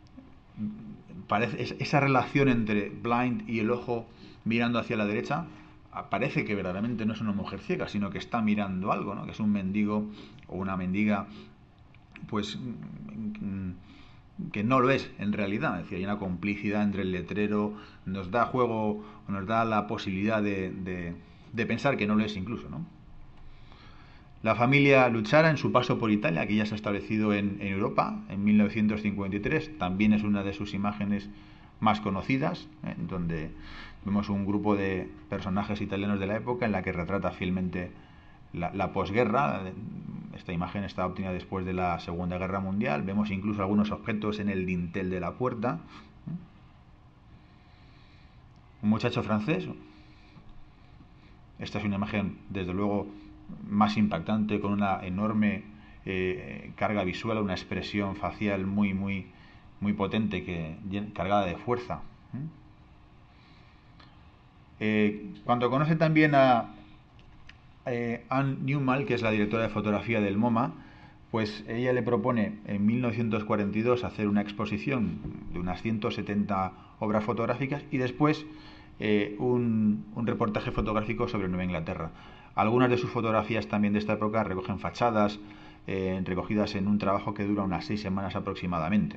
parece, esa relación entre blind y el ojo mirando hacia la derecha, parece que verdaderamente no es una mujer ciega, sino que está mirando algo, ¿no? Que es un mendigo o una mendiga, pues que no lo es en realidad. Es decir, hay una complicidad entre el letrero, nos da juego, nos da la posibilidad de, de, de pensar que no lo es incluso, ¿no? La familia Luchara, en su paso por Italia, que ya se ha establecido en, en Europa en mil novecientos cincuenta y tres, también es una de sus imágenes más conocidas, ¿eh? Donde vemos un grupo de personajes italianos de la época en la que retrata fielmente la, la posguerra. Esta imagen está obtenida después de la Segunda Guerra Mundial. Vemos incluso algunos objetos en el dintel de la puerta. Un muchacho francés. Esta es una imagen, desde luego, más impactante, con una enorme eh, carga visual, una expresión facial muy, muy, muy potente, que, cargada de fuerza. Eh, cuando conoce también a eh, Anne Newman, que es la directora de fotografía del MoMA, pues ella le propone en mil novecientos cuarenta y dos hacer una exposición de unas ciento setenta obras fotográficas y después eh, un, un reportaje fotográfico sobre Nueva Inglaterra. Algunas de sus fotografías también de esta época recogen fachadas, eh, recogidas en un trabajo que dura unas seis semanas aproximadamente.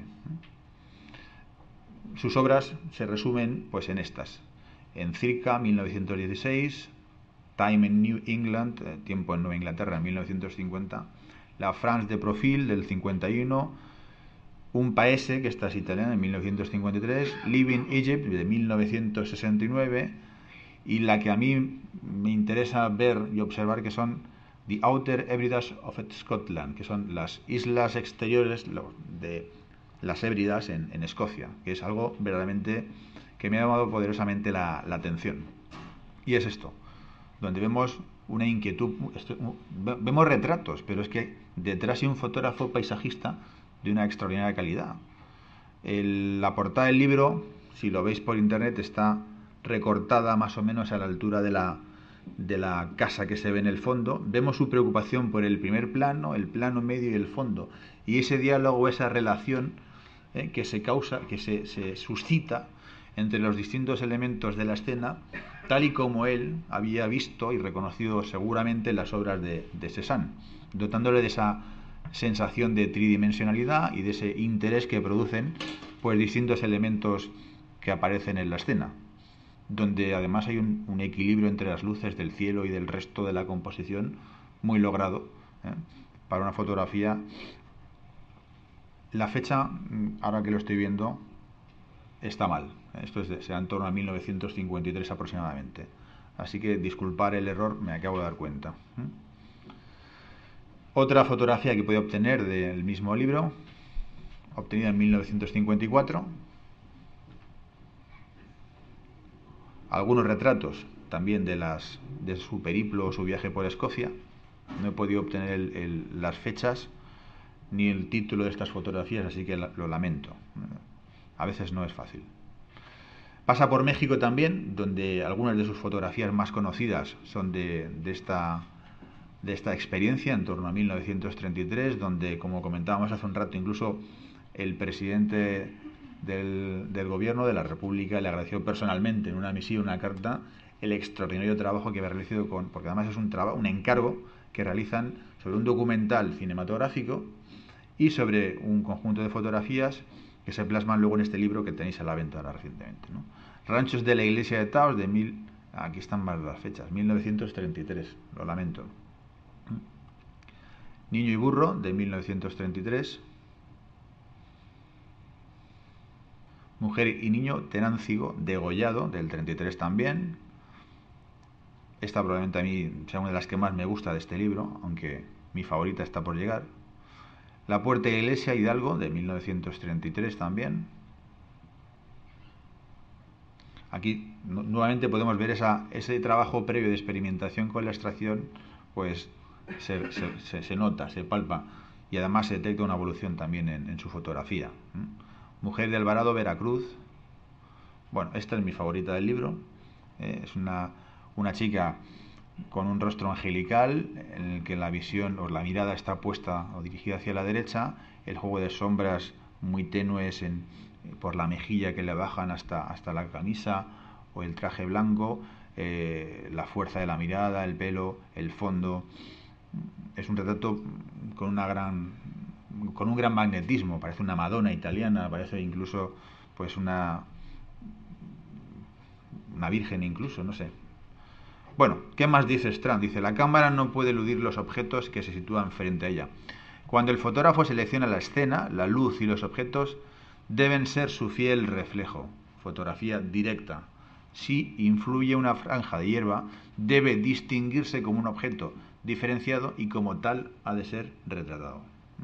Sus obras se resumen pues en estas: en Circa, mil novecientos dieciséis, Time in New England, eh, Tiempo en Nueva Inglaterra, en mil novecientos cincuenta, La France de Profil, del cincuenta y uno, Un Paese, que esta es italiana, en mil novecientos cincuenta y tres, Living Egypt, de mil novecientos sesenta y nueve, y la que a mí me interesa ver y observar, que son The Outer Hebrides of Scotland, que son las islas exteriores de las Hébridas en, en Escocia, que es algo verdaderamente que me ha llamado poderosamente la, la atención. Y es esto, donde vemos una inquietud, esto, vemos retratos, pero es que detrás hay un fotógrafo paisajista de una extraordinaria calidad. El, la portada del libro, si lo veis por internet, está recortada más o menos a la altura de la, de la casa que se ve en el fondo. Vemos su preocupación por el primer plano, el plano medio y el fondo, y ese diálogo, esa relación eh, que se causa, que se, se suscita entre los distintos elementos de la escena, tal y como él había visto y reconocido seguramente en las obras de, de Cézanne, dotándole de esa sensación de tridimensionalidad y de ese interés que producen pues distintos elementos que aparecen en la escena, donde además hay un, un equilibrio entre las luces del cielo y del resto de la composición muy logrado, ¿eh? Para una fotografía. La fecha, ahora que lo estoy viendo, está mal. Esto es de, será en torno a mil novecientos cincuenta y tres aproximadamente. Así que disculpar el error, me acabo de dar cuenta. ¿eh? Otra fotografía que pude obtener del mismo libro, obtenida en mil novecientos cincuenta y cuatro. Algunos retratos también de, las, de su periplo o su viaje por Escocia. No he podido obtener el, el, las fechas ni el título de estas fotografías, así que lo lamento. A veces no es fácil. Pasa por México también, donde algunas de sus fotografías más conocidas son de, de, esta, de esta experiencia en torno a mil novecientos treinta y tres, donde, como comentábamos hace un rato, incluso el presidente del, del gobierno de la República le agradeció personalmente en una misiva, una carta, el extraordinario trabajo que había realizado, con, porque además es un, trabajo, un encargo que realizan sobre un documental cinematográfico y sobre un conjunto de fotografías que se plasman luego en este libro que tenéis a la venta ahora recientemente, ¿no? Ranchos de la Iglesia de Taos, de mil... Aquí están más las fechas, mil novecientos treinta y tres, lo lamento. Niño y burro, de mil novecientos treinta y tres. Mujer y niño, Tenancio, degollado, del treinta y tres también. Esta probablemente a mí sea una de las que más me gusta de este libro, aunque mi favorita está por llegar. La puerta de la iglesia, Hidalgo, de mil novecientos treinta y tres también. Aquí nuevamente podemos ver esa, ese trabajo previo de experimentación con la extracción, pues se, se, se, se nota, se palpa, y además se detecta una evolución también en, en su fotografía. Mujer de Alvarado, Veracruz. Bueno, esta es mi favorita del libro. Eh, es una, una chica con un rostro angelical, en el que la visión o la mirada está puesta o dirigida hacia la derecha, el juego de sombras muy tenues en, por la mejilla que le bajan hasta, hasta la camisa o el traje blanco, eh, la fuerza de la mirada, el pelo, el fondo. Es un retrato con una gran con un gran magnetismo, parece una Madonna italiana, parece incluso pues una una virgen incluso, no sé. Bueno, ¿qué más dice Strand? Dice, la cámara no puede eludir los objetos que se sitúan frente a ella. Cuando el fotógrafo selecciona la escena, la luz y los objetos deben ser su fiel reflejo. Fotografía directa. Si influye una franja de hierba, debe distinguirse como un objeto diferenciado y como tal ha de ser retratado.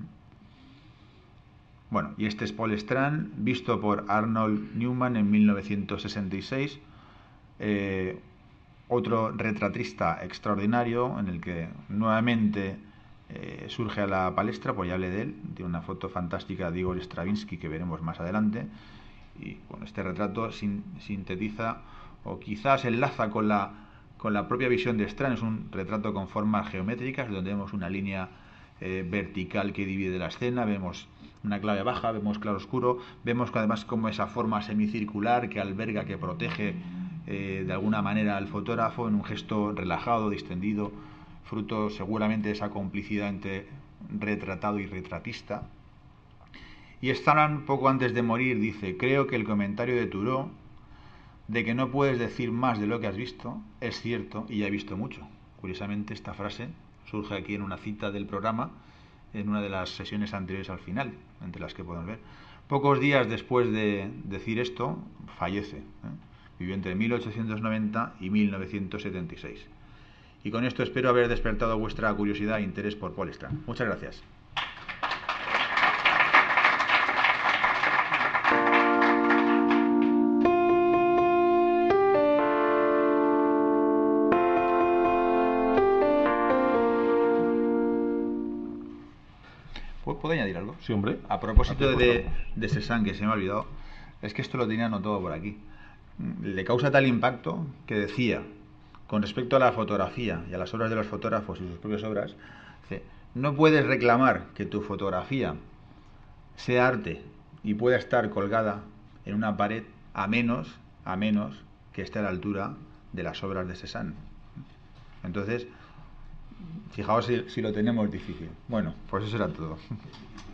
Bueno, y este es Paul Strand, visto por Arnold Newman en mil novecientos sesenta y seis, eh, otro retratista extraordinario en el que nuevamente eh, surge a la palestra, pues ya hablé de él, tiene una foto fantástica de Igor Stravinsky que veremos más adelante, y bueno, este retrato sin, sintetiza o quizás enlaza con la, con la propia visión de Strand. Es un retrato con formas geométricas donde vemos una línea eh, vertical que divide la escena, vemos una clave baja, vemos claroscuro, vemos que además como esa forma semicircular que alberga, que protege eh, de alguna manera al fotógrafo en un gesto relajado, distendido, fruto seguramente de esa complicidad entre retratado y retratista. Y Strand, poco antes de morir, dice, creo que el comentario de Thoreau de que no puedes decir más de lo que has visto es cierto y ya he visto mucho. Curiosamente, esta frase surge aquí en una cita del programa, en una de las sesiones anteriores al final, entre las que podemos ver. Pocos días después de decir esto, fallece. ¿eh? Vivió entre mil ochocientos noventa y mil novecientos setenta y seis. Y con esto espero haber despertado vuestra curiosidad e interés por Paul Strand. Muchas gracias. ¿Puedo añadir algo? Sí, hombre. A propósito de, de Cézanne, que se me ha olvidado, es que esto lo tenía anotado por aquí. Le causa tal impacto que decía, con respecto a la fotografía y a las obras de los fotógrafos y sus propias obras, dice, no puedes reclamar que tu fotografía sea arte y pueda estar colgada en una pared a menos, a menos que esté a la altura de las obras de Cézanne. Entonces, fijaos si, si lo tenemos difícil. Bueno, pues eso era todo.